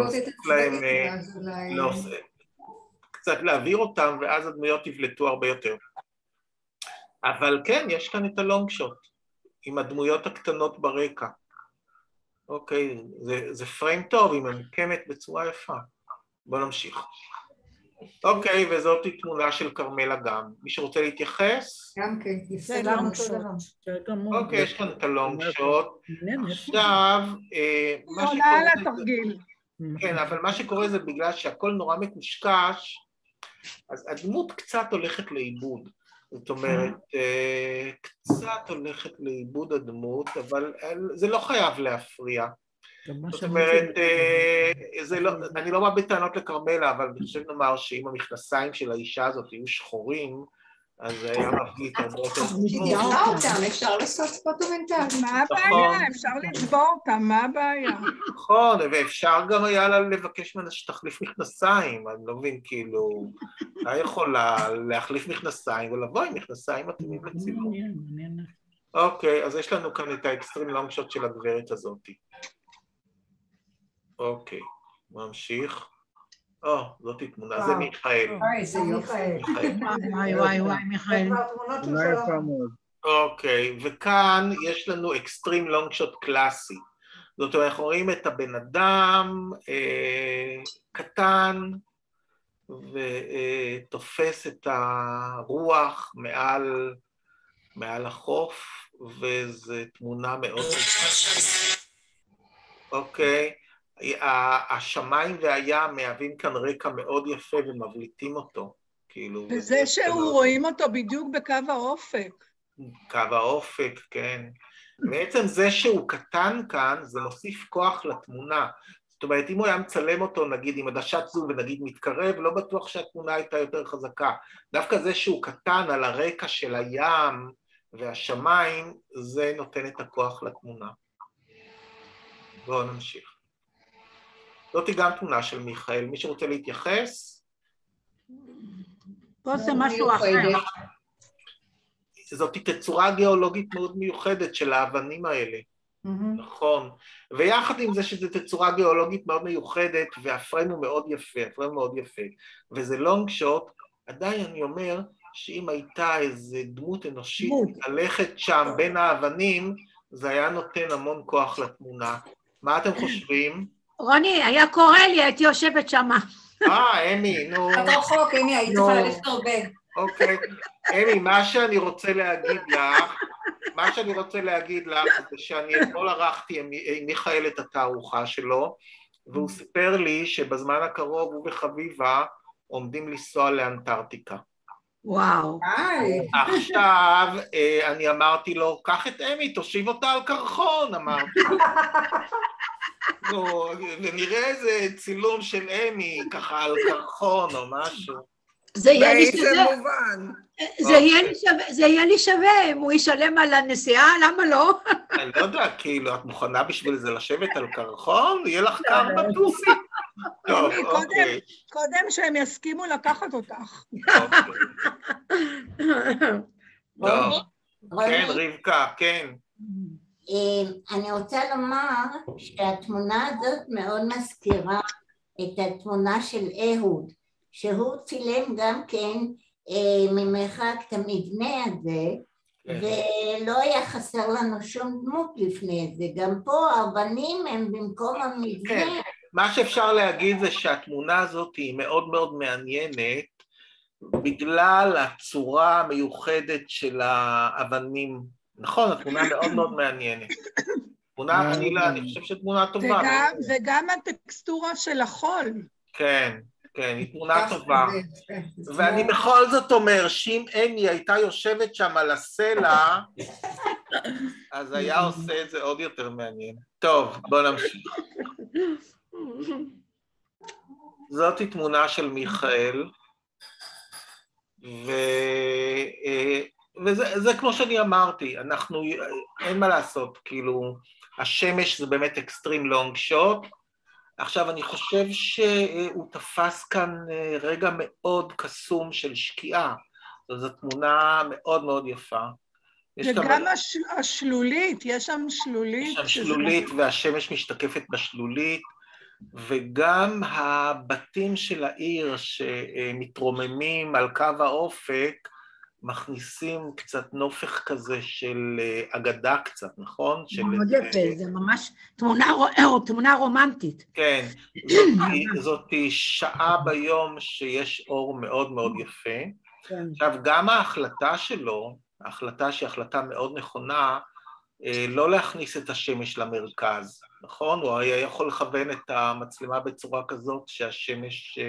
קצת להעביר אותם, ואז הדמויות יבלטו הרבה יותר. אבל כן, יש כאן את הלונג שוט, עם הדמויות הקטנות ברקע. אוקיי, זה פריים טוב, היא ממוקמת בצורה יפה. בוא נמשיך. אוקיי, וזאת היא תמונה של קרמלה גם. מי שרוצה להתייחס? גם כן, זה לונג שוט. אוקיי, יש כאן את הלונג שוט. עכשיו, מה שקורה... על התרגיל. כן, אבל מה שקורה זה בגלל שהכל נורא מקושקש, אז הדמות קצת הולכת לאיבוד. זאת אומרת, קצת הולכת לאיבוד הדמות, אבל זה לא חייב להפריע. זאת אומרת, אני לא בא בטענות לקרמלה, אבל אני חושב לומר שאם המכנסיים של האישה הזאת יהיו שחורים, אז זה היה מביא את הרבה יותר... תתייחדה אותם, אפשר לעשות פוטומנטל. מה הבעיה? אפשר לשבור אותם, מה הבעיה? נכון, ואפשר גם היה לה לבקש ממנה שתחליף מכנסיים, אני לא מבין, כאילו, היה יכולה להחליף מכנסיים ולבוא עם מכנסיים מתאימים לצילום. אוקיי, אז יש לנו כאן את האקסטרים לונג שוט של הגברת הזאת. אוקיי, ממשיך. זאת תמונה, זה מיכאל. זה מיכאל. וואי, מיכאל. אוקיי, וכאן יש לנו אקסטרים לונג שוט קלאסי. זאת אומרת, אנחנו רואים את הבן אדם קטן, ותופס את הרוח מעל החוף, וזו תמונה מאוד... אוקיי. השמיים והים מהווים כאן רקע מאוד יפה ומבליטים אותו, כאילו... וזה שהוא רואים אותו בדיוק בקו האופק. קו האופק, כן. בעצם זה שהוא קטן כאן, זה מוסיף כוח לתמונה. זאת אומרת, אם הוא היה מצלם אותו, נגיד, עם עדשת זום ונגיד מתקרב, לא בטוח שהתמונה הייתה יותר חזקה. דווקא זה שהוא קטן על הרקע של הים והשמיים, זה נותן את הכוח לתמונה. בואו נמשיך. זאת היא גם תמונה של מיכאל. מי שרוצה להתייחס? פה זה משהו אחר. זאת היא תצורה גיאולוגית מאוד מיוחדת של האבנים האלה. נכון. ויחד עם זה שזו תצורה גיאולוגית מאוד מיוחדת, והפריים הוא מאוד יפה, וזה לונג שוט, עדיין אני אומר שאם הייתה איזו דמות אנושית ללכת שם בין האבנים, זה היה נותן המון כוח לתמונה. מה אתם חושבים? רוני, היה קורא לי, הייתי יושבת שמה. אמי, נו. את רחוק, אמי, היית צריכה ללכת הרבה. אוקיי. אמי, מה שאני רוצה להגיד לך, זה שאני אתמול ערכתי עם מיכאל את התערוכה שלו, והוא סיפר לי שבזמן הקרוב הוא וחביבה עומדים לנסוע לאנטארקטיקה. וואו. עכשיו אני אמרתי לו, קח את אמי, תושיב אותה על קרחון, אמרתי. ונראה איזה צילום של אמי, ככה על קרחון או משהו. זה יהיה לי שווה. זה יהיה לי שווה, אם הוא ישלם על הנסיעה, למה לא? אני לא יודע, כאילו, את מוכנה בשביל זה לשבת על קרחון? יהיה לך קר בטוסי. טוב, אוקיי. קודם שהם יסכימו לקחת אותך. טוב, כן, רבקה, כן. אני רוצה לומר שהתמונה הזאת מאוד מזכירה את התמונה של אהוד, שהוא צילם גם כן ממרחק את המבנה הזה, ולא היה חסר לנו שום דמות לפני זה. גם פה האבנים הם במקום המבנה. מה שאפשר להגיד זה שהתמונה הזאת היא מאוד מאוד מעניינת, בגלל הצורה המיוחדת של האבנים. נכון, התמונה מאוד מאוד מעניינת. תמונה, אני חושב שתמונה טובה. וגם הטקסטורה של החול. כן, כן, היא תמונה טובה. ואני בכל זאת אומר, שאם אמי הייתה יושבת שם על הסלע, אז היה עושה את זה עוד יותר מעניין. טוב, בוא נמשיך. זאת היא תמונה של מיכאל, וזה כמו שאני אמרתי, אין מה לעשות, כאילו, השמש זה באמת אקסטרים לונג שוט. עכשיו אני חושב שהוא תפס כאן רגע מאוד קסום של שקיעה, זו תמונה מאוד מאוד יפה. וגם השלולית, יש שם שלולית. יש שם שלולית והשמש משתקפת בשלולית, וגם הבתים של העיר שמתרוממים על קו האופק, מכניסים קצת נופך כזה של אגדה קצת, נכון? מאוד יפה, זה ממש תמונה רומנטית. כן, זאת שעה ביום שיש אור מאוד מאוד יפה. עכשיו, גם ההחלטה שלו, ההחלטה שהיא החלטה מאוד נכונה, לא להכניס את השמש למרכז, נכון? הוא היה יכול לכוון את המצלמה בצורה כזאת שהשמש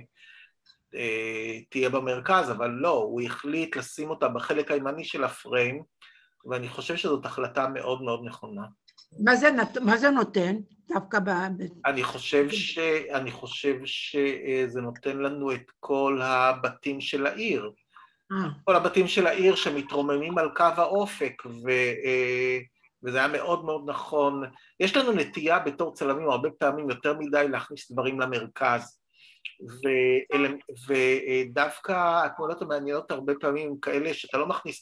תהיה במרכז, אבל לא, הוא החליט לשים אותה בחלק הימני של הפריים, ואני חושב החלטה מאוד מאוד נכונה. מה זה נותן? דווקא אני חושב שזה נותן לנו את כל הבתים של העיר. כל הבתים של העיר שמתרוממים על קו האופק, וזה היה מאוד מאוד נכון. יש לנו נטייה בתור צלמים הרבה פעמים יותר מדי להכניס דברים למרכז, ודווקא התמונות המעניינות הרבה פעמים כאלה שאתה לא מכניס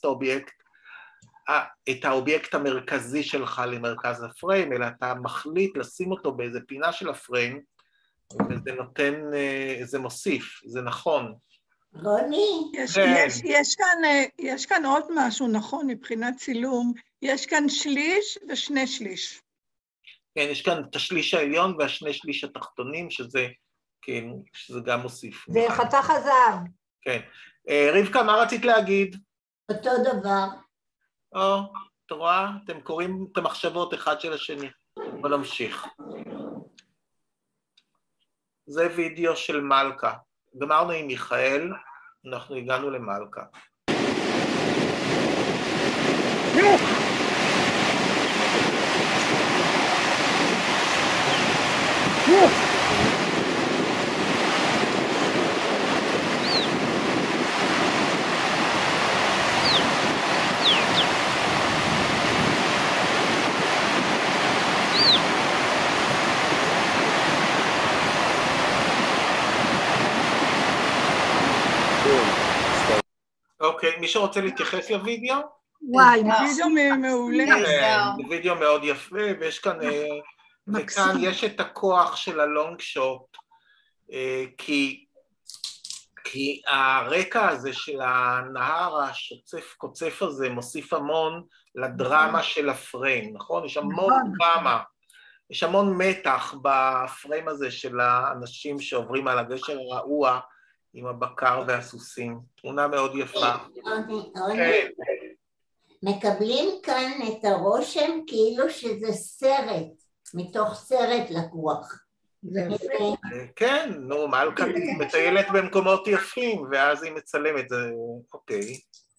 את האובייקט המרכזי שלך למרכז הפריים, אלא אתה מחליט לשים אותו באיזה פינה של הפריים, וזה נותן, זה מוסיף, זה נכון. רוני, יש כאן עוד משהו נכון מבחינת צילום, יש כאן שליש ושני שליש. כן, יש כאן את השליש העליון והשני שליש התחתונים, שזה גם מוסיף. זה חתך הזהב. כן. רבקה, מה רצית להגיד? אותו דבר. אתה רואה? אתם קוראים את המחשבות אחד של השני. בוא נמשיך. זה וידאו של מלכה. גמרנו עם מיכאל, אנחנו הגענו למלכה. אוקיי, מי שרוצה להתייחס לוידאו? וואי, וידאו מעולה. זה וידאו מאוד יפה, ויש כאן, וכאן יש את הכוח של הלונג שוט, כי הרקע הזה של הנהר השוצף קוצף הזה מוסיף המון לדרמה של הפריים, נכון? יש המון דרמה, יש המון מתח בפריים הזה של האנשים שעוברים על הגשר הרעוע, עם הבקר והסוסים. תמונה מאוד יפה. מקבלים כאן את הרושם כאילו שזה סרט, מתוך סרט לקוח. זה יפה. כן, נו, מלכה מטיילת במקומות יפים, ואז היא מצלמת, זה אוקיי.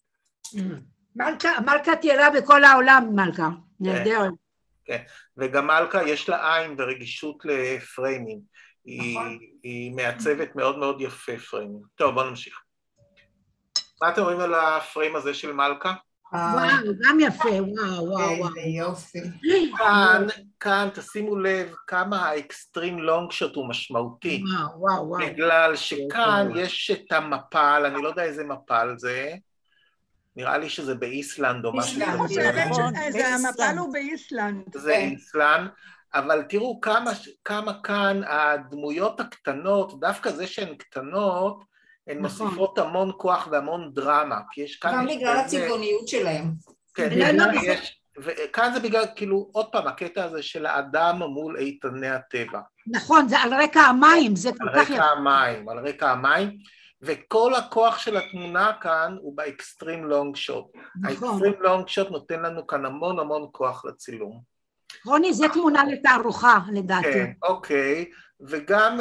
מלכה תיירה בכל העולם, מלכה, נהדר. כן, וגם מלכה יש לה עין ורגישות לפריימים, היא מעצבת מאוד מאוד יפה פריימים. טוב, בואו נמשיך. מה אתם רואים על הפריים הזה של מלכה? וואו, גם יפה, וואו. איזה יופי. כאן תשימו לב כמה האקסטרים לונג שוט הוא משמעותי. וואו. בגלל שכאן יש את המפל, אני לא יודע איזה מפל זה, נראה לי שזה באיסלנד או משהו כזה. המפל הוא באיסלנד. זה איסלנד, אבל תראו כמה כאן הדמויות הקטנות, דווקא זה שהן קטנות, הן מוסיפות המון כוח והמון דרמה, כי יש כאן... גם בגלל הצבעוניות שלהם. כן, וכאן זה בגלל, כאילו, עוד פעם, הקטע הזה של האדם מול איתני הטבע. נכון, זה על רקע המים, זה כל כך יפה. על רקע המים, וכל הכוח של התמונה כאן הוא באקסטרים לונג שוט. האקסטרים לונג שוט נותן לנו כאן המון המון כוח לצילום. רוני, זה תמונה לתערוכה, לדעתי. כן, אוקיי. וגם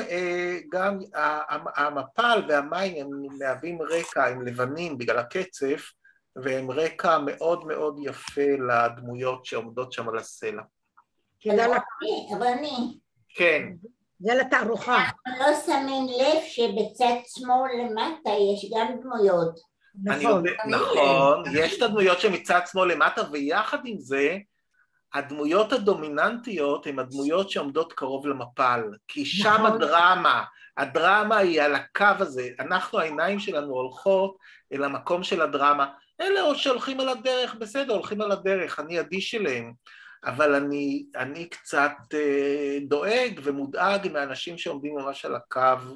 המפל והמים הם מהווים רקע, הם לבנים בגלל הקצף, והם רקע מאוד מאוד יפה לדמויות שעומדות שם על הסלע. רוני. כן. זה לתערוכה. אנחנו לא שמים לב שבצד שמאל למטה יש גם דמויות. נכון, יש את הדמויות שמצד שמאל למטה, ויחד עם זה, הדמויות הדומיננטיות הן הדמויות שעומדות קרוב למפל, כי שם הדרמה היא על הקו הזה, אנחנו העיניים שלנו הולכות אל המקום של הדרמה, אלה שהולכים על הדרך, בסדר, הולכים על הדרך, אני אדיש שלהם, אבל אני קצת דואג ומודאג מהאנשים שעומדים ממש על הקו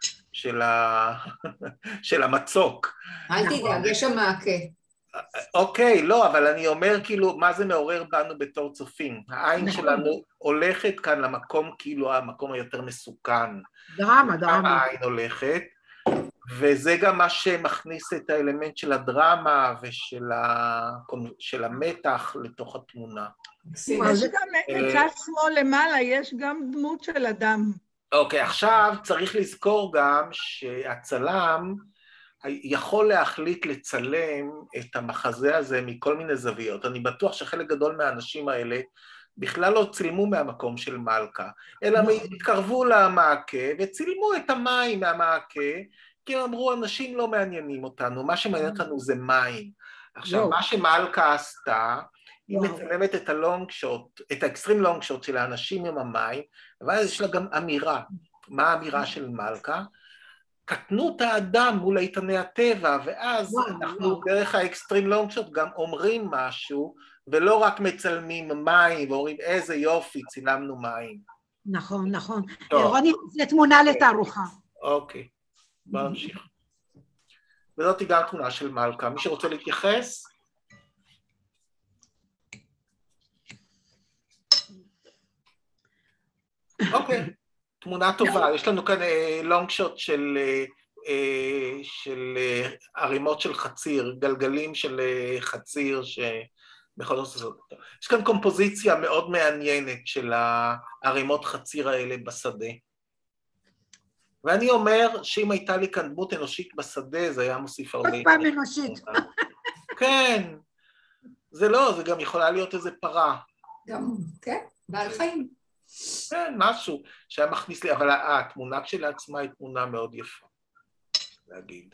של המצוק. אל תדאג, יש שם מעקה. אוקיי, לא, אבל אני אומר כאילו, מה זה מעורר בנו בתור צופים? העין שלנו הולכת כאן למקום, כאילו המקום היותר מסוכן. דרמה. העין הולכת, וזה גם מה שמכניס את האלמנט של הדרמה ושל המתח לתוך התמונה. יש גם מצד שמאל למעלה, יש גם דמות של אדם. אוקיי, עכשיו צריך לזכור גם שהצלם, יכול להחליט לצלם את המחזה הזה מכל מיני זוויות. אני בטוח שחלק גדול מהאנשים האלה בכלל לא צילמו מהמקום של מלכה, אלא התקרבו למעקה וצילמו את המים מהמעקה, כי הם אמרו, אנשים לא מעניינים אותנו, מה שמעניין אותנו זה מים. עכשיו, מה שמלכה עשתה, היא מצלמת את הלונג שוט, את האקסטרים לונג שוט של האנשים עם המים, אבל יש לה גם אמירה. מה האמירה של מלכה? קטנות האדם מול איתני הטבע, ואז אנחנו דרך האקסטרים לונג שוט גם אומרים משהו, ולא רק מצלמים מים ואומרים איזה יופי, צילמנו מים. נכון. רוני, זה תמונה לתערוכה. אוקיי, בואו נמשיך. וזאת גם תמונה של מלכה. מי שרוצה להתייחס? אוקיי. תמונה טובה, יש לנו כאן לונג שוט של ערימות של חציר, גלגלים של חציר שבכל זאת, יש כאן קומפוזיציה מאוד מעניינת של הערימות חציר האלה בשדה. ואני אומר שאם הייתה לי כאן דמות אנושית בשדה, זה היה מוסיף הרבה. עוד פעם אנושית. כן, זה לא, זה גם יכולה להיות איזה פרה. גם, כן, בעל חיים. כן, משהו שהיה מכניס לי, אבל התמונה כשלעצמה היא תמונה מאוד יפה, להגיד.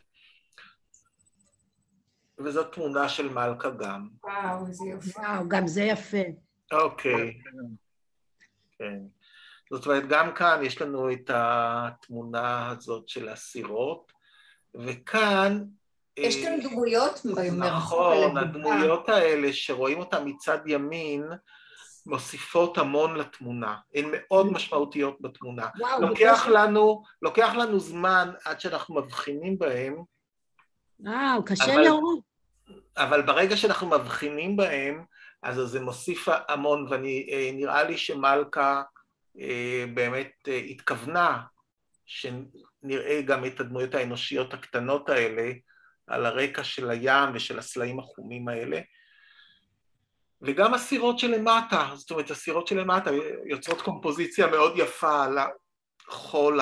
וזאת תמונה של מלכה גם. וואו, זה יפה. וואו, גם זה יפה. אוקיי. כן. זאת אומרת, גם כאן יש לנו את התמונה הזאת של הסירות, וכאן... יש כאן דמויות במרחוק. נכון, הדמויות האלה שרואים אותן מצד ימין, מוסיפות המון לתמונה, הן מאוד משמעותיות בתמונה. לוקח לנו זמן עד שאנחנו מבחינים בהם. קשה לראות. אבל ברגע שאנחנו מבחינים בהם, אז זה מוסיף המון, ונראה לי שמלכה באמת התכוונה שנראה גם את הדמויות האנושיות הקטנות האלה, על הרקע של הים ושל הסלעים החומים האלה, וגם הסירות שלמטה, זאת אומרת, הסירות שלמטה יוצרות קומפוזיציה מאוד יפה החול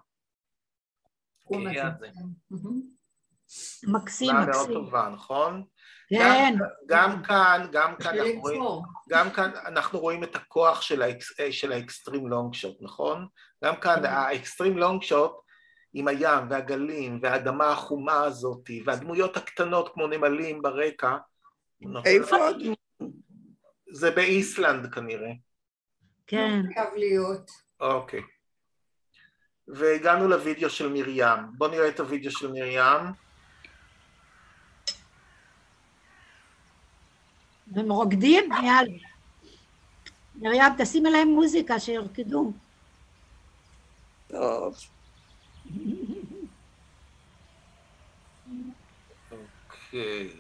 הזה. מקסים, מאוד מקסים. טובה, נכון? כן. גם כאן אנחנו רואים את הכוח של האקסטרים לונג שוט, נכון? גם כאן האקסטרים לונג שוט עם הים והגלים והאדמה החומה הזאת והדמויות הקטנות כמו נמלים ברקע. איפה? זה באיסלנד כנראה. כן. חייב להיות. אוקיי. והגענו לוידאו של מרים. בואו נראה את הוידאו של מרים. הם רוקדים? יאללה. מרים, תשים אליהם מוזיקה שירקדו. טוב. אוקיי.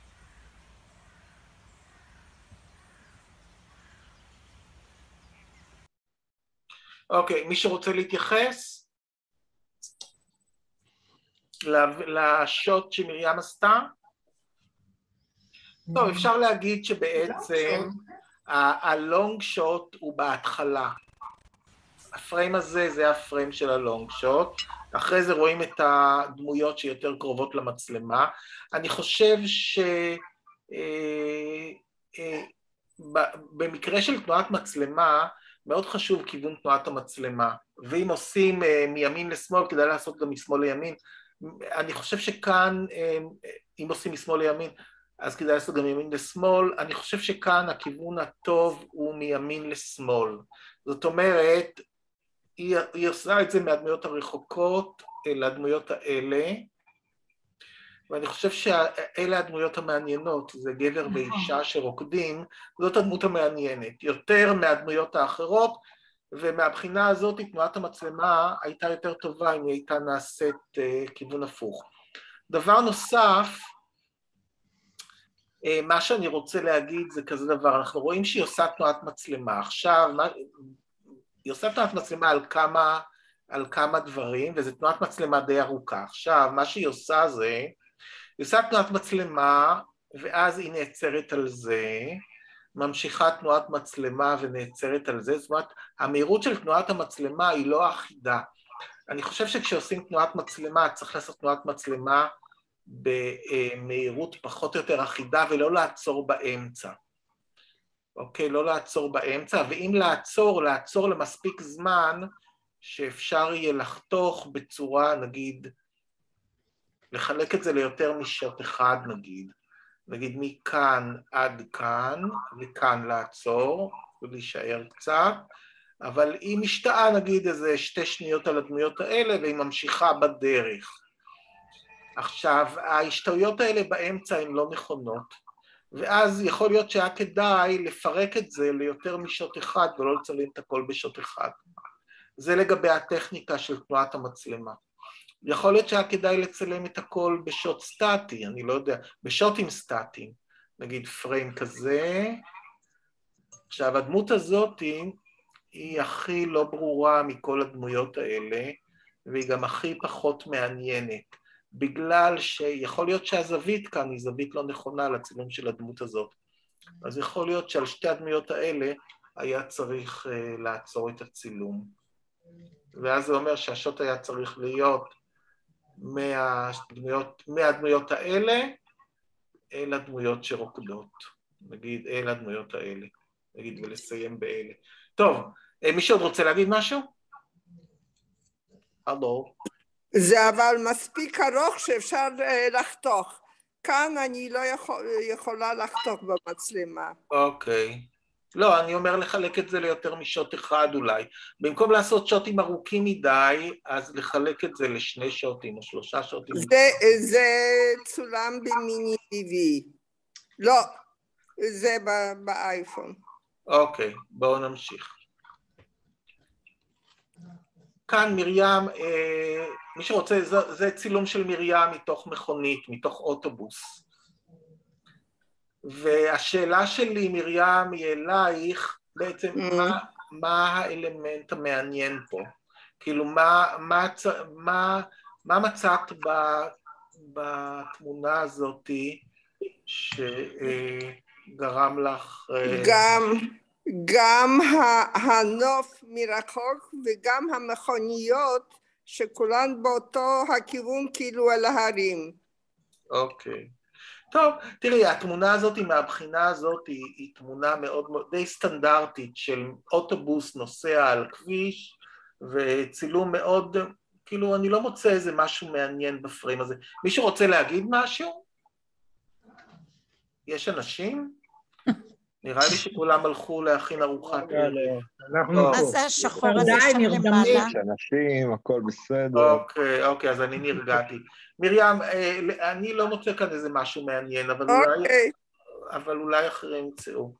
אוקיי, מי שרוצה להתייחס לשוט שמרים עשתה? טוב, אפשר להגיד שבעצם הלונג שוט הוא בהתחלה. הפריים הזה זה הפריים של הלונג שוט. אחרי זה רואים את הדמויות שיותר קרובות למצלמה. אני חושב שבמקרה של תנועת מצלמה, מאוד חשוב כיוון תנועת המצלמה. ואם עושים מימין לשמאל, כדאי לעשות גם משמאל לימין. אני חושב שכאן, אם עושים משמאל לימין, אז כדאי לעשות גם מימין לשמאל. אני חושב שכאן הכיוון הטוב הוא מימין לשמאל. זאת אומרת, היא עושה את זה מהדמויות הרחוקות לדמויות האלה, ואני חושב שאלה הדמויות המעניינות, זה גבר ואישה שרוקדים, זאת הדמות המעניינת, יותר מהדמויות האחרות, ומהבחינה הזאת תנועת המצלמה הייתה יותר טובה אם היא הייתה נעשית כיוון הפוך. דבר נוסף, מה שאני רוצה להגיד זה כזה דבר, אנחנו רואים שהיא עושה תנועת מצלמה, עכשיו היא עושה תנועת מצלמה על כמה דברים, וזו תנועת מצלמה די ארוכה. עכשיו, מה שהיא עושה זה, היא עושה תנועת מצלמה, ואז היא נעצרת על זה, ממשיכה תנועת מצלמה ונעצרת על זה, זאת אומרת, המהירות של תנועת המצלמה היא לא אחידה. אני חושב שכשעושים תנועת מצלמה, צריך לעשות תנועת מצלמה במהירות פחות או יותר אחידה, ולא לעצור באמצע. אוקיי, לא לעצור באמצע, ואם לעצור למספיק זמן, שאפשר יהיה לחתוך בצורה, נגיד, לחלק את זה ליותר משוט אחד, נגיד מכאן עד כאן, וכאן לעצור, ולהישאר קצת, אבל היא משתאה, נגיד, איזה 2 שניות על הדמויות האלה, והיא ממשיכה בדרך. עכשיו, ההשתאויות האלה באמצע הן לא נכונות, ואז יכול להיות שהיה כדאי לפרק את זה ליותר משוט אחד, ולא לצלם את הכל בשוט אחד. זה לגבי הטכניקה של תנועת המצלמה. יכול להיות שהיה כדאי לצלם את הכל בשוט סטטי, אני לא יודע, בשוטים סטטיים, נגיד פריים כזה. עכשיו, הדמות הזאת היא הכי לא ברורה מכל הדמויות האלה, והיא גם הכי פחות מעניינת, בגלל שיכול להיות שהזווית כאן היא זווית לא נכונה לצילום של הדמות הזאת. אז יכול להיות שעל שתי הדמויות האלה היה צריך לעצור את הצילום. ואז זה אומר שהשוט היה צריך להיות מהדמויות האלה אל הדמויות שרוקדות. נגיד, אל הדמויות האלה. נגיד, ולסיים באלה. טוב, מישהו עוד רוצה להגיד משהו? הלו. זה אבל מספיק ארוך שאפשר לחתוך. כאן אני לא יכולה לחתוך במצלמה. אוקיי. לא, אני אומר לחלק את זה ליותר משוט אחד אולי. במקום לעשות שוטים ארוכים מדי, אז לחלק את זה לשני שוטים או 3 שוטים. זה צולם במיני TV. לא, זה באייפון. אוקיי, בואו נמשיך. כאן מרים, מי שרוצה, זה צילום של מרים מתוך מכונית, מתוך אוטובוס. והשאלה שלי, מרים, היא אלייך, בעצם מה האלמנט המעניין פה? כאילו, מה מצאת בתמונה הזאת שגרם לך... גם הנוף מרחוק וגם המכוניות שכולן באותו הכיוון כאילו אל ההרים. אוקיי. טוב, תראי, התמונה הזאת מהבחינה הזאת היא תמונה מאוד די סטנדרטית של אוטובוס נוסע על כביש, וצילום מאוד, כאילו אני לא מוצא איזה משהו מעניין בפריים הזה. מישהו רוצה להגיד משהו? יש אנשים? נראה לי שכולם הלכו להכין ארוחת ערב. מה זה השחור הזה שם למעלה? יש אנשים, הכל בסדר. אוקיי, אז אני נרגעתי. מרים, אני לא מוצא כאן איזה משהו מעניין, אבל אולי אחרים ימצאו.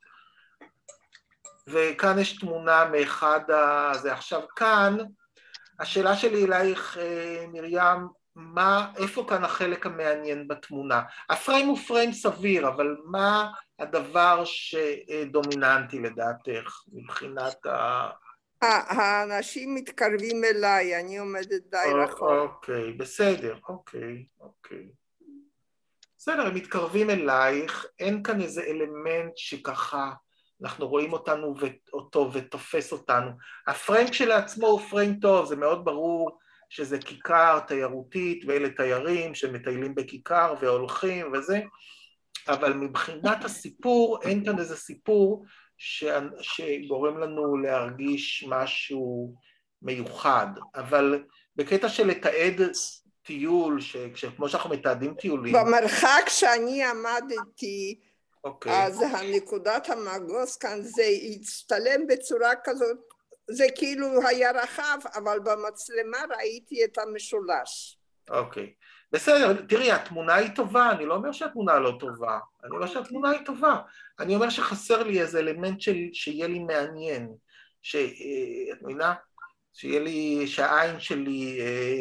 וכאן יש תמונה מאחד הזה. עכשיו כאן, השאלה שלי אלייך, מרים, איפה כאן החלק המעניין בתמונה? הפריים הוא פריים סביר, אבל מה הדבר שדומיננטי לדעתך מבחינת האנשים מתקרבים אליי, אני עומדת די רחוק. אוקיי, בסדר, אוקיי. בסדר, הם מתקרבים אלייך, אין כאן איזה אלמנט שככה אנחנו רואים אותו ותופס אותנו. הפריים כשלעצמו הוא פריים טוב, זה מאוד ברור שזה כיכר תיירותית, ואלה תיירים שמטיילים בכיכר והולכים וזה, אבל מבחינת הסיפור, אין כאן איזה סיפור שגורם לנו להרגיש משהו מיוחד, אבל בקטע של לתעד טיול, כמו שאנחנו מתעדים טיולים. במרחק שאני עמדתי, אז הנקודת המגוס כאן זה הצטלם בצורה כזאת, זה כאילו היה רחב, אבל במצלמה ראיתי את המשולש. אוקיי. בסדר, תראי, התמונה היא טובה, אני לא אומר שהתמונה לא טובה, אני אומר שהתמונה היא טובה, אני אומר שחסר לי איזה אלמנט שיהיה לי מעניין, את מבינה? שיהיה לי, שהעין שלי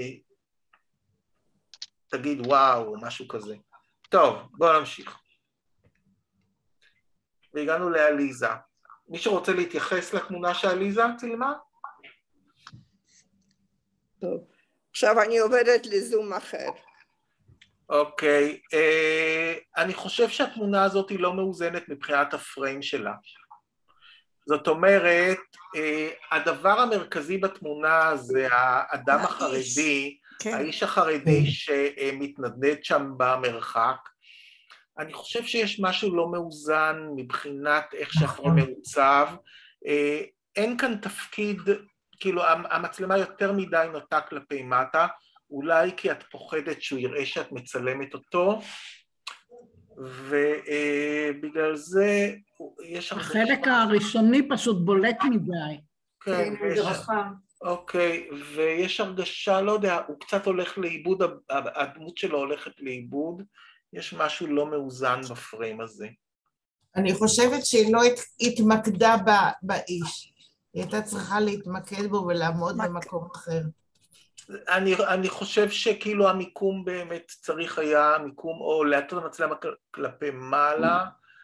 תגיד וואו, משהו כזה. טוב, בואו נמשיך. והגענו לאליזה. מישהו רוצה להתייחס לתמונה שאליזה צילמה? טוב, עכשיו אני עוברת לזום אחר. אוקיי, אני חושב שהתמונה הזאת היא לא מאוזנת מבחינת הפריים שלה. זאת אומרת, הדבר המרכזי בתמונה זה האדם החרדי, האיש החרדי שמתנדנד שם במרחק. אני חושב שיש משהו לא מאוזן מבחינת איך שהפריים מעוצב. אין כאן תפקיד, כאילו המצלמה יותר מדי נוטה כלפי מטה, אולי כי את פוחדת שהוא יראה שאת מצלמת אותו, ובגלל זה יש... החלק הראשוני פשוט בולט מדי. כן, אוקיי, ויש הרגשה, לא יודע, הוא קצת הולך לאיבוד, הדמות שלו הולכת לאיבוד, יש משהו לא מאוזן בפריים הזה. אני חושבת שהיא לא התמקדה באיש, היא הייתה צריכה להתמקד בו ולעמוד במקום אחר. אני חושב שכאילו המיקום באמת צריך היה, מיקום או להטות המצלמה כלפי מעלה.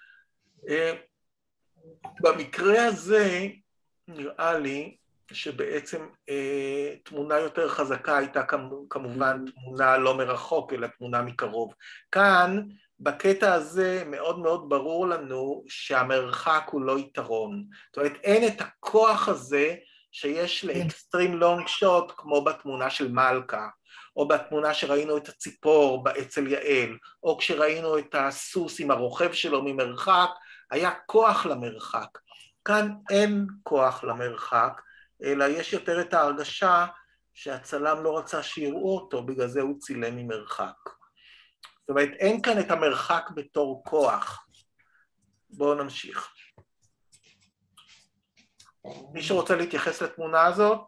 במקרה הזה נראה לי שבעצם תמונה יותר חזקה הייתה כמובן תמונה לא מרחוק אלא תמונה מקרוב. כאן בקטע הזה מאוד מאוד ברור לנו שהמרחק הוא לא יתרון. זאת אומרת אין את הכוח הזה שיש לאקסטרים לונג שוט כמו בתמונה של מלכה, או בתמונה שראינו את הציפור אצל יעל, או כשראינו את הסוס עם הרוכב שלו ממרחק, היה כוח למרחק. כאן אין כוח למרחק, אלא יש יותר את ההרגשה שהצלם לא רצה שיראו אותו, בגלל זה הוא צילם ממרחק. זאת אומרת, אין כאן את המרחק בתור כוח. בואו נמשיך. מישהו רוצה להתייחס לתמונה הזאת?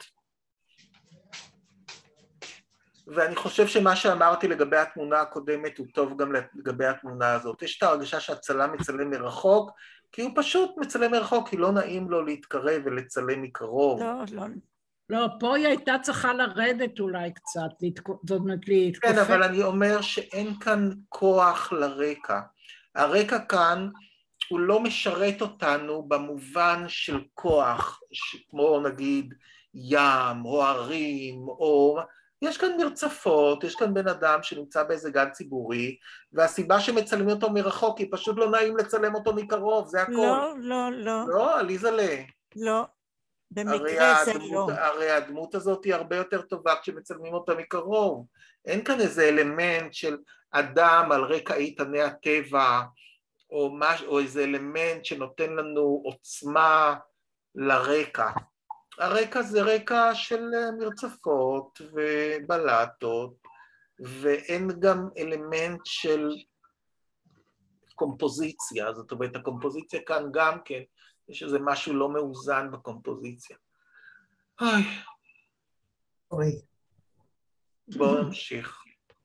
ואני חושב שמה שאמרתי לגבי התמונה הקודמת הוא טוב גם לגבי התמונה הזאת. יש את ההרגשה שהצלם מצלם מרחוק, כי הוא פשוט מצלם מרחוק, כי לא נעים לו להתקרב ולצלם מקרוב. לא, פה היא הייתה צריכה לרדת אולי קצת, זאת אומרת להתכופף. כן, אבל אני אומר שאין כאן כוח לרקע. הרקע כאן הוא לא משרת אותנו במובן של כוח, כמו נגיד ים או הרים, או יש כאן מרצפות, יש כאן בן אדם שנמצא באיזה גן ציבורי, והסיבה שמצלמים אותו מרחוק היא פשוט לא נעים לצלם אותו מקרוב, זה הכל. לא, לא, לא. לא, עליזה'לה. לא, במקרה זה לא. הרי הדמות הזאת היא הרבה יותר טובה כשמצלמים אותה מקרוב. אין כאן איזה אלמנט של אדם על רקע איתני הטבע, או איזה אלמנט שנותן לנו עוצמה לרקע. הרקע זה רקע של מרצפות ובלטות, ואין גם אלמנט של קומפוזיציה, זאת אומרת, הקומפוזיציה כאן גם כן, יש איזה משהו לא מאוזן בקומפוזיציה. בואו נמשיך.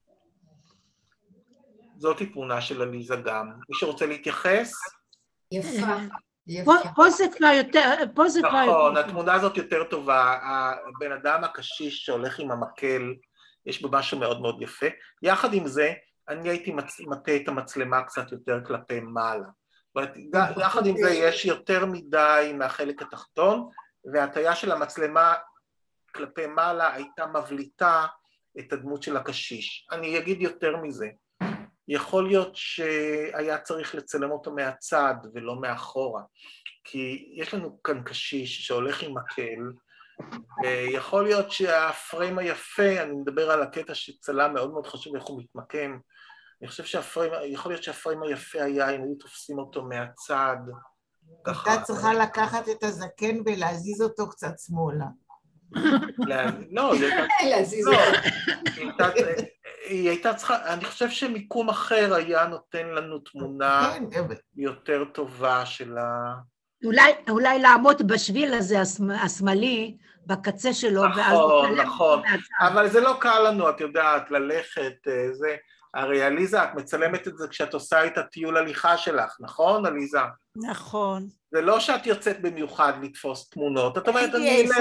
זאת היא תמונה של עליזה גם. מי שרוצה להתייחס? יפה. פה זה כבר יותר... נכון, התמונה הזאת יותר טובה. הבן אדם הקשיש שהולך עם המקל, יש בו משהו מאוד מאוד יפה. יחד עם זה, אני הייתי מטה את המצלמה קצת יותר כלפי מעלה. יחד עם זה יש יותר מדי מהחלק התחתון, וההטיה של המצלמה כלפי מעלה הייתה מבליטה את הדמות של הקשיש. אני אגיד יותר מזה. יכול להיות שהיה צריך לצלם אותו מהצד ולא מאחורה, כי יש לנו כאן קשיש שהולך עם מקל, ויכול להיות שהפריים היפה, אני מדבר על הקטע שצלם מאוד מאוד חשוב איך הוא מתמקם, אני חושב יכול להיות שהפריים היפה היה אם היו תופסים אותו מהצד. הייתה צריכה לקחת את הזקן ולהזיז אותו קצת שמאלה. לא, להזיז אותו. היא הייתה צריכה, אני חושב שמיקום אחר היה נותן לנו תמונה יותר טובה של ה... אולי לעמוד בשביל הזה השמאלי, בקצה שלו, נכון, נכון, אבל זה לא קל לנו, את יודעת, ללכת, זה... הרי עליזה, את מצלמת את זה כשאת עושה את הטיול הליכה שלך, נכון, עליזה? נכון. זה לא שאת יוצאת במיוחד לתפוס תמונות, את אומרת,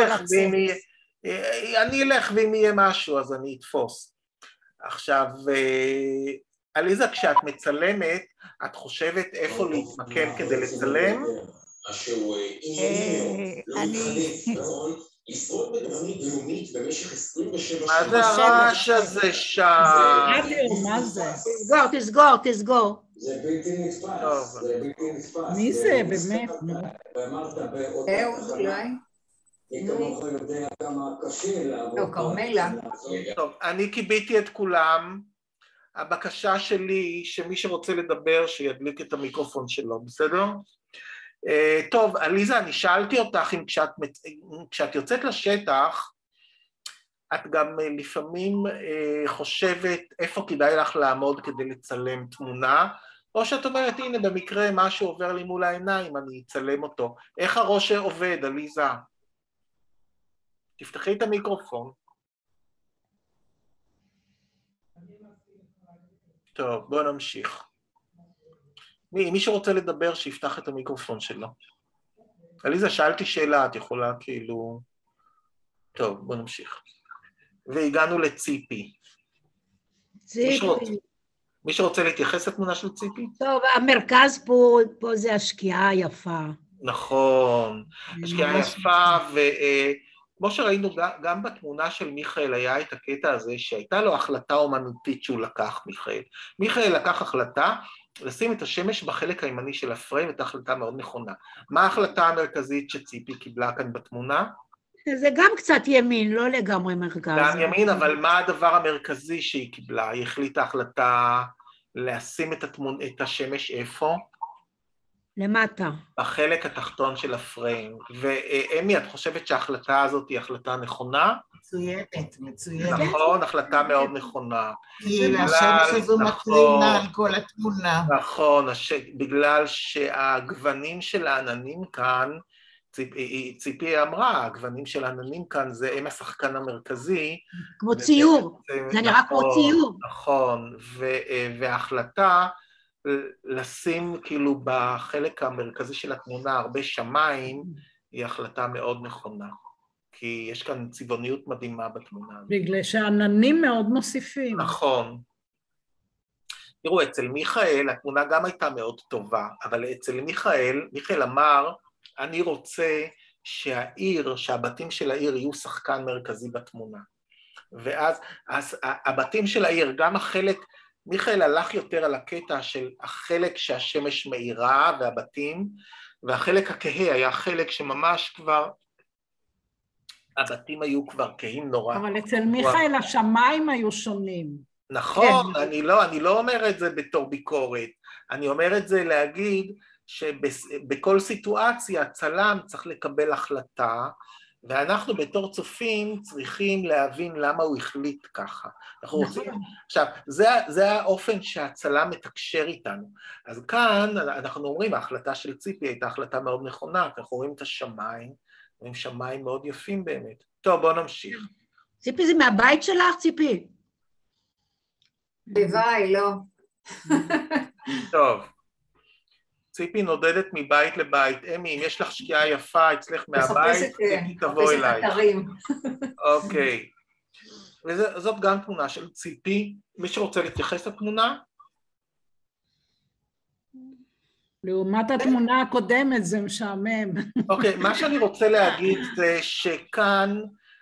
אני אלך ואם יהיה משהו, אז אני אתפוס. עכשיו, עליזה, כשאת מצלמת, את חושבת איפה להתמקם כדי לצלם? לשרוד בתוכנית לאומית במשך 27 מה זה הרעש הזה שם? מה זה? תסגור. זה בלתי נתפס, זה בלתי נתפס. מי זה, באמת? ואמרת אהוד אולי? כמוך יודע כמה קשה לעבוד. לא, כרמלה. טוב, אני קיביתי את כולם. הבקשה שלי שמי שרוצה לדבר שידליק את המיקרופון שלו, בסדר? טוב, עליזה, אני שאלתי אותך אם כשאת יוצאת לשטח, את גם לפעמים חושבת איפה כדאי לך לעמוד כדי לצלם תמונה, או שאת אומרת, הנה, במקרה משהו עובר לי מול העיניים, אני אצלם אותו. איך הראש עובד, עליזה? תפתחי את המיקרופון. טוב, בואו נמשיך. מי שרוצה לדבר, שיפתח את המיקרופון שלו. עליזה, שאלתי שאלה, את יכולה כאילו... טוב, בואו נמשיך. והגענו לציפי. מי שרוצה להתייחס לתמונה של ציפי? טוב, המרכז פה זה השקיעה היפה. נכון, השקיעה יפה, וכמו שראינו גם בתמונה של מיכאל היה את הקטע הזה, שהייתה לו החלטה אומנותית שהוא לקח, מיכאל. מיכאל לקח החלטה, לשים את השמש בחלק הימני של הפריים, את ההחלטה מאוד נכונה. מה ההחלטה המרכזית שציפי קיבלה כאן בתמונה? זה גם קצת ימין, לא לגמרי מרכז. גם ימין, אבל מה הדבר המרכזי שהיא קיבלה? היא החליטה החלטה לשים את השמש איפה? למטה. בחלק התחתון של הפריים. ואמי, את חושבת שההחלטה הזאת היא החלטה נכונה? מצוינת. נכון, החלטה מאוד נכונה. כי השמש הזו מקרינה על כל התמונה. נכון, בגלל שהגוונים של העננים כאן, ציפי אמרה, הגוונים של העננים כאן הם השחקן המרכזי. כמו ציור, זה נראה כמו ציור. נכון, וההחלטה לשים כאילו בחלק המרכזי של התמונה הרבה שמיים, היא החלטה מאוד נכונה. כי יש כאן צבעוניות מדהימה בתמונה. בגלל שהעננים מאוד מוסיפים. נכון. תראו, אצל מיכאל התמונה גם הייתה מאוד טובה, אבל אצל מיכאל אמר, אני רוצה שהבתים של העיר יהיו שחקן מרכזי בתמונה. ואז הבתים של העיר, גם החלק, מיכאל הלך יותר על הקטע של החלק שהשמש מאירה והבתים, והחלק הכהה היה חלק שממש כבר, הבתים היו כבר כהים נורא. אבל אצל מיכאל השמיים היו שונים. נכון, אני לא אומר את זה בתור ביקורת, אני אומר את זה להגיד שבכל סיטואציה צלם צריך לקבל החלטה, ואנחנו בתור צופים צריכים להבין למה הוא החליט ככה. אנחנו רוצים, עכשיו, זה האופן שהצלם מתקשר איתנו. אז כאן אנחנו אומרים, ההחלטה של ציפי הייתה החלטה מאוד נכונה, אנחנו רואים את השמיים, רואים שמיים מאוד יפים באמת. טוב, בואו נמשיך. ציפי זה מהבית שלך, ציפי? בוואי, לא. טוב. ציפי נודדת מבית לבית. אמי, אם יש לך שקיעה יפה אצלך מהבית, ציפי תבוא אליי. אוקיי. וזאת גם תמונה של ציפי. מי שרוצה להתייחס לתמונה? לעומת התמונה הקודמת זה משעמם. אוקיי, מה שאני רוצה להגיד זה שכאן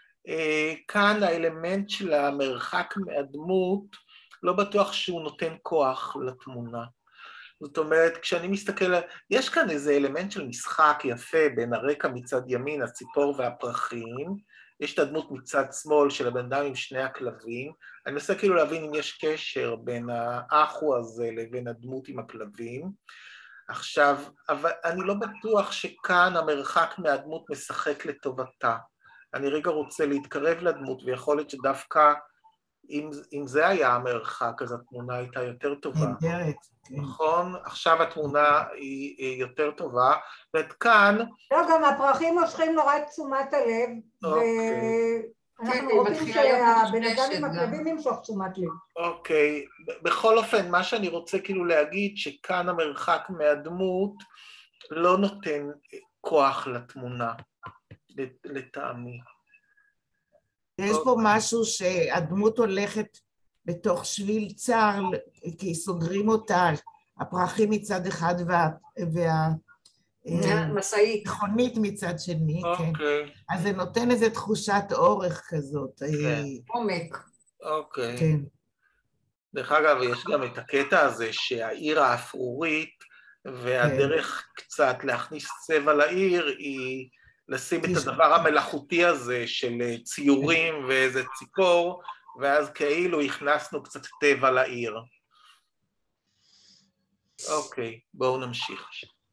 האלמנט של המרחק מהדמות, לא בטוח שהוא נותן כוח לתמונה. זאת אומרת, כשאני מסתכל, יש כאן איזה אלמנט של משחק יפה בין הרקע מצד ימין, הציפור והפרחים, יש את הדמות מצד שמאל של הבן אדם עם שני הכלבים, אני מנסה כאילו להבין אם יש קשר בין האחו הזה לבין הדמות עם הכלבים, עכשיו, אבל אני לא בטוח שכאן המרחק מהדמות משחק לטובתה, אני רגע רוצה להתקרב לדמות, ויכול להיות שדווקא אם זה היה המרחק, אז התמונה הייתה יותר טובה. נכון? עכשיו התמונה היא יותר טובה, ואת כאן... לא, גם הפרחים מושכים נורא את תשומת הלב, ואנחנו רוצים שהבן אדם עם הכלבים ימשוך תשומת לב. אוקיי, בכל אופן, מה שאני רוצה כאילו להגיד, שכאן המרחק מהדמות לא נותן כוח לתמונה, לטעמי. יש פה משהו שהדמות הולכת בתוך שביל צר, כי סוגרים אותה, הפרחים מצד אחד והמכונית מצד שני, כן. אז זה נותן איזו תחושת אורך כזאת. עומק. אוקיי. דרך אגב, יש גם את הקטע הזה שהעיר האפרורית, והדרך קצת להכניס צבע לעיר היא... לשים את הדבר המלאכותי הזה של ציורים ואיזה ציפור, ואז כאילו הכנסנו קצת טבע לעיר. אוקיי, בואו נמשיך.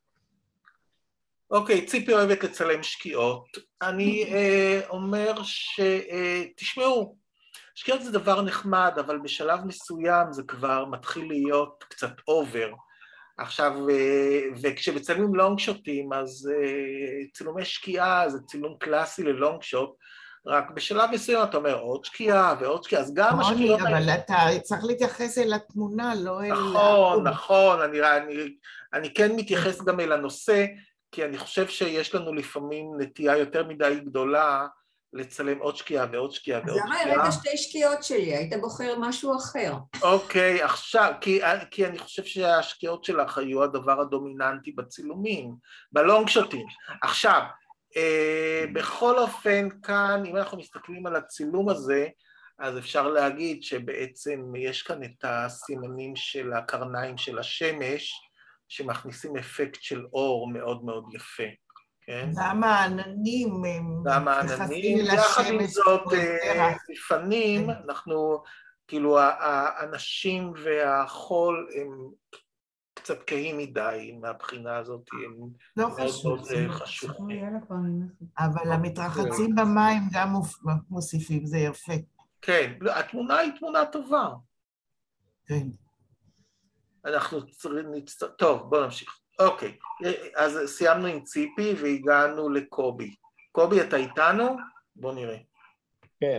אוקיי, ציפי אוהבת לצלם שקיעות. אני אומר תשמעו, שקיעות זה דבר נחמד, אבל בשלב מסוים זה כבר מתחיל להיות קצת אובר. עכשיו, וכשמצלמים לונג שוטים, אז צילומי שקיעה זה צילום קלאסי ללונג שוט, רק בשלב מסוים אתה אומר עוד שקיעה ועוד שקיעה, אז גם השקיעות... אבל אתה צריך להתייחס אל התמונה, לא אל... נכון, אני כן מתייחס גם אל הנושא, כי אני חושב שיש לנו לפעמים נטייה יותר מדי גדולה, לצלם עוד שקיעה ועוד שקיעה ועוד שקיעה. אז למה הראית שתי שקיעות שלי? היית בוחר משהו אחר. אוקיי, עכשיו, כי אני חושב שהשקיעות שלך היו הדבר הדומיננטי בצילומים, בלונג שוטים. עכשיו, בכל אופן כאן, אם אנחנו מסתכלים על הצילום הזה, אז אפשר להגיד שבעצם יש כאן את הסימנים של הקרניים של השמש, שמכניסים אפקט של אור מאוד מאוד יפה. גם העננים נכנסים יחד עם זאת, לפעמים אנחנו, כאילו האנשים והחול הם קצת כהים מדי מהבחינה הזאת, הם מאוד חשוכים. אבל המתרחצים במים גם מוסיפים, זה יפה. כן, התמונה היא תמונה טובה. כן. אנחנו צריכים... טוב, בואו נמשיך. אוקיי, אז סיימנו עם ציפי והגענו לקובי. קובי, אתה איתנו? בוא נראה. כן.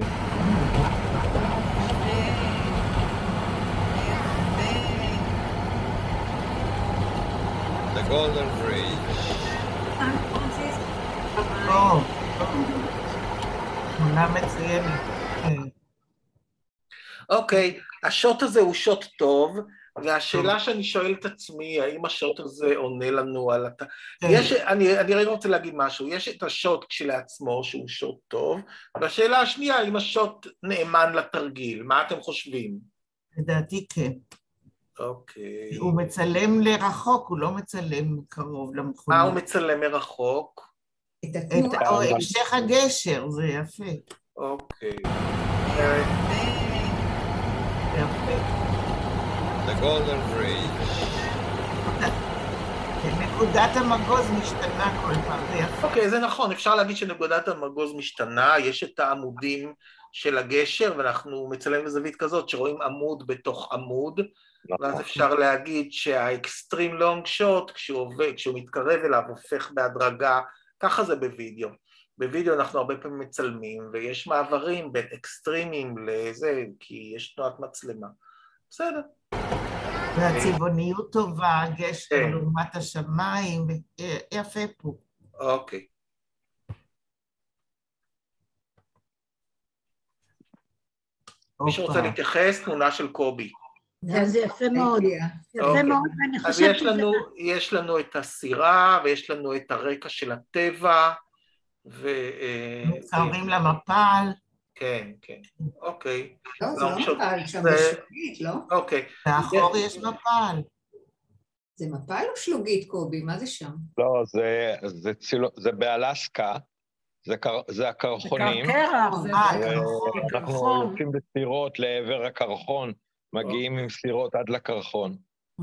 The Golden Bridge. תמונה מצוינת. אוקיי, השוט הזה הוא שוט טוב, והשאלה שאני שואל את עצמי, האם השוט הזה עונה לנו על אני רגע רוצה להגיד משהו, יש את השוט כשלעצמו שהוא שוט טוב, והשאלה השנייה, האם השוט נאמן לתרגיל, מה אתם חושבים? לדעתי כן. אוקיי. הוא מצלם לרחוק, הוא לא מצלם קרוב למכונית. מה הוא מצלם מרחוק? את המשך הגשר, זה יפה. אוקיי. יפה. The Golden Bridge. נקודת המגוז משתנה כל פעם, זה יפה. אוקיי, זה נכון, אפשר להגיד שנקודת המגוז משתנה, יש את העמודים של הגשר, ואנחנו מצלמים בזווית כזאת, שרואים עמוד בתוך עמוד, ואז אפשר להגיד שהאקסטרים לונג שוט, כשהוא מתקרב אליו, הופך בהדרגה, ככה זה בווידאו. בווידאו אנחנו הרבה פעמים מצלמים, ויש מעברים בין אקסטרימים לזה, כי יש תנועת מצלמה. בסדר. והצבעוניות טובה, גשר לעומת השמיים, יפה פה. אוקיי. מישהו רוצה להתייחס? תמונה של קובי. זה יפה מאוד. יפה מאוד, ואני חושבת שזה... אז יש לנו את הסירה, ויש לנו את הרקע של הטבע, מתקרבים למפל. כן, כן, אוקיי. לא, זה לא מפל, שם בשלוגית, לא? אוקיי. מאחור יש מפל. זה מפל או שלוגית, קובי? מה זה שם? לא, זה באלסקה, זה הקרחונים. זה קרח, זה אנחנו יוצאים בסירות לעבר הקרחון, מגיעים עם סירות עד לקרחון.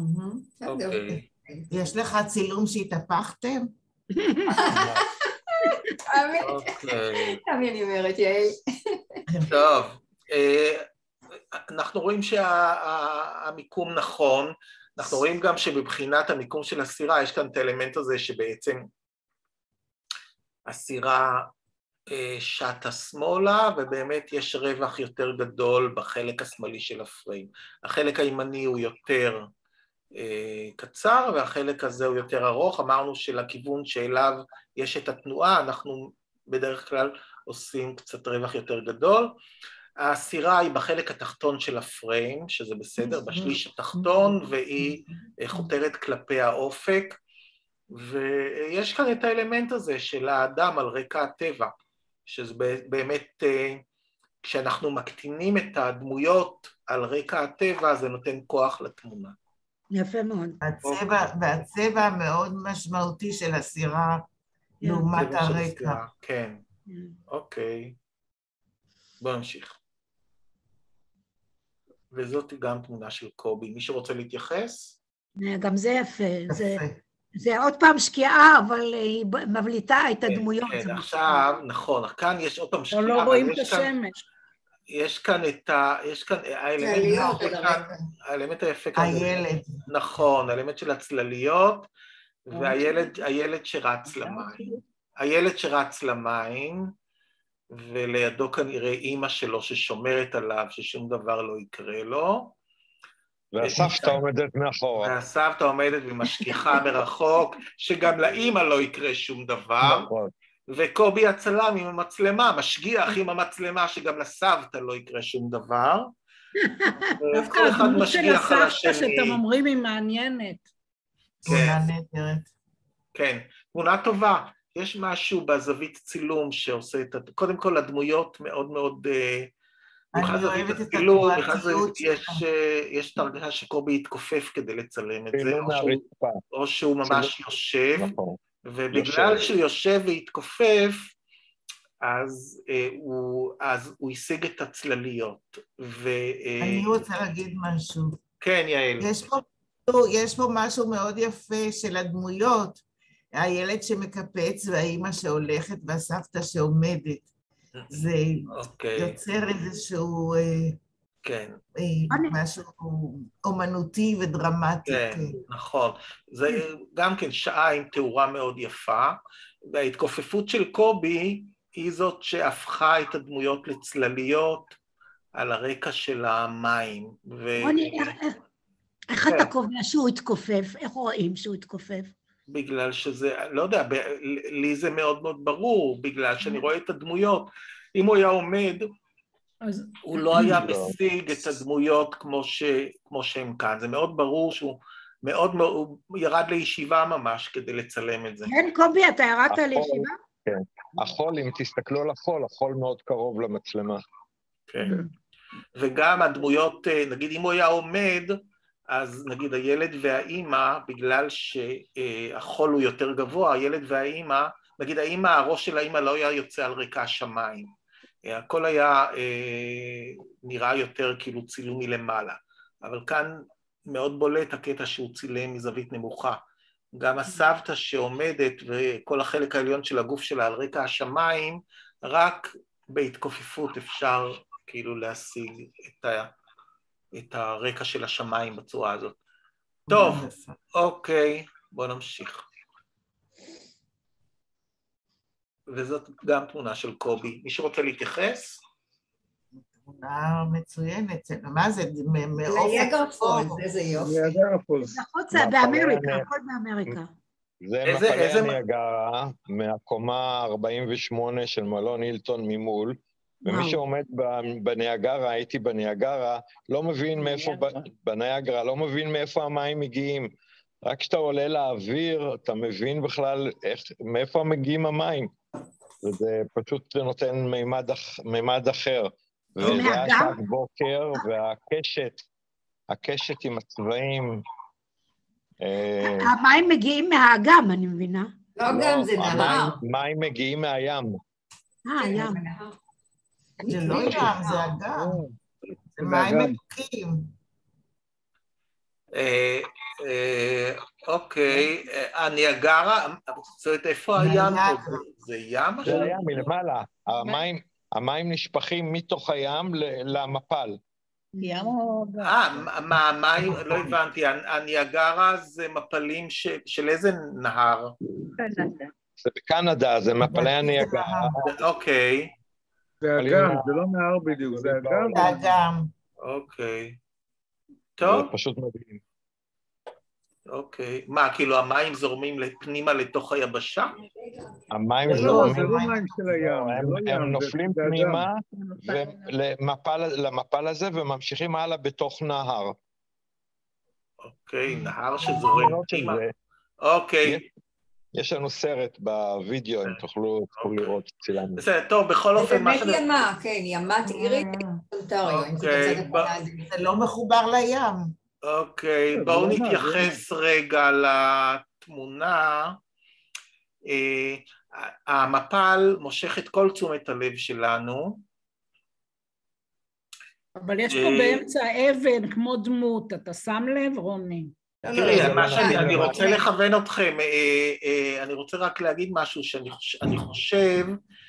יש לך צילום שהתהפכתם? תמי אני אומרת, יאי. טוב, אנחנו רואים שהמיקום נכון, אנחנו רואים גם שבבחינת המיקום של הסירה, יש כאן את האלמנט הזה שבעצם הסירה שטה שמאלה, ובאמת יש רווח יותר גדול בחלק השמאלי של הפריים. החלק הימני הוא יותר קצר, והחלק הזה הוא יותר ארוך. אמרנו שלכיוון שאליו יש את התנועה, אנחנו בדרך כלל עושים קצת רווח יותר גדול. הסירה היא בחלק התחתון של הפריים, שזה בסדר, בשליש התחתון, והיא חותרת כלפי האופק, ויש כאן את האלמנט הזה של האדם על רקע הטבע, שזה באמת, כשאנחנו מקטינים את הדמויות על רקע הטבע, זה נותן כוח לתמונה. יפה מאוד. והצבע המאוד משמעותי של הסירה לעומת הרקע. כן, אוקיי. בואו נמשיך. וזאת גם תמונה של קובי. מי שרוצה להתייחס? גם זה יפה. זה עוד פעם שקיעה, אבל היא מבליטה את הדמויות. כן, עכשיו, נכון, כאן יש עוד פעם שקיעה. לא רואים את השמש. יש כאן האלמנט היפה כאן. הילד. נכון, האלמנט של הצלליות, והילד שרץ למים. הילד שרץ למים, ולידו כנראה אימא שלו ששומרת עליו, ששום דבר לא יקרה לו. והסבתא עומדת מאחורה. והסבתא עומדת ומשגיחה מרחוק, שגם לאימא לא יקרה שום דבר. וקובי הצלם עם המצלמה, משגיח עם המצלמה, שגם לסבתא לא יקרה שום דבר. דווקא הדמות של הסבתא שאתם אומרים היא מעניינת. כן, תמונה טובה. יש משהו בזווית צילום שעושה את... קודם כל, הדמויות מאוד מאוד... אני אוהבת את התגובתיות. יש תרגשה שקובי יתכופף כדי לצלם את זה, או שהוא ממש יושב, ובגלל שהוא יושב ויתכופף, אז הוא השיג את הצלליות. אני רוצה להגיד משהו. כן, יעל. יש פה משהו מאוד יפה של הדמויות, הילד שמקפץ והאימא שהולכת והסבתא שעומדת. זה יוצר איזשהו משהו אומנותי ודרמטי. כן, נכון. זה גם כן שעה עם תאורה מאוד יפה, וההתכופפות של קובי היא זאת שהפכה את הדמויות לצלליות על הרקע של המים. איך אתה קובע שהוא התכופף? איך רואים שהוא התכופף? בגלל שזה, לא יודע, לי זה מאוד מאוד ברור, בגלל שאני רואה את הדמויות. אם הוא היה עומד, הוא לא היה משיג את הדמויות כמו שהם כאן. זה מאוד ברור שהוא הוא ירד לישיבה ממש כדי לצלם את זה. כן, קובי, אתה ירדת לישיבה? כן. החול, אם תסתכלו על החול, החול מאוד קרוב למצלמה. כן. וגם הדמויות, נגיד אם הוא היה עומד, אז נגיד הילד והאימא, בגלל שהחול הוא יותר גבוה, הילד והאימא, נגיד האימא, הראש של האימא לא היה יוצא על רקע השמיים. הכל היה נראה יותר כאילו צילום מלמעלה. אבל כאן מאוד בולט הקטע שהוא צילם מזווית נמוכה. גם הסבתא שעומדת וכל החלק העליון של הגוף שלה על רקע השמיים, רק בהתכופפות אפשר כאילו להשיג את הרקע של השמיים בצורה הזאת. טוב, אוקיי, בואו נמשיך. וזאת גם תמונה של קובי. מי שרוצה להתייחס? תמונה מצוינת, מה זה? ליאגר פולס, איזה יופי. ליאגר פולס. זה באמריקה, הכל באמריקה. זה מפלי הניאגרה מהקומה 48 של מלון הילטון ממול, ומי שעומד בניאגרה, הייתי בניאגרה, לא מבין מאיפה, בניאגרה, לא מבין מאיפה המים מגיעים. רק כשאתה עולה לאוויר, אתה מבין בכלל מאיפה מגיעים המים. וזה פשוט נותן מימד אחר. וזה היה שעת בוקר, והקשת עם הצבעים. המים מגיעים מהאגם, אני מבינה. לא אגם, זה נהר. מים מגיעים מהים. הים. זה לא ים, זה אגם. זה מים מתוקים. אוקיי, הניאגרה, זאת אומרת, איפה הים? זה ים? זה הים מלמעלה. המים נשפכים מתוך הים למפל. מה המים? לא הבנתי, הניאגרה זה מפלים של איזה נהר? זה בקנדה, זה מפלי הניאגרה. אוקיי. זה אגם, זה לא נהר בדיוק, זה אגם. זה אגם. אוקיי. טוב. זה פשוט מדהים. אוקיי. מה, כאילו המים זורמים פנימה לתוך היבשה? המים זורמים... זה לא מים של הים. הם נופלים פנימה למפל הזה וממשיכים הלאה בתוך נהר. אוקיי, נהר שזורם פנימה. אוקיי. יש לנו סרט בווידאו, אם תוכלו לראות צילמנו. בסדר, טוב, בכל אופן... זה באמת ימה, כן, ימת עירית אונטריו. זה לא מחובר לים. אוקיי, בואו נתייחס רגע לתמונה. המפל מושך את כל תשומת הלב שלנו. אבל יש פה באמצע אבן כמו דמות, אתה שם לב, רוני? תראי, מה שאני רוצה לכוון אתכם, אני רוצה רק להגיד משהו שאני חושב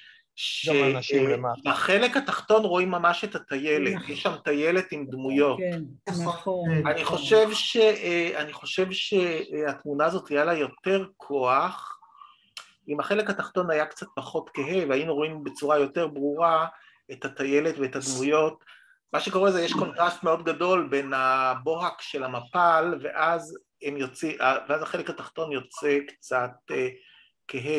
שבחלק התחתון רואים ממש את הטיילת, יש שם טיילת עם דמויות. נכון. אני חושב שהתמונה הזאת היה לה יותר כוח, אם החלק התחתון היה קצת פחות כהה, והיינו רואים בצורה יותר ברורה את הטיילת ואת הדמויות. מה שקורה זה, יש קונטרסט מאוד גדול בין הבוהק של המפל, ואז החלק התחתון יוצא קצת כהה.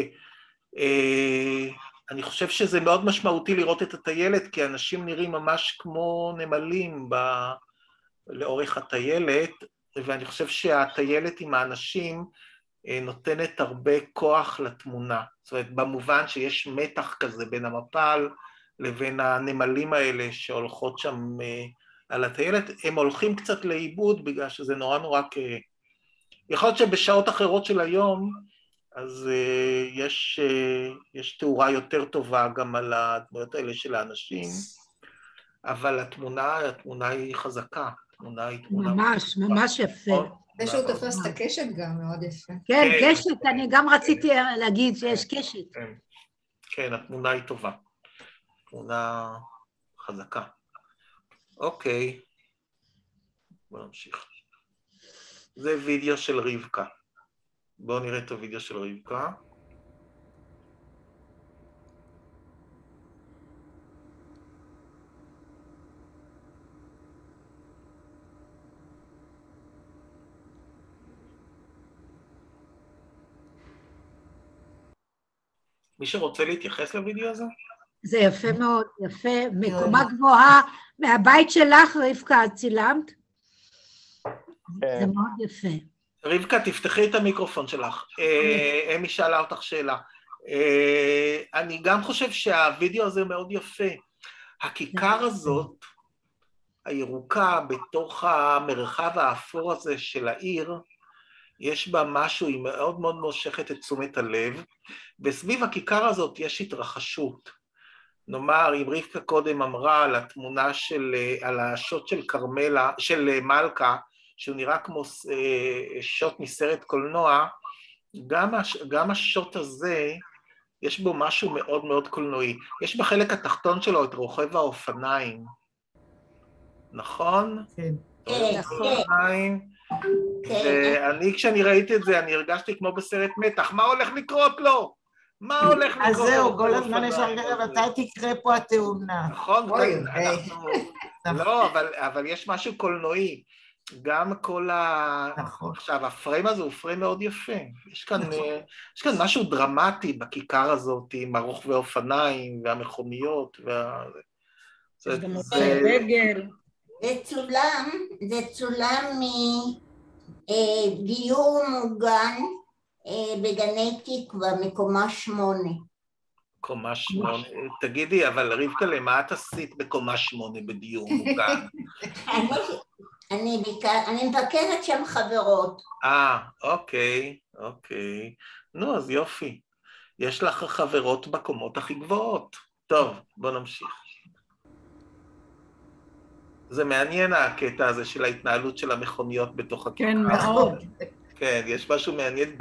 אני חושב שזה מאוד משמעותי לראות את הטיילת, כי אנשים נראים ממש כמו נמלים לאורך הטיילת, ואני חושב שהטיילת עם האנשים נותנת הרבה כוח לתמונה. זאת אומרת, במובן שיש מתח כזה בין המפל לבין הנמלים האלה שהולכות שם על הטיילת, הם הולכים קצת לאיבוד בגלל שזה נורא כהה. יכול להיות שבשעות אחרות של היום, אז יש תאורה יותר טובה גם על הדמויות האלה של האנשים, אבל התמונה היא חזקה, ממש יפה. זה שהוא תופס את הקשת גם מאוד יפה. כן, קשת, אני גם רציתי להגיד שיש קשת. כן, התמונה היא טובה, תמונה חזקה. אוקיי, בואו נמשיך. זה וידאו של רבקה. בואו נראה את הוידאו של רבקה. מי שרוצה להתייחס לוידאו הזה? זה יפה מאוד, יפה, מקומה גבוהה, מהבית שלך, רבקה, את צילמת? זה מאוד יפה. רבקה, תפתחי את המיקרופון שלך. אמי שאלה אותך שאלה. אני גם חושב שהווידאו הזה מאוד יפה. הכיכר הזאת, הירוקה, בתוך המרחב האפור הזה של העיר, יש בה משהו, היא מאוד מאוד מושכת את תשומת הלב, וסביב הכיכר הזאת יש התרחשות. נאמר, אם רבקה קודם אמרה על התמונה על השוט של קרמלה, של מלכה, שהוא נראה כמו שוט מסרט קולנוע, גם השוט הזה, יש בו משהו מאוד מאוד קולנועי. יש בחלק התחתון שלו את רוכב האופניים. נכון? כן. ואני כשאני ראיתי את זה, אני הרגשתי כמו בסרט מתח, מה הולך לקרות לו? מה הולך לקרות לו? אז זהו, כל הזמן יש הרגע, מתי תקרה פה התאונה? נכון, לא, אבל יש משהו קולנועי. גם כל עכשיו, הפריים הזה הוא פריים מאוד יפה. יש כאן משהו דרמטי בכיכר הזאת, עם הרוכבי אופניים והמכוניות. זה גם עושה דגל. זה צולם מדיור מוגן בגני תקווה, מקומה 8. קומה 8. תגידי, אבל רבקה, למה את עשית בקומה 8 בדיור מוגן? אני מבקרת שם חברות. אוקיי. נו, אז יופי. יש לך חברות בקומות הכי גבוהות. טוב, בוא נמשיך. זה מעניין הקטע הזה של ההתנהלות של המכוניות בתוך הכיכר. כן, מאוד. כן, יש משהו מעניין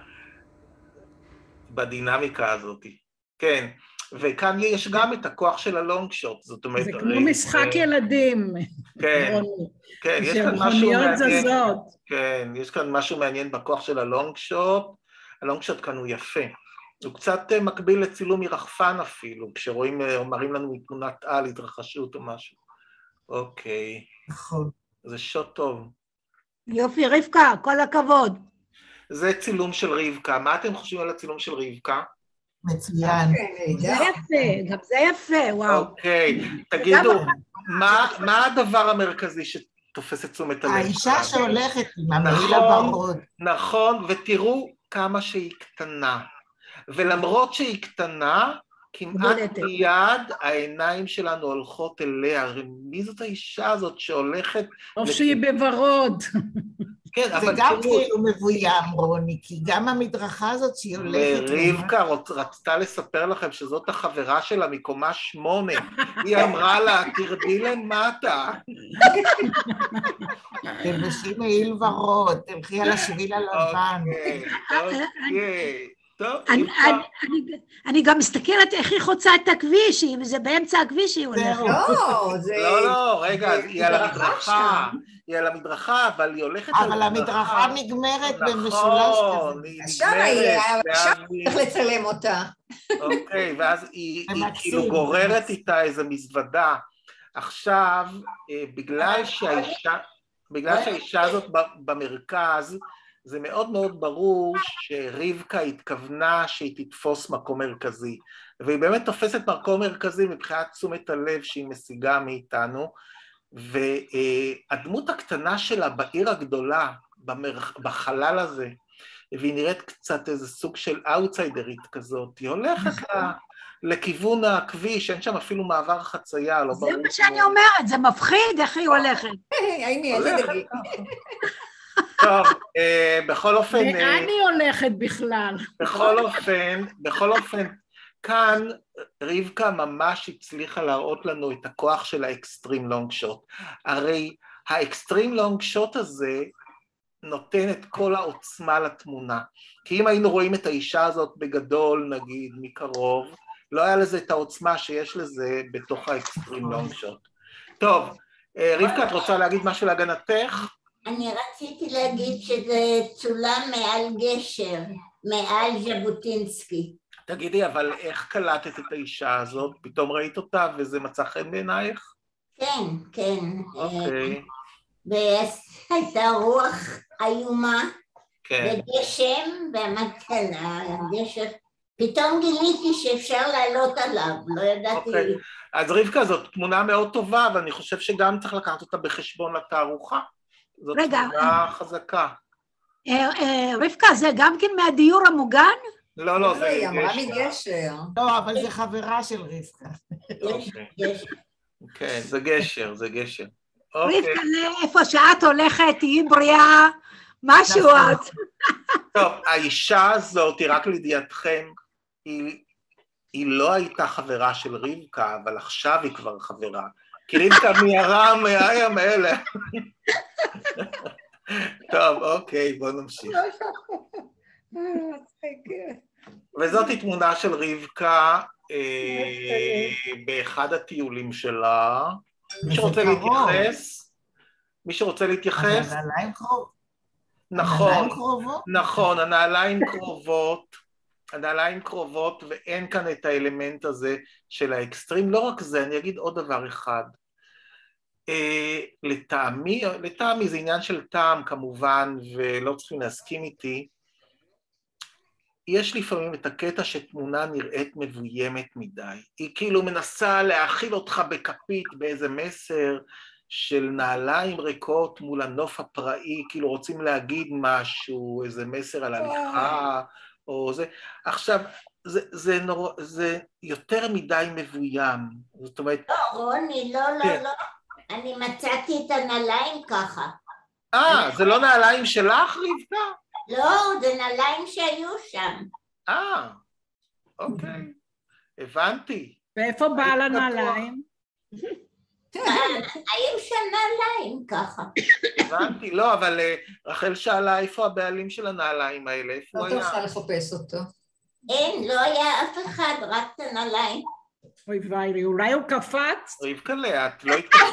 בדינמיקה הזאת. כן, וכאן יש גם את הכוח של הלונג שוט, זאת אומרת... זה כמו משחק ילדים. כן, יש כאן משהו מעניין. כן, יש כאן משהו מעניין בכוח של הלונג שוט. הלונג שוט כאן הוא יפה. הוא קצת מקביל לצילום מרחפן אפילו, כשרואים, אומרים לנו מתמונת על, התרחשות או משהו. אוקיי. נכון. זה שוט טוב. יופי, רבקה, כל הכבוד. זה צילום של רבקה. מה אתם חושבים על הצילום של רבקה? מצוין. זה יפה, גם זה יפה, וואו. אוקיי, תגידו, מה הדבר המרכזי שתופס את תשומת הלב? האישה שהולכת עם המעיל הוורוד. נכון, ותראו כמה שהיא קטנה. ולמרות שהיא קטנה, כמעט מיד העיניים שלנו הולכות אליה. מי זאת האישה הזאת שהולכת... או שהיא בוורוד. כן, זה גם כאילו מבוים, רוני, כי גם המדרכה הזאת שהיא הולכת... רבקה רצתה לספר לכם שזאת החברה שלה מקומה 8. היא אמרה לה, תרדי למטה. תלבשי מעיל ורוד, תלכי על השביל הלבן. אוקיי. אני גם מסתכלת איך היא חוצה את הכביש, אם זה באמצע הכביש היא הולכת. לא, רגע, היא על המדרכה. היא על המדרכה, אבל היא הולכת... אבל המדרכה נגמרת במשולש כזה. שם היא, עכשיו צריך לצלם אותה. אוקיי, ואז היא כאילו גוררת איתה איזו מזוודה. עכשיו, בגלל שהאישה הזאת במרכז, זה מאוד מאוד ברור שרבקה התכוונה שהיא תתפוס מקום מרכזי, והיא באמת תופסת מקום מרכזי מבחינת תשומת הלב שהיא משיגה מאיתנו, והדמות הקטנה שלה בעיר הגדולה, בחלל הזה, והיא נראית קצת איזה סוג של אאוטסיידרית כזאת, היא הולכת לכיוון הכביש, אין שם אפילו מעבר חצייה, לא ברור. זה מה שאני אומרת, זה מפחיד איך היא הולכת. טוב, בכל אופן... לאן היא הולכת בכלל? בכל אופן, כאן רבקה ממש הצליחה להראות לנו את הכוח של האקסטרים לונג שוט. הרי האקסטרים לונג שוט הזה נותן את כל העוצמה לתמונה. כי אם היינו רואים את האישה הזאת בגדול, נגיד, מקרוב, לא היה לזה את העוצמה שיש לזה בתוך האקסטרים לונג שוט. טוב, רבקה, את רוצה להגיד משהו להגנתך? אני רציתי להגיד שזה צולם מעל גשר, מעל ז'בוטינסקי. תגידי, אבל איך קלטת את האישה הזאת? פתאום ראית אותה וזה מצא חן בעינייך? כן. אוקיי. והייתה רוח איומה, כן. וגשם, ועמדתי על הגשר פתאום גיליתי שאפשר לעלות עליו, לא ידעתי. אז רבקה, זאת תמונה מאוד טובה, ואני חושב שגם צריך לקחת אותה בחשבון לתערוכה. זאת תמונה חזקה. רבקה, זה גם כן מהדיור המוגן? לא, זה היא אמרה מגשר. לא, אבל זה חברה של רבקה. כן, זה גשר, זה גשר. רבקה, איפה שאת הולכת, תהיי בריאה, משהו את. טוב, האישה הזאת, רק לידיעתכם, היא לא הייתה חברה של רבקה, אבל עכשיו היא כבר חברה. כי רבקה מיהרה מהים האלה. טוב, אוקיי, בואו נמשיך. וזאת היא תמונה של רבקה באחד הטיולים שלה. מי שרוצה להתייחס? מי שרוצה להתייחס? הנעליים קרובות. נכון, הנעליים קרובות, ואין כאן את האלמנט הזה של האקסטרים. לא רק זה, אני אגיד עוד דבר אחד. לטעמי זה עניין של טעם כמובן, ולא צריכים להסכים איתי. יש לפעמים את הקטע שתמונה נראית מבוימת מדי. היא כאילו מנסה להאכיל אותך בכפית באיזה מסר של נעליים ריקות מול הנוף הפראי, כאילו רוצים להגיד משהו, איזה מסר על הליכה, או זה. עכשיו, זה יותר מדי מבוים. זאת אומרת... לא, רוני, לא. אני מצאתי את הנעליים ככה. זה לא נעליים שלך, רבקה? לא, זה נעליים שהיו שם. אוקיי. הבנתי. ואיפה בעל הנעליים? היו שם נעליים ככה. הבנתי, לא, אבל רחל שאלה איפה הבעלים של הנעליים האלה, איפה הוא היה? לא תוכל לחפש אותו. אין, לא היה אף אחד, רק את הנעליים. אוי ואי, אולי הוא קפץ? רבקה לאט, לא התקפץ.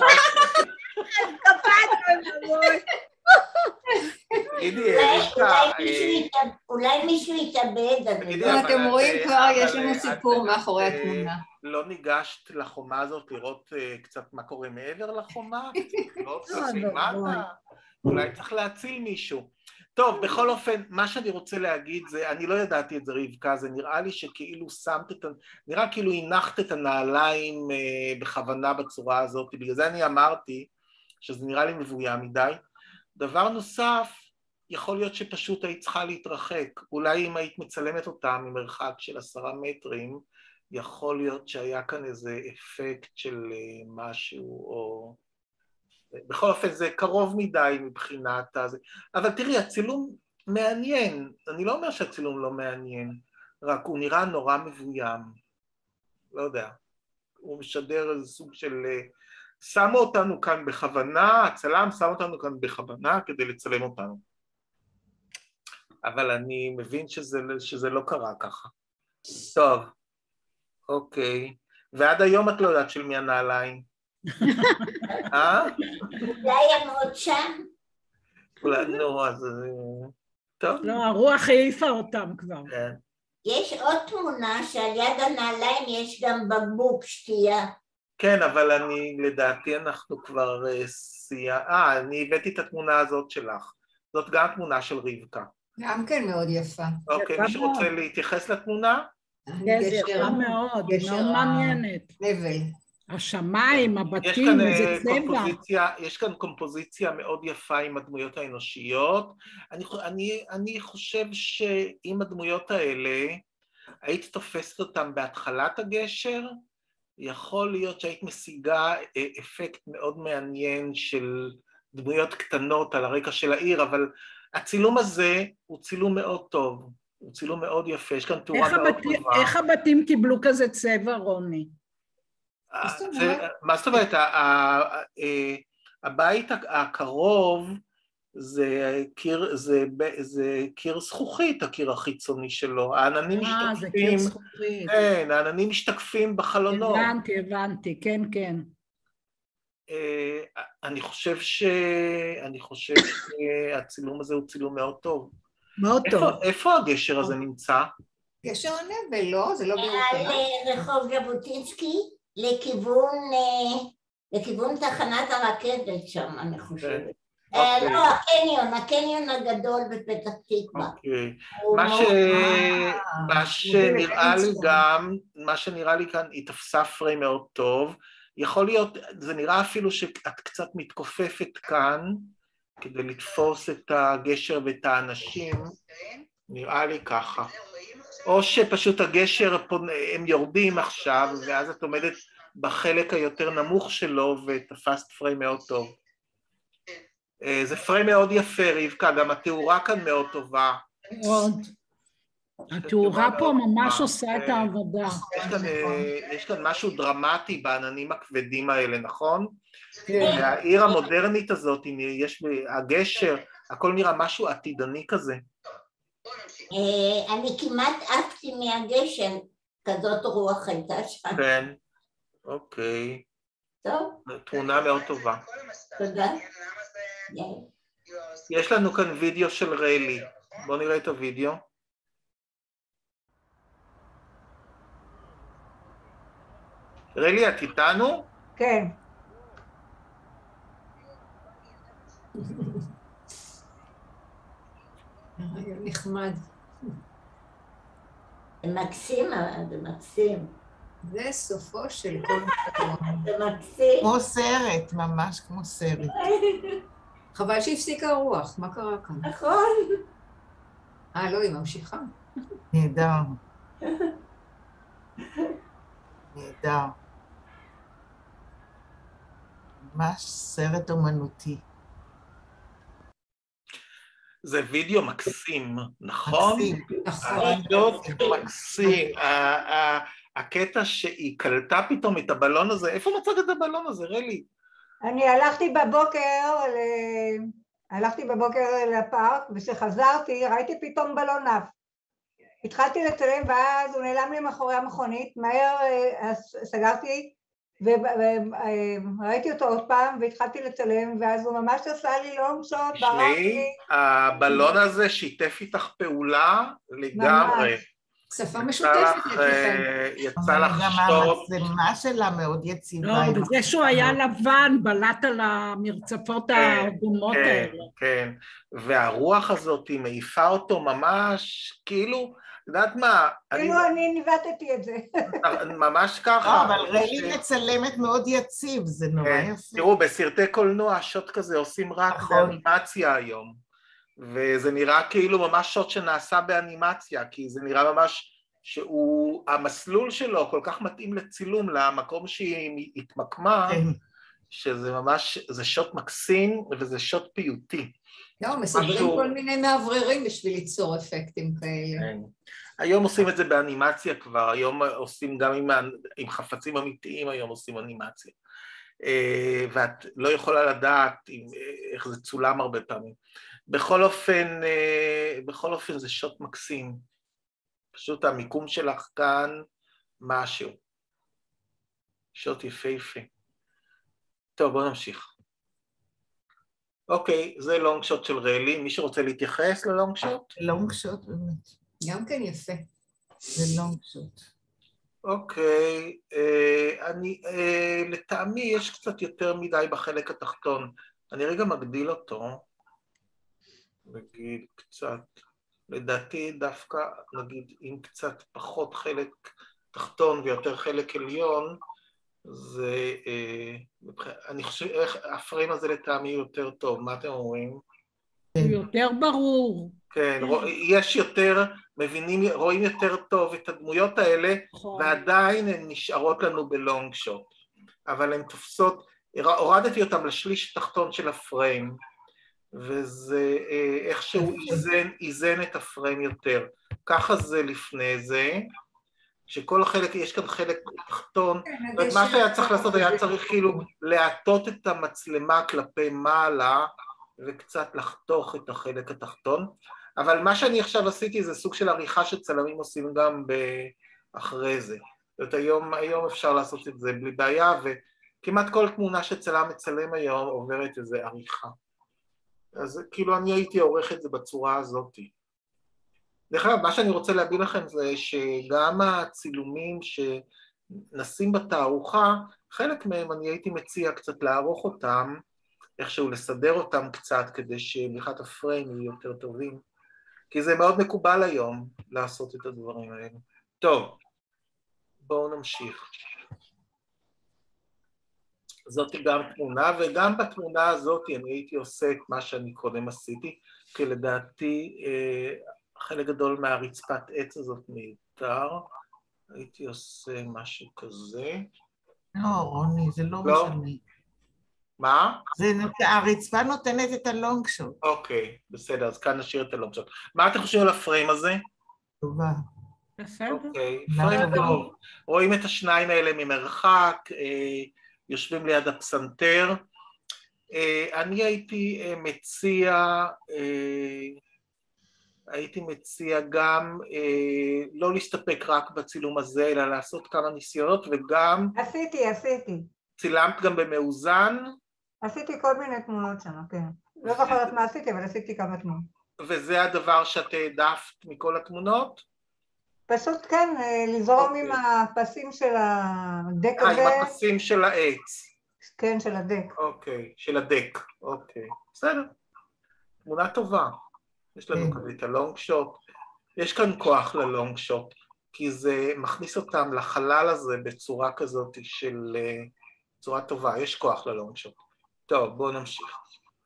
אולי מישהו יתאבד. אתם רואים כבר, יש לנו סיפור מאחורי התמונה. לא ניגשת לחומה הזאת לראות קצת מה קורה מעבר לחומה? לא קצת למטה? אולי צריך להציל מישהו. טוב, בכל אופן, מה שאני רוצה להגיד זה, אני לא ידעתי את זה רבקה, זה נראה לי שכאילו נראה כאילו הנחת את הנעליים בכוונה בצורה הזאת, בגלל זה אני אמרתי שזה נראה לי מבוים מדי. דבר נוסף, יכול להיות שפשוט היית צריכה להתרחק, אולי אם היית מצלמת אותה ממרחק של 10 מטרים, יכול להיות שהיה כאן איזה אפקט של משהו, או... בכל אופן זה קרוב מדי מבחינת הזה, אבל תראי, הצילום מעניין, אני לא אומר שהצילום לא מעניין, רק הוא נראה נורא מבוים, לא יודע, הוא משדר איזה סוג של... שמו אותנו כאן בכוונה, הצלם שם אותנו כאן בכוונה כדי לצלם אותנו. אבל אני מבין שזה לא קרה ככה. טוב, אוקיי. ועד היום את לא יודעת של מי הנעליים. אולי הם עוד שם? אולי, נו, אז... טוב. לא, הרוח העיפה אותם כבר. יש עוד תמונה שעל יד הנעליים יש גם בקבוק שתייה. כן, אבל לדעתי אנחנו כבר אני הבאתי את התמונה הזאת שלך. זאת גם תמונה של רבקה. גם כן מאוד יפה. אוקיי, מי שרוצה להתייחס לתמונה? יפה מאוד, מאוד מעניינת. נבל. השמיים, הבתים, איזה צבע. יש כאן קומפוזיציה מאוד יפה עם הדמויות האנושיות. אני חושב שעם הדמויות האלה, היית תופסת אותם בהתחלת הגשר, יכול להיות שהיית משיגה אפקט מאוד מעניין של דמויות קטנות על הרקע של העיר, אבל הצילום הזה הוא צילום מאוד טוב, הוא צילום מאוד יפה, יש כאן תאורה מאוד טובה. איך הבתים קיבלו כזה צבע, רוני? מה זאת אומרת? הבית הקרוב זה קיר זכוכית, הקיר החיצוני שלו, העננים משתקפים, זה קיר זכוכית. כן, העננים משתקפים בחלונות. הבנתי, כן. אני חושב שהצילום הזה הוא צילום מאוד טוב. מאוד טוב. איפה הגשר הזה נמצא? גשר הנבל, לא? זה לא בירושלים. על רחוב ז'בוטינסקי לכיוון תחנת הרכבת שם, אני חושבת. לא, הקניון הגדול בפתח תקווה. מה שנראה לי כאן, היא תפסה פריים מאוד טוב, יכול להיות, זה נראה אפילו שאת קצת מתכופפת כאן, כדי לתפוס את הגשר ואת האנשים, נראה לי ככה. או שפשוט הגשר, הם יורדים עכשיו, ואז את עומדת בחלק היותר נמוך שלו, ותפסת פריים מאוד טוב. זה פריים מאוד יפה, רבקה, גם התאורה כאן מאוד טובה. מאוד. התאורה פה ממש עושה את העבודה. יש כאן משהו דרמטי בעננים הכבדים האלה, נכון? העיר המודרנית הזאת, יש הגשר, הכל נראה משהו עתידני כזה. אני כמעט עפתי מהגשר, כזאת רוח הייתה שם. כן, אוקיי. טוב. תמונה מאוד טובה. תודה. יש לנו כאן וידאו של ריילי. בואו נראה את הוידאו. ריילי, את איתנו? כן. נחמד. זה מקסים, זה מקסים. זה סופו של כל זה מקסים. כמו סרט, ממש כמו סרט. חבל שהפסיקה הרוח, מה קרה כאן? נכון. לא, היא ממשיכה. נהדר. נהדר. ממש סרט אומנותי. זה וידאו מקסים, נכון? מקסים. מקסים. הקטע שהיא קלטה פתאום את הבלון הזה, איפה מצאת את הבלון הזה, רלי? אני הלכתי בבוקר לפארק, וכשחזרתי ראיתי פתאום בלון עף. התחלתי לצלם ואז הוא נעלם לי מאחורי המכונית, מהר סגרתי וראיתי אותו עוד פעם והתחלתי לצלם, ואז הוא ממש עשה לי לונג שוט, ברח לי. הבלון הזה שיתף איתך פעולה לגמרי. שפה משותפת לכם. יצא לך גם המצלמה שלה מאוד יציבה. לא, בזה שהוא היה לבן, בלט על המרצפות האדומות האלה. כן, והרוח הזאת היא מעיפה אותו ממש, כאילו, יודעת מה? כאילו אני ניווטתי את זה. ממש ככה. אבל רלי מצלמת מאוד יציב, זה נורא יפה. תראו, בסרטי קולנוע, שוט כזה עושים רק באנימציה היום. וזה נראה כאילו ממש שוט שנעשה באנימציה, כי זה נראה ממש המסלול שלו כל כך מתאים לצילום, למקום שהיא התמקמה, שזה ממש, זה שוט מקסים וזה שוט פיוטי. לא, מסדרים כל מיני מאווררים בשביל ליצור אפקטים כאלה. היום עושים את זה באנימציה כבר, היום עושים גם עם חפצים אמיתיים, היום עושים אנימציה. ואת לא יכולה לדעת איך זה צולם הרבה פעמים. בכל אופן זה שוט מקסים. פשוט המיקום שלך כאן משהו. שוט יפהפה. טוב, בואו נמשיך. אוקיי, זה לונג שוט של רלי. מי שרוצה להתייחס ללונג שוט? לונג שוט באמת. גם כן יפה. זה לונג שוט. אוקיי, לטעמי יש קצת יותר מדי בחלק התחתון. אני רגע מגדיל אותו. נגיד קצת, לדעתי דווקא, נגיד, עם קצת פחות חלק תחתון ויותר חלק עליון, זה, אני חושב, הפריים הזה לטעמי יותר טוב, מה אתם אומרים? יותר ברור. כן, יש יותר, רואים יותר טוב את הדמויות האלה, ועדיין הן נשארות לנו בלונג שוט, אבל הן תופסות, הורדתי אותם לשליש תחתון של הפריים, וזה איכשהו איזן את הפריים יותר. ככה זה לפני זה, שכל החלק, יש כאן חלק תחתון, מה שהיה צריך לעשות, היה צריך כאילו להטות את המצלמה כלפי מעלה, וקצת לחתוך את החלק התחתון, אבל מה שאני עכשיו עשיתי זה סוג של עריכה שצלמים עושים גם אחרי זה. זאת אומרת, היום אפשר לעשות את זה בלי בעיה, וכמעט כל תמונה שצלם מצלם היום עוברת איזו עריכה. אז כאילו אני הייתי עורך את זה בצורה הזאת. דרך אגב, מה שאני רוצה להביא לכם זה שגם הצילומים שנשים בתערוכה, חלק מהם אני הייתי מציע קצת לערוך אותם, איכשהו לסדר אותם קצת כדי שמלכת הפריים יהיו יותר טובים, כי זה מאוד מקובל היום לעשות את הדברים האלה. טוב, בואו נמשיך. זאת גם תמונה, וגם בתמונה הזאת אני הייתי עושה את מה שאני קודם עשיתי, כי לדעתי חלק גדול מהרצפת עץ הזאת מיותר, הייתי עושה משהו כזה. לא, רוני, זה לא משנה. מה? הרצפה נותנת את הלונג שוט. אוקיי, בסדר, אז כאן נשאיר את הלונג שוט. מה אתם חושבים על הפריים הזה? טובה. אוקיי, פריים טוב. רואים את השניים האלה ממרחק, יושבים ליד הפסנתר. אני הייתי מציע גם לא להסתפק רק בצילום הזה, אלא לעשות כמה ניסיונות, וגם... עשיתי. צילמת גם במאוזן? עשיתי כל מיני תמונות שם, כן. לא זוכרת מה עשיתי, אבל עשיתי כמה תמונות. וזה הדבר שאת העדפת מכל התמונות? פשוט כן, לזרום עם הפסים של הדק הזה. עם הפסים של העץ. כן, של הדק. אוקיי, של הדק, אוקיי. בסדר. תמונה טובה. יש לנו כזה את הלונג שוט. יש כאן כוח ללונג שוט, כי זה מכניס אותם לחלל הזה בצורה כזאת של... צורה טובה, יש כוח ללונג שוט. טוב, בואו נמשיך.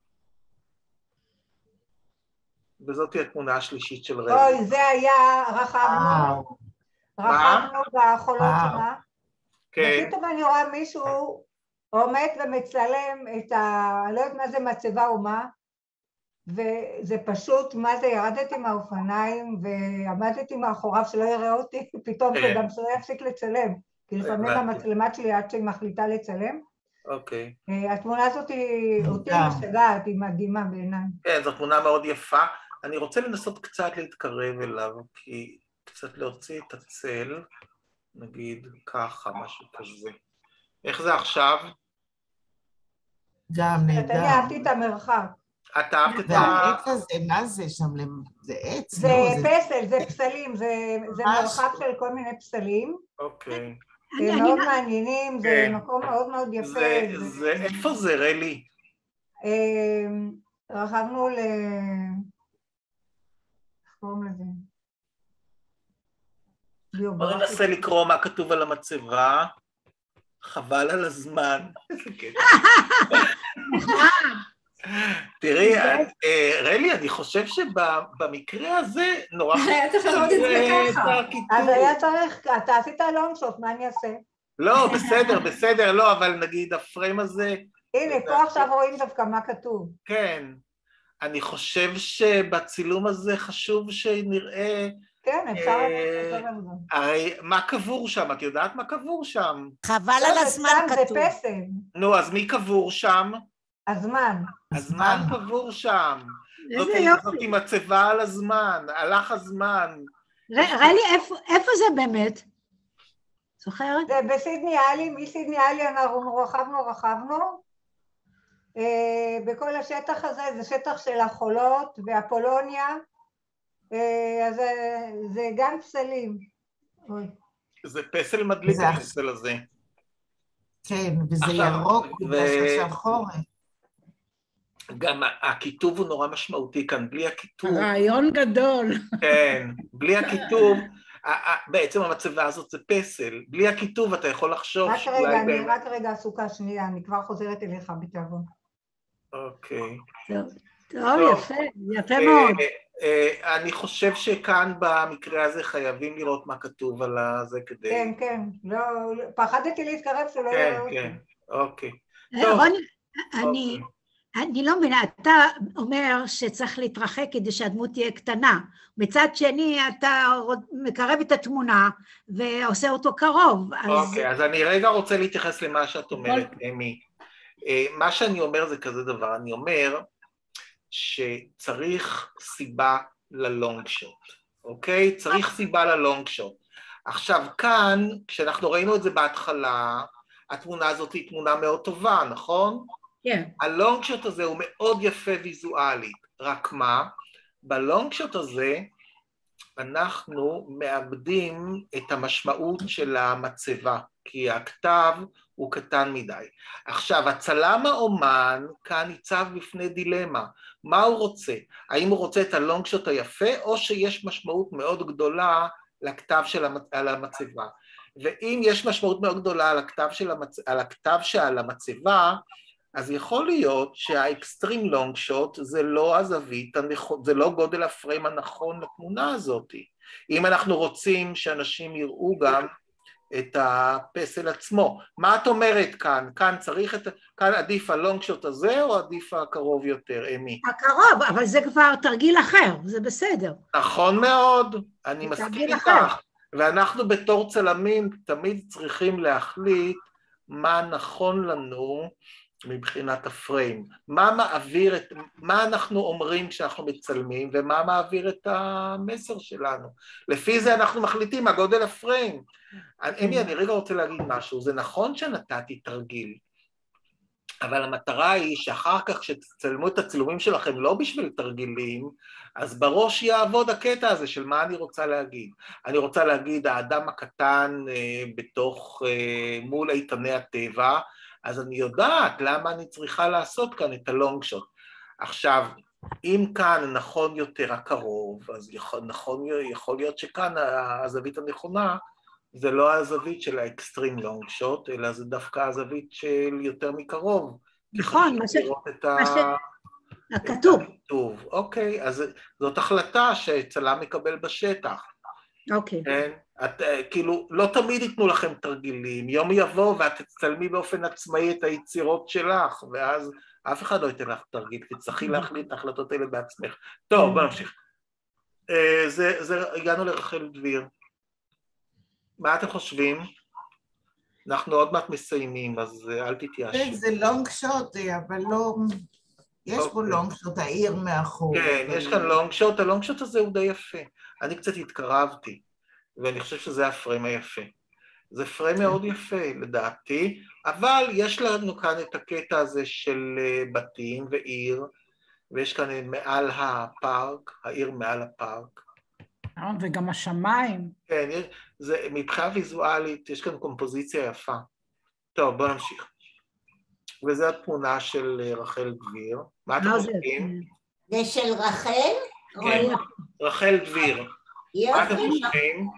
וזאת היא התמונה השלישית של רבי. אוי, זה היה רחבנו בחולות שמה. כן. ופתאום אני רואה מישהו עומד ומצלם את לא יודעת מה זה מצבה או מה, וזה פשוט, מה זה, ירדתי מהאופניים ועמדתי מאחוריו שלא יראה אותי, פתאום וגם שלא יפסיק לצלם, כי לפעמים המצלמת שלי עד שהיא מחליטה לצלם. אוקיי. התמונה הזאת אותי משגעת, היא מדהימה בעיניי. כן, זו תמונה מאוד יפה. אני רוצה לנסות קצת להתקרב אליו, כי קצת להוציא את הצל, נגיד ככה, משהו כזה. איך זה עכשיו? גם נהדר. אני אהבתי את המרחק. את אהבת את והעץ הזה, מה זה שם? זה עץ? זה פסל, זה פסלים, זה מרחק של כל מיני פסלים. אוקיי. זה מאוד מעניינים, זה מקום מאוד מאוד יפה. איפה זה, רלי? רכבנו איך קוראים לזה? בוא ננסה לקרוא מה כתוב על המצבה. חבל על הזמן. תראי, רלי, אני חושב שבמקרה הזה נורא חשוב. היה צריך לראות את זה ככה. אז היה צריך, אתה עשית לונג שוט, מה אני אעשה? לא, בסדר, לא, אבל נגיד הפריים הזה... הנה, פה עכשיו רואים דווקא מה כתוב. כן, אני חושב שבצילום הזה חשוב שנראה... כן, אפשר לעשות על זה. הרי מה קבור שם? את יודעת מה קבור שם? חבל על הזמן כתוב. זה פסל. נו, אז מי קבור שם? הזמן. הזמן קבור שם. זאת עם מצבה על הזמן, הלך הזמן. רלי, איפה זה באמת? זוכרת? זה בסידני אלי, מסידני אלי אנחנו רכבנו. בכל השטח הזה, זה שטח של החולות והפולוניה. אז זה גם פסלים. זה פסל מדליק הפסל הזה. כן, וזה ירוק, בגלל שעכשיו חורף. גם הכיתוב הוא נורא משמעותי כאן, בלי הכיתוב... רעיון גדול. כן, בלי הכיתוב, בעצם המצבה הזאת זה פסל, בלי הכיתוב אתה יכול לחשוב... רק רגע עסוקה שנייה, אני כבר חוזרת אליך בתיאבון. אוקיי. טוב, יפה מאוד. אני חושב שכאן במקרה הזה חייבים לראות מה כתוב על זה כדי... כן, לא, פחדתי להתקרב שלא יראה אותי. כן, אוקיי. רוני, אני לא מבינה, אתה אומר שצריך להתרחק כדי שהדמות תהיה קטנה, מצד שני אתה מקרב את התמונה ועושה אותו קרוב. אוקיי, אז אני רגע רוצה להתייחס למה שאת אומרת, אמי. מה שאני אומר זה כזה דבר, אני אומר שצריך סיבה ללונג שוט, אוקיי? צריך סיבה ללונג שוט. עכשיו כאן, כשאנחנו ראינו את זה בהתחלה, התמונה הזאת היא תמונה מאוד טובה, נכון? כן. הלונג שוט הזה הוא מאוד יפה ויזואלית, רק מה? בלונג שוט הזה אנחנו מאבדים את המשמעות של המצבה, כי הכתב הוא קטן מדי. עכשיו, הצלם האומן כאן ניצב בפני דילמה. מה הוא רוצה? האם הוא רוצה את הלונגשוט היפה, או שיש משמעות מאוד גדולה לכתב על המצבה? ואם יש משמעות מאוד גדולה על הכתב שעל המצבה, אז יכול להיות שהאקסטרים לונגשוט זה לא הזווית, זה לא גודל הפריים הנכון לתמונה הזאת. אם אנחנו רוצים שאנשים יראו גם את הפסל עצמו. מה את אומרת כאן? כאן עדיף הלונגשוט הזה או עדיף הקרוב יותר, אמי? הקרוב, אבל זה כבר תרגיל אחר, זה בסדר. נכון מאוד, אני מסכים איתך. ואנחנו בתור צלמים תמיד צריכים להחליט מה נכון לנו מבחינת הפריים. מה אנחנו אומרים כשאנחנו מצלמים ומה מעביר את המסר שלנו. לפי זה אנחנו מחליטים מה גודל הפריים. אמי, אני רגע רוצה להגיד משהו. זה נכון שנתתי תרגיל, אבל המטרה היא שאחר כך כשתצלמו את הצילומים שלכם לא בשביל תרגילים, אז בראש יעבוד הקטע הזה של מה אני רוצה להגיד. אני רוצה להגיד האדם הקטן מול איתני הטבע, אז אני יודעת למה אני צריכה לעשות כאן את הלונגשוט. עכשיו, אם כאן נכון יותר הקרוב, אז יכול להיות שכאן הזווית הנכונה, זה לא הזווית של האקסטרים לונגשוט, אלא זה דווקא הזווית של יותר מקרוב. נכון, הכתוב. אוקיי, אז זאת החלטה שצלם מקבל בשטח. אוקיי. כאילו, לא תמיד ייתנו לכם תרגילים, יום יבוא ואת תצלמי באופן עצמאי את היצירות שלך, ואז אף אחד לא ייתן לך תרגיל, תצטרכי להחליט את ההחלטות האלה בעצמך. טוב, בוא נמשיך. הגענו לרחל דביר. מה אתם חושבים? אנחנו עוד מעט מסיימים, אז אל תתייאשו. זה לונג שוט, אבל לא... יש פה לונג שוט, העיר מאחור. כן, יש כאן לונג שוט, הלונג שוט הזה הוא די יפה. אני קצת התקרבתי, ואני חושב שזה הפריים היפה. זה פריים מאוד יפה, לדעתי, אבל יש לנו כאן את הקטע הזה של בתים ועיר, ויש כאן מעל הפארק, העיר מעל הפארק. וגם השמיים. כן, מבחינה ויזואלית יש כאן קומפוזיציה יפה. טוב, בואו נמשיך. וזו התמונה של רחל דביר. מה אתם חושבים? זה של רחל? כן, רחל דביר. מה אתם חושבים?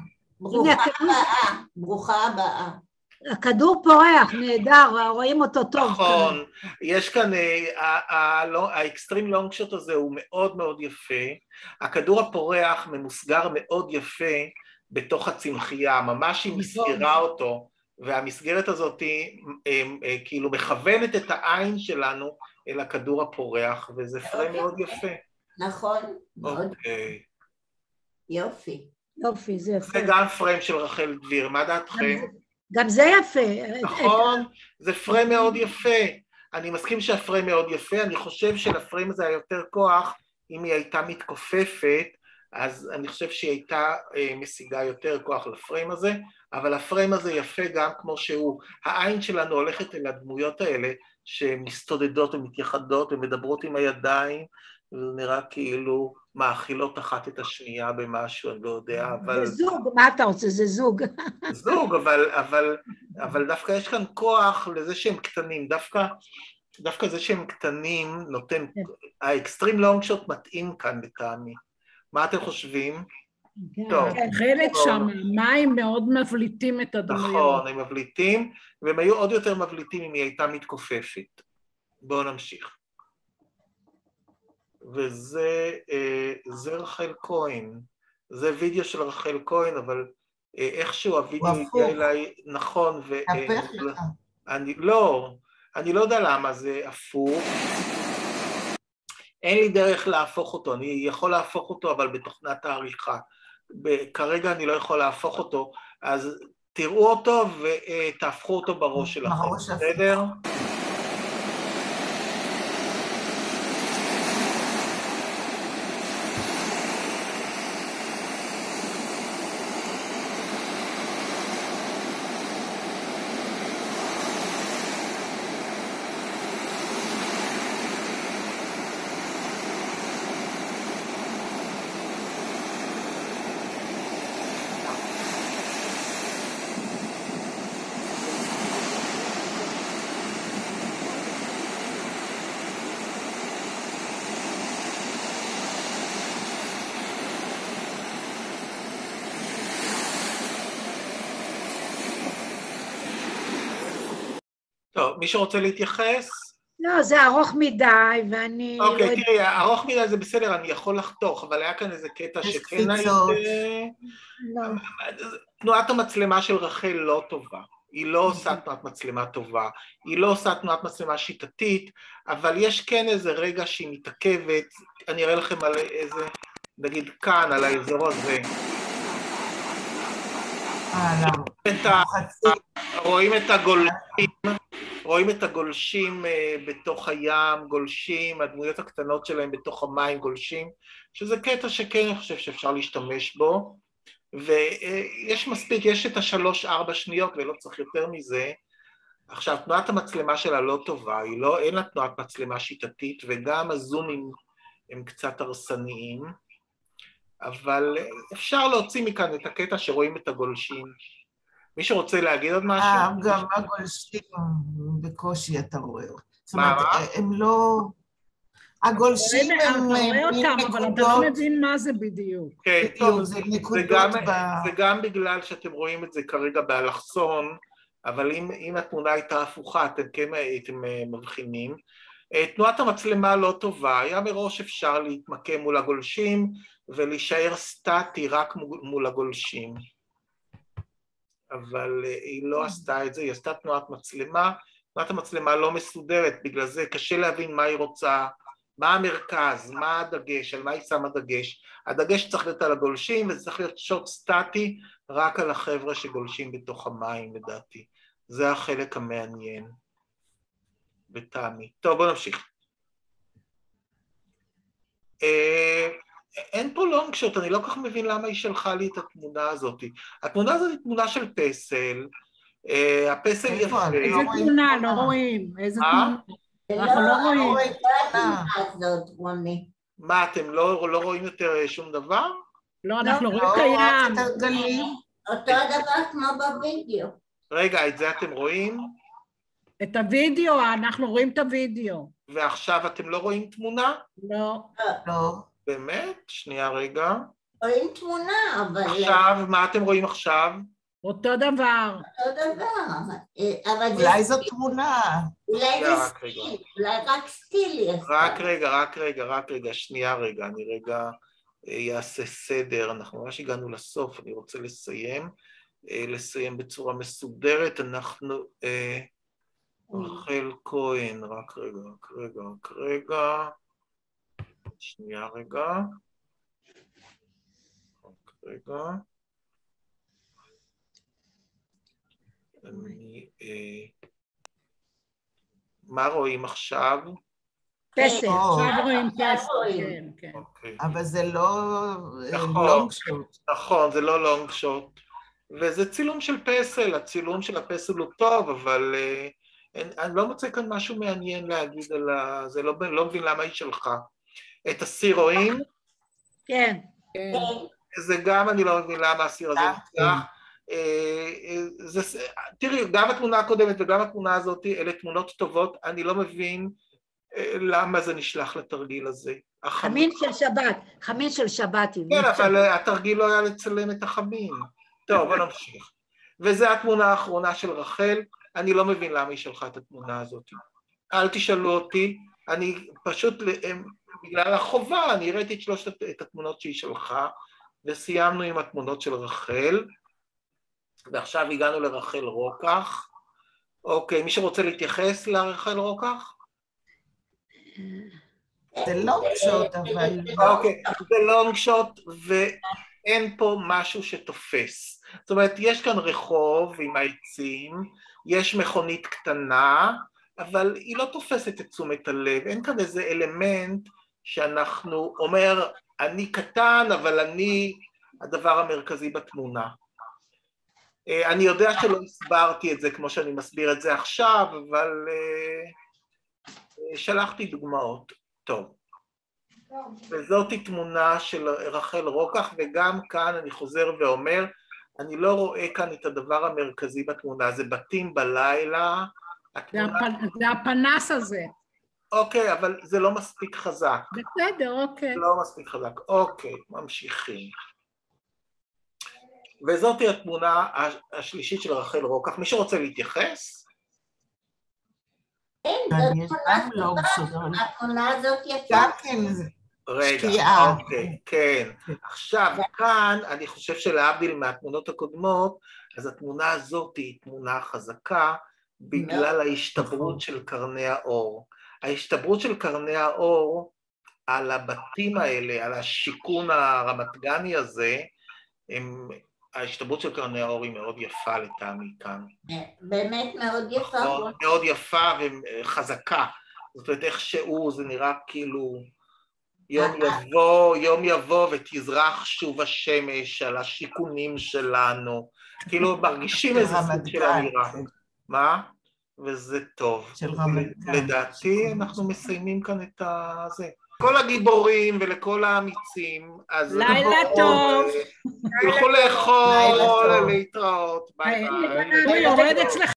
ברוכה הבאה. הכדור פורח, נהדר, רואים אותו טוב. נכון, יש כאן, האקסטרים לונג שוט הזה הוא מאוד מאוד יפה, הכדור הפורח ממוסגר מאוד יפה בתוך הצמחייה, ממש היא מסגרה אותו, והמסגרת הזאת כאילו מכוונת את העין שלנו אל הכדור הפורח, וזה פריים מאוד יפה. נכון, מאוד. אוקיי. יופי. יופי, זה יפה. זה גם פריים של רחל דביר, מה דעתכם? גם זה יפה. נכון, זה פריים מאוד יפה. אני מסכים שהפריים מאוד יפה, אני חושב שלפריים הזה היה יותר כוח, אם היא הייתה מתכופפת, אז אני חושב שהיא הייתה משיגה יותר כוח לפריים הזה, אבל הפריים הזה יפה גם כמו שהוא. העין שלנו הולכת אל הדמויות האלה, שמסתודדות ומתייחדות ומדברות עם הידיים, וזה נראה כאילו מאכילות אחת את השנייה במשהו, אני לא יודע, אבל... זה זוג, מה אתה רוצה? זה זוג. זוג, אבל דווקא יש כאן כוח לזה שהם קטנים, דווקא זה שהם קטנים נותן... האקסטרים לונג שוט מתאים כאן לטעמי. מה אתם חושבים? טוב. חלק שם, מים מאוד מבליטים את הדמויות. נכון, הם מבליטים, והם היו עוד יותר מבליטים אם היא הייתה מתכופפת. בואו נמשיך. וזה רחל כהן, זה וידאו של רחל כהן, אבל איכשהו הוידאו הגיע אליי, נכון, אני לא יודע למה זה הפוך, אין לי דרך להפוך אותו, אני יכול להפוך אותו, אבל בתוכנת העריכה, כרגע אני לא יכול להפוך אותו, אז תראו אותו ותהפכו אותו בראש שלכם, בסדר? טוב, מי שרוצה להתייחס? לא, זה ארוך מדי, ואני... אוקיי, תראי, ארוך מדי זה בסדר, אני יכול לחתוך, אבל היה כאן איזה קטע שכן הייתי... תנועת המצלמה של רחל לא טובה. היא לא עושה תנועת מצלמה טובה, היא לא עושה תנועת מצלמה שיטתית, אבל יש כן איזה רגע שהיא מתעכבת, אני אראה לכם על איזה, נגיד כאן, על האזור הזה. רואים את הגולשים בתוך הים, גולשים, הדמויות הקטנות שלהם בתוך המים גולשים, שזה קטע שכן אני חושב שאפשר להשתמש בו, ויש מספיק, יש את 3-4 שניות ולא צריך יותר מזה. עכשיו, תנועת המצלמה שלה לא טובה, אין לה תנועת מצלמה שיטתית, וגם הזומים הם קצת הרסניים, אבל אפשר להוציא מכאן את הקטע שרואים את הגולשים. מי שרוצה להגיד עוד משהו? גם הגולשים בקושי אתה רואה. זאת אומרת, הם לא... הגולשים הם אותם, אבל אתה לא מבין מה זה בדיוק. כן, זה גם בגלל שאתם רואים את זה כרגע באלכסון, אבל אם התמונה הייתה הפוכה, אתם כן הייתם מבחינים. תנועת המצלמה לא טובה, היה מראש אפשר להתמקם מול הגולשים, ולהישאר סטטי רק מול הגולשים. אבל היא לא עשתה את זה, היא עשתה תנועת מצלמה, תנועת המצלמה לא מסודרת, בגלל זה קשה להבין מה היא רוצה, מה המרכז, מה הדגש, על מה היא שמה דגש. הדגש צריך להיות על הגולשים, וזה צריך להיות שוט סטטי רק על החבר'ה שגולשים בתוך המים, לדעתי. זה החלק המעניין. בטעמי. טוב, בואו נמשיך. אין פה לונג שוט, אני לא כל כך מבין למה היא שלחה לי את התמונה הזאת. התמונה הזאת היא תמונה של פסל, הפסל יפה. איזה תמונה? לא רואים. איזה תמונה? אנחנו לא רואים. מה, אתם לא רואים יותר שום דבר? לא, אנחנו רואים קיים. אותו דבר כמו בווידאו. רגע, את זה אתם רואים? את הווידאו, אנחנו רואים את הווידאו. ועכשיו אתם לא רואים תמונה? לא. לא. באמת? שנייה רגע. רואים תמונה, אבל... עכשיו, מה אתם רואים עכשיו? אותו דבר. אותו דבר. אולי זו תמונה. אולי זה סטיל, אולי רק סטיל. רק רגע, שנייה רגע, אני רגע אעשה סדר, אנחנו ממש הגענו לסוף, אני רוצה לסיים בצורה מסודרת, אנחנו... רחל כהן, רק רגע, שנייה רגע, מה רואים עכשיו? פסל, עכשיו רואים פסל, כן. אבל זה לא לונג שוט. נכון, זה לא לונג שוט, וזה צילום של פסל, הצילום של הפסל הוא טוב, אבל אני לא מוצא כאן משהו מעניין להגיד על זה, לא מבין למה היא שלחה. את הסיר רואים? כן. זה גם אני לא מבין למה הסיר הזה נצלח. תראי, גם התמונה הקודמת וגם התמונה הזאת, אלה תמונות טובות, אני לא מבין למה זה נשלח לתרגיל הזה. חמין של שבת. כן, אבל התרגיל לא היה לצלם את החמין. טוב, בוא נמשיך. וזו התמונה האחרונה של רחל, אני לא מבין למה היא שלחה את התמונה הזאת. אל תשאלו אותי, אני פשוט, בגלל החובה, אני הראיתי את התמונות שהיא שלחה, וסיימנו עם התמונות של רחל, ועכשיו הגענו לרחל רוקח. אוקיי, מי שרוצה להתייחס לרחל רוקח? זה לונג שוט, אבל... אוקיי, זה לונג שוט, ואין פה משהו שתופס. זאת אומרת, יש כאן רחוב עם העצים, יש מכונית קטנה, אבל היא לא תופסת את תשומת הלב, אין כאן איזה אלמנט שאנחנו אומר, אני קטן, אבל אני הדבר המרכזי בתמונה. אני יודע שלא הסברתי את זה כמו שאני מסביר את זה עכשיו, אבל שלחתי דוגמאות. טוב. וזאת היא תמונה של רחל רוקח, וגם כאן אני חוזר ואומר, אני לא רואה כאן את הדבר המרכזי בתמונה, זה בתים בלילה. זה הפנס הזה. אוקיי, אבל זה לא מספיק חזק. בסדר, אוקיי. לא מספיק חזק. אוקיי, ממשיכים. וזאת היא התמונה השלישית של רחל רוקח. מי שרוצה להתייחס? יש גם לונג שוט. התמונה הזאת יפה. גם כן שקיעה. אוקיי, כן. עכשיו, כאן אני חושב שלהבדיל מהתמונות הקודמות, אז התמונה הזאת היא תמונה חזקה בגלל ההשתברות של קרני האור. ההשתברות של קרני האור על הבתים האלה, על השיקון הרמת גני הזה, ההשתברות של קרני האור היא מאוד יפה לטעמי כאן. באמת מאוד יפה. מאוד יפה וחזקה. זאת אומרת, איכשהו זה נראה כאילו יום יבוא ותזרח שוב השמש על השיקונים שלנו. כאילו מרגישים איזה סוג של אמירה. מה? וזה טוב. לדעתי אנחנו מסיימים כאן את זה. כל הגיבורים ולכל האמיצים, אז לילה טוב. תלכו לאכול, להתראות, ביי ביי. הוא יורד אצלך.